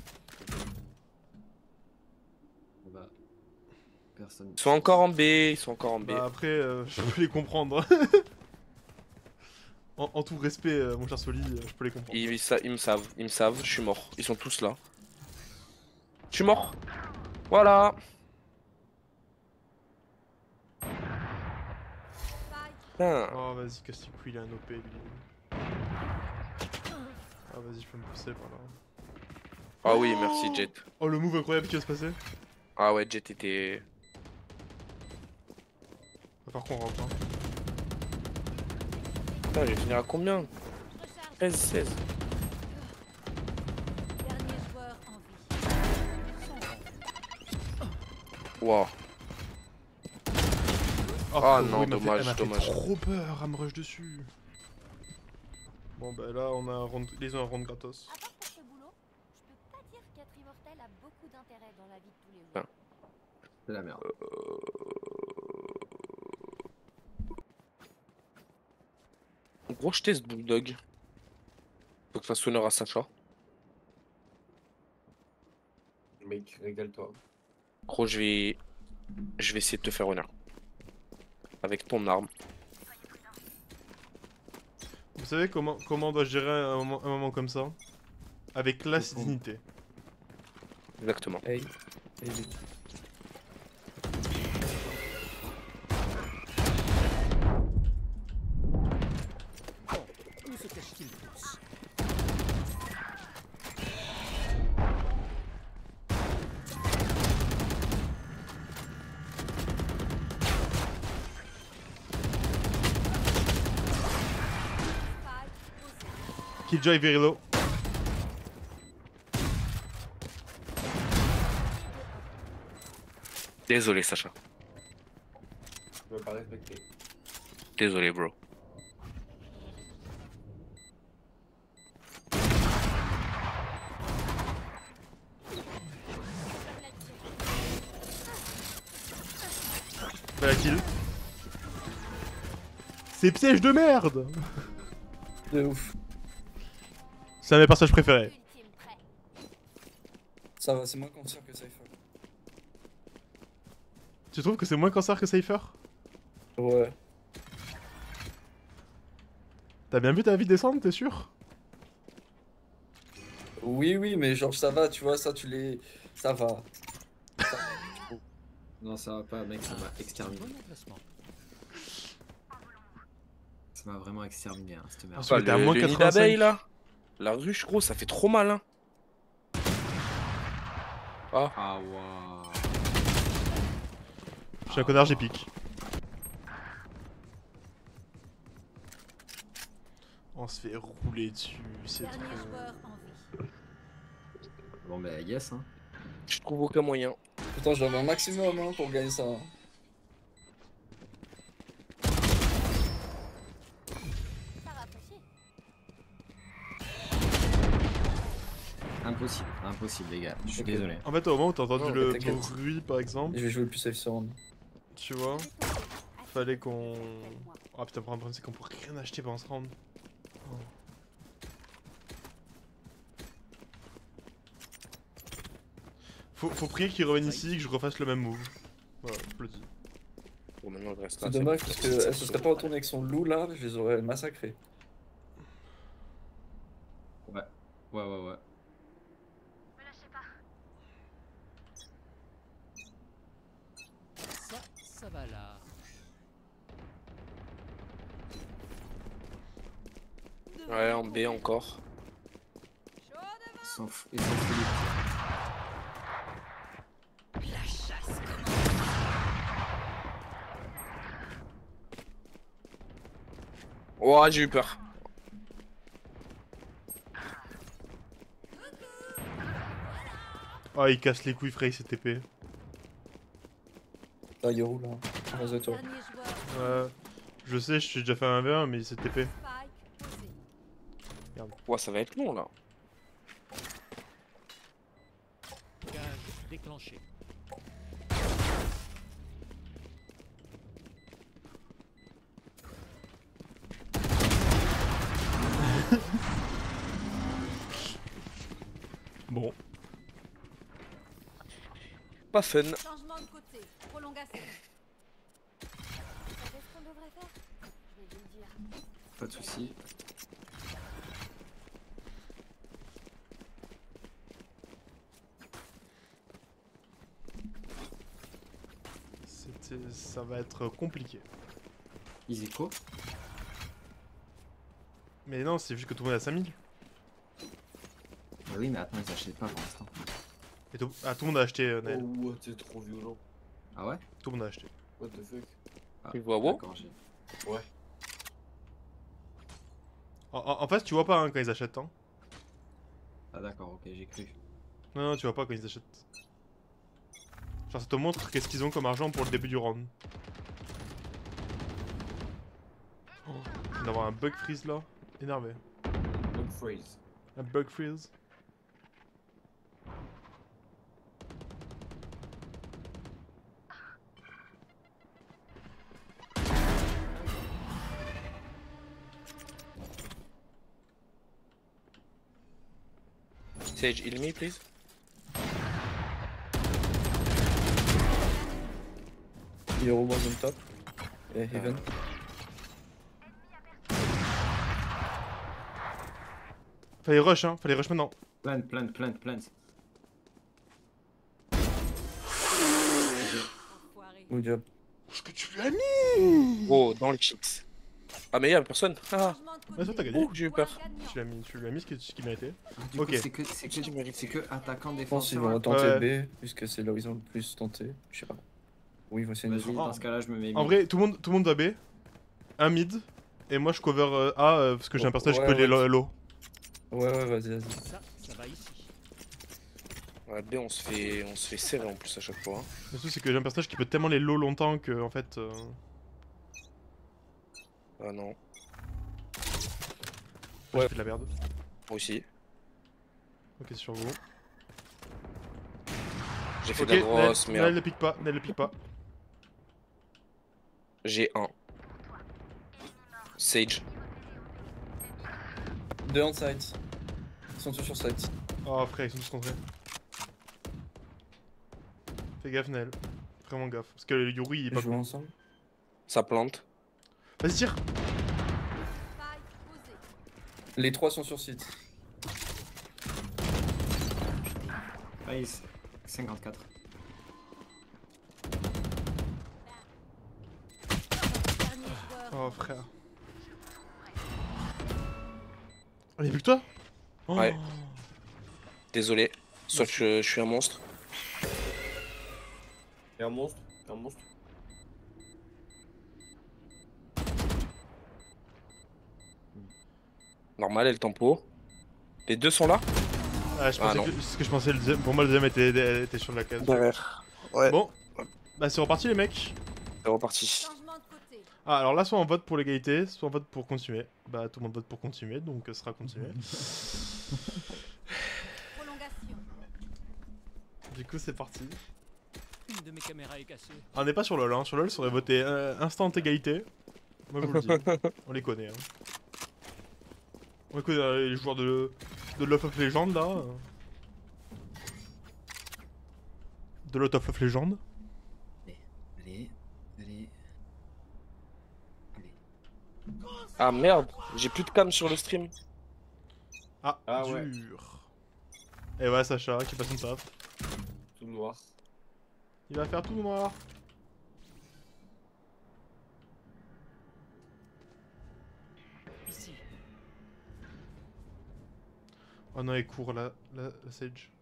Bah, personne. Ils sont encore en B, ils sont encore en B. Bah après, euh, je peux les comprendre. en, en tout respect, euh, mon cher Soli, euh, je peux les comprendre. Ils, ils sa- ils me savent, ils me savent, je suis mort. Ils sont tous là. Je suis mort. Voilà. Putain. Oh, vas-y, casse tes couilles, il a un O P, lui. Ah, vas-y, je peux me pousser par là. Ah oui, merci Jet. Oh, le move incroyable qui va se passer. Ah ouais, Jet était... Va falloir qu'on rentre, hein. Putain, je vais finir à combien? treize, seize. Dernier joueur en vie. Wow. Oh, Ah frérot, non, il m'a fait- dommage, elle m'a fait dommage. trop peur à me rush dessus. Bon, bah là, on a un round... les uns un round gratos. À part pour ce boulot, je peux pas dire qu'être immortel a beaucoup d'intérêt dans la vie de tous les jours. Ben. C'est la merde. Gros, je teste Bulldog. Faut que ça sonnera à Sacha. Mec, régale-toi. Gros, je vais... Je vais essayer de te faire honneur. Avec ton arme. Vous savez comment, comment on doit gérer un moment, un moment comme ça? Avec classe et dignité. Exactement. Hey. Hey, vite. Où se cache-t-il tous? Killjoy very low. Désolé, Sacha. Je veux pas respecter. Désolé, bro. Bah, la kill. C'est piège de merde. De ouf. C'est un de mes personnages préférés. Ultime prêt. Ça va, c'est moins cancer que Cypher. Tu trouves que c'est moins cancer que Cypher? Ouais. T'as bien vu ta vie descendre, t'es sûr? Oui, oui, mais genre ça va, tu vois, ça tu les... Ça va. Non, ça va pas, mec, ça m'a exterminé. Bon emplacement. Ça m'a vraiment exterminé, hein, cette merde. Ah, Bah, t'es à le, moins le nid quatre-vingt-cinq. d'abeilles là. La ruche, gros, ça fait trop mal, hein. Ah, Ah, waouh. Je suis un connard, j'ai pique. On se fait rouler dessus, c'est Dernier trop... joueur en vie. Bon, bah, yes, hein. je trouve aucun moyen. Putain, j'avais un maximum hein, pour gagner ça. Ça rafraîchit. Impossible, impossible, les gars. Je suis Ok. désolé. En fait, au moment où t'as entendu Non, le t'inquiète. bruit, par exemple, Je vais jouer le plus safe ce round. tu vois, fallait qu'on... Ah putain, le problème c'est qu'on pourrait rien acheter pendant ce round. Oh. Faut, faut prier qu'il revienne ici et que je refasse le même move. Voilà, je le dis. Bon, maintenant, je reste là. C'est dommage parce qu'elle se serait pas retournée avec son loup là, je les aurais massacrés. Ouais, ouais, ouais, ouais. Ça, ça va là. Ouais, en B encore. Ils sont fous, ils sont fous. Oh, j'ai eu peur. Ah, il casse les couilles, Frey, cette épée. Ah, il roule là. En face de toi. Dernier joueur. Ouais, je sais, je suis déjà fait un v un, mais cette épée. Spike posé. Ouais, ça va être long là. Gage déclenché. Bon. Pas fun. Changement de côté. Prolongation. Vous savez ce qu'on devrait faire? Je vais vous le dire. Pas de soucis. C'était... Ça va être compliqué. Easy co. Mais non, c'est juste que tout le monde est à cinq mille. Bah oui, mais attends, ils achètent pas pour l'instant. Et tout... Ah, tout le monde a acheté, euh, Oh, Naël. what, c'est trop violent. Ah ouais? Tout le monde a acheté. What the fuck. Ah, Tu vois, wow. d'accord, j'ai- Ouais. En, en, en fait, tu vois pas hein, quand ils achètent, hein. Ah d'accord, ok, j'ai cru. Non, non, tu vois pas quand ils achètent. Genre, ça te montre qu'est-ce qu'ils ont comme argent pour le début du round. Oh, il vient d'avoir un bug freeze là. Énervé. Bug phrase. Un bug freeze. Sage, heal me, please. Hero was on top. Et Heaven. Fallait rush, hein. Fallait rush maintenant. Plant, plant, plant, plant. Enfoiré. Good job. Ce que tu lui as mis. Oh, dans les chips. Ah, mais y'a personne. Ah, Changement de Ouais, ça, côté. t'as gagné. oh, j'ai eu peur. Joueur gagnant. Tu l'as mis, tu lui as mis ce qu'il ce qu'il méritait. Du Ok. coup, c'est que, c'est que, c'est que attaquant Je pense qu'ils défenseur. vont hein. tenter Ouais. B, puisque c'est là où ils ont le plus tenté. Je sais pas. Oui, voici une Vas-y, dans ce cas-là, je me mets. En vrai, tout le monde, tout le monde va B. Un mid. Et moi, je cover euh, A euh, parce que j'ai un personnage qui Ouais, peut les ouais. low. Ouais, ouais, vas-y, vas-y. Ça, ça va ici. Ouais, B, on se fait, on se fait serrer en plus à chaque fois. hein. Le truc, c'est que j'ai un personnage qui peut tellement les low longtemps que, en fait. Euh... Ah non, Ouais. J'ai fait de la merde. moi aussi. Ok, c'est sur vous. J'ai fait Ok, de la Nel, grosse Nel merde. le pique pas, Nel le pique pas. J'ai un. Sage. Deux on site. Ils sont tous sur site. Oh frère, ils sont tous contrés. Fais gaffe, Nel. Vraiment gaffe. Parce que le Yuri il est Ils pas jouent cool. ensemble. Ça plante. Vas-y, tire. Spike posé. Les trois sont sur site. Nice. cinquante-quatre. Dernier joueur. Oh frère. Oh, y'a plus que toi? Oh. Ouais. Désolé. Soit que je, je suis un monstre. T'es un monstre, t'es un monstre. Normal, et le tempo. Les deux sont là? Ah, je Ah, pensais non. que c'est ce que je pensais. Le deuxième- Pour moi, le deuxième était, était sur la case. Derrière. Ouais. Bon, bah c'est reparti les mecs. C'est reparti. Changement de côté. Ah, alors là, soit on vote pour l'égalité, soit on vote pour continuer. Bah, tout le monde vote pour continuer, donc ce sera continuer. Prolongation. Du coup, c'est parti. Une de mes caméras est cassée. Ah, on n'est pas sur LoL, hein. Sur LoL, ça aurait voté euh, instant égalité. Moi, je vous le dis. On les connaît. Hein. On connaît euh, les joueurs de, de Lot of Legend là. euh. De Lot of Legend. Allez, allez. Ah merde, j'ai plus de cam sur le stream. Ah, Ah, dur. ouais. Et ouais, Sacha qui passe son taf. Tout noir. Il va faire tout noir. Ici. Oh non, il court la, la, la Sage.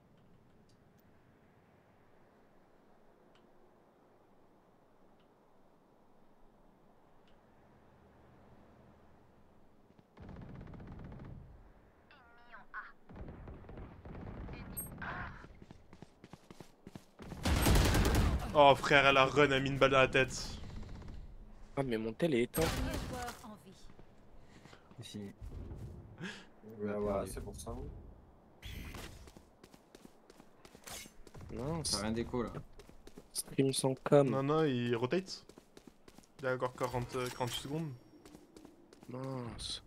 Oh frère, elle a run, elle a mis une balle dans la tête. Ah mais mon tel est éteint. Dernier joueur en vie. C'est fini. Ouais, voilà, c'est pour ça. Non, T'as rien d'écho là. stream sans cam. Non, non, il rotate. Il a encore quarante, euh, quarante-huit secondes. Mince.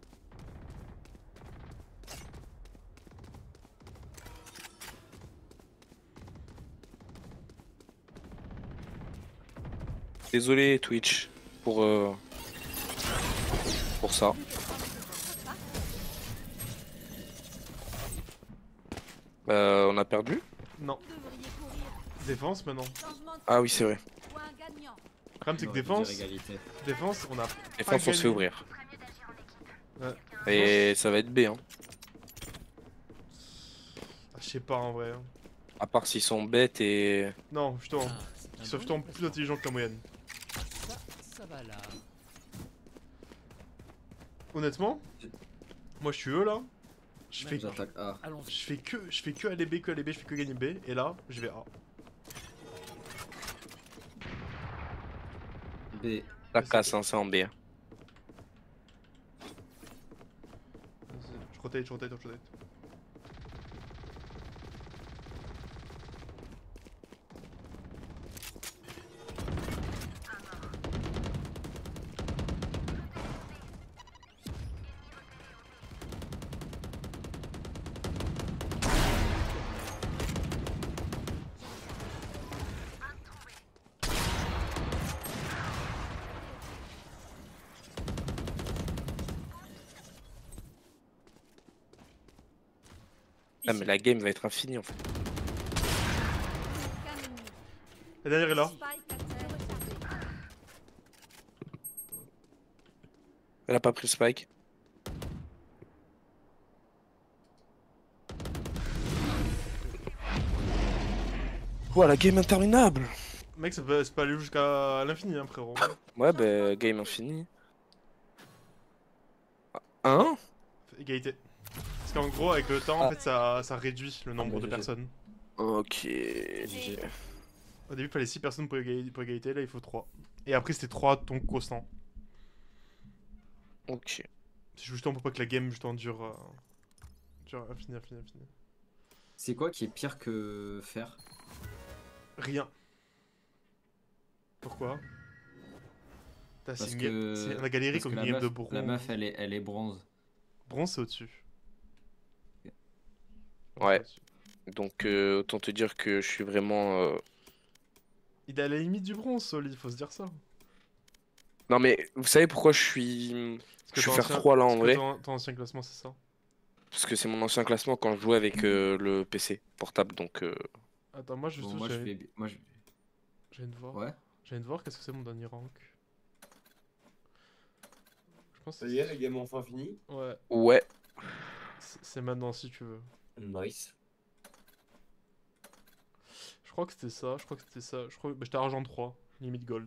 Désolé Twitch pour euh, pour ça. Euh, on a perdu? Non, Vous devriez courir. défense maintenant. Changement de Ah oui c'est vrai. point gagnant. Le problème c'est que J'aurais dû défense, dire égalité. défense, on a Les pas France on se fait gagné. ouvrir. Ouais. Et ça va être B hein. Ah, je sais pas en vrai. hein. À part s'ils sont bêtes et... Non, justement. Ah, c'est un Ils sont bon justement emplacement. plus intelligents que la moyenne. Ça, ça va là. Honnêtement, moi je suis eux là. Je fais, J'attaque A. Allons-y. je fais que, je fais que aller B, que aller B, je fais que gagner B. Et là, je vais A. B. La casse hein, c'est en B. hein. Vas-y, Je rotate, je rotate, je rotate. Ah mais la game va être infinie en fait. Aucun ennemi. La dernière est là. Spike à terre rechargé. Elle a pas pris le spike. Ouah la game interminable. Mec, ça peut, ça peut aller jusqu'à l'infini, hein, frérot. Ouais bah game infini. Hein? Égalité. Parce qu'en gros, avec le temps, en Ah. fait, ça, ça réduit le nombre bah, de G G. personnes. Ok. G G. Au début, il fallait six personnes pour, égali- pour égalité, là, il faut trois. Et après, c'était trois donc constant. Ok. C'est justement pour pas que la game justement dure. Euh, dure infini, infini, infini. C'est quoi qui est pire que faire? Rien. Pourquoi? T'as Parce c'est une game- que- c'est- On a galéré Parce comme que une la game meuf, de bronze. la meuf elle est, elle est bronze. Bronze, c'est au-dessus. Ouais. C'est au-dessus. Donc euh, autant te dire que je suis vraiment... euh, Il est à la limite du bronze, Sol, il faut se dire ça. Non mais vous savez pourquoi je suis... Parce que Je ton vais faire ancien- trois, là, en parce que vrai. Ton, ton ancien classement, c'est ça. Parce que c'est mon ancien classement quand je jouais avec euh, le P C portable donc... euh, Attends, moi je Bon, suis moi je j'ai vais. Moi je je viens de voir. Ouais. Je viens de voir qu'est-ce que c'est mon dernier rank. Je pense Ça que y est, la game enfin finie. Ouais. Ouais. C'est c'est maintenant si tu veux. Nice. Je crois que c'était ça, je crois que c'était ça. Je crois que bah, j'étais argent trois, limite gold.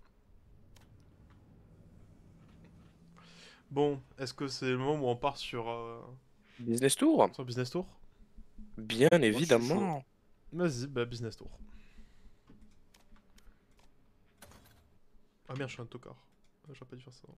Bon, est-ce que c'est le moment où on part sur, euh, Business tour? sur Business Tour? Bien je suis évidemment. Vas-y, bah Business Tour. Ah merde, je suis un tocard. Euh, J'aurais pas dû faire ça.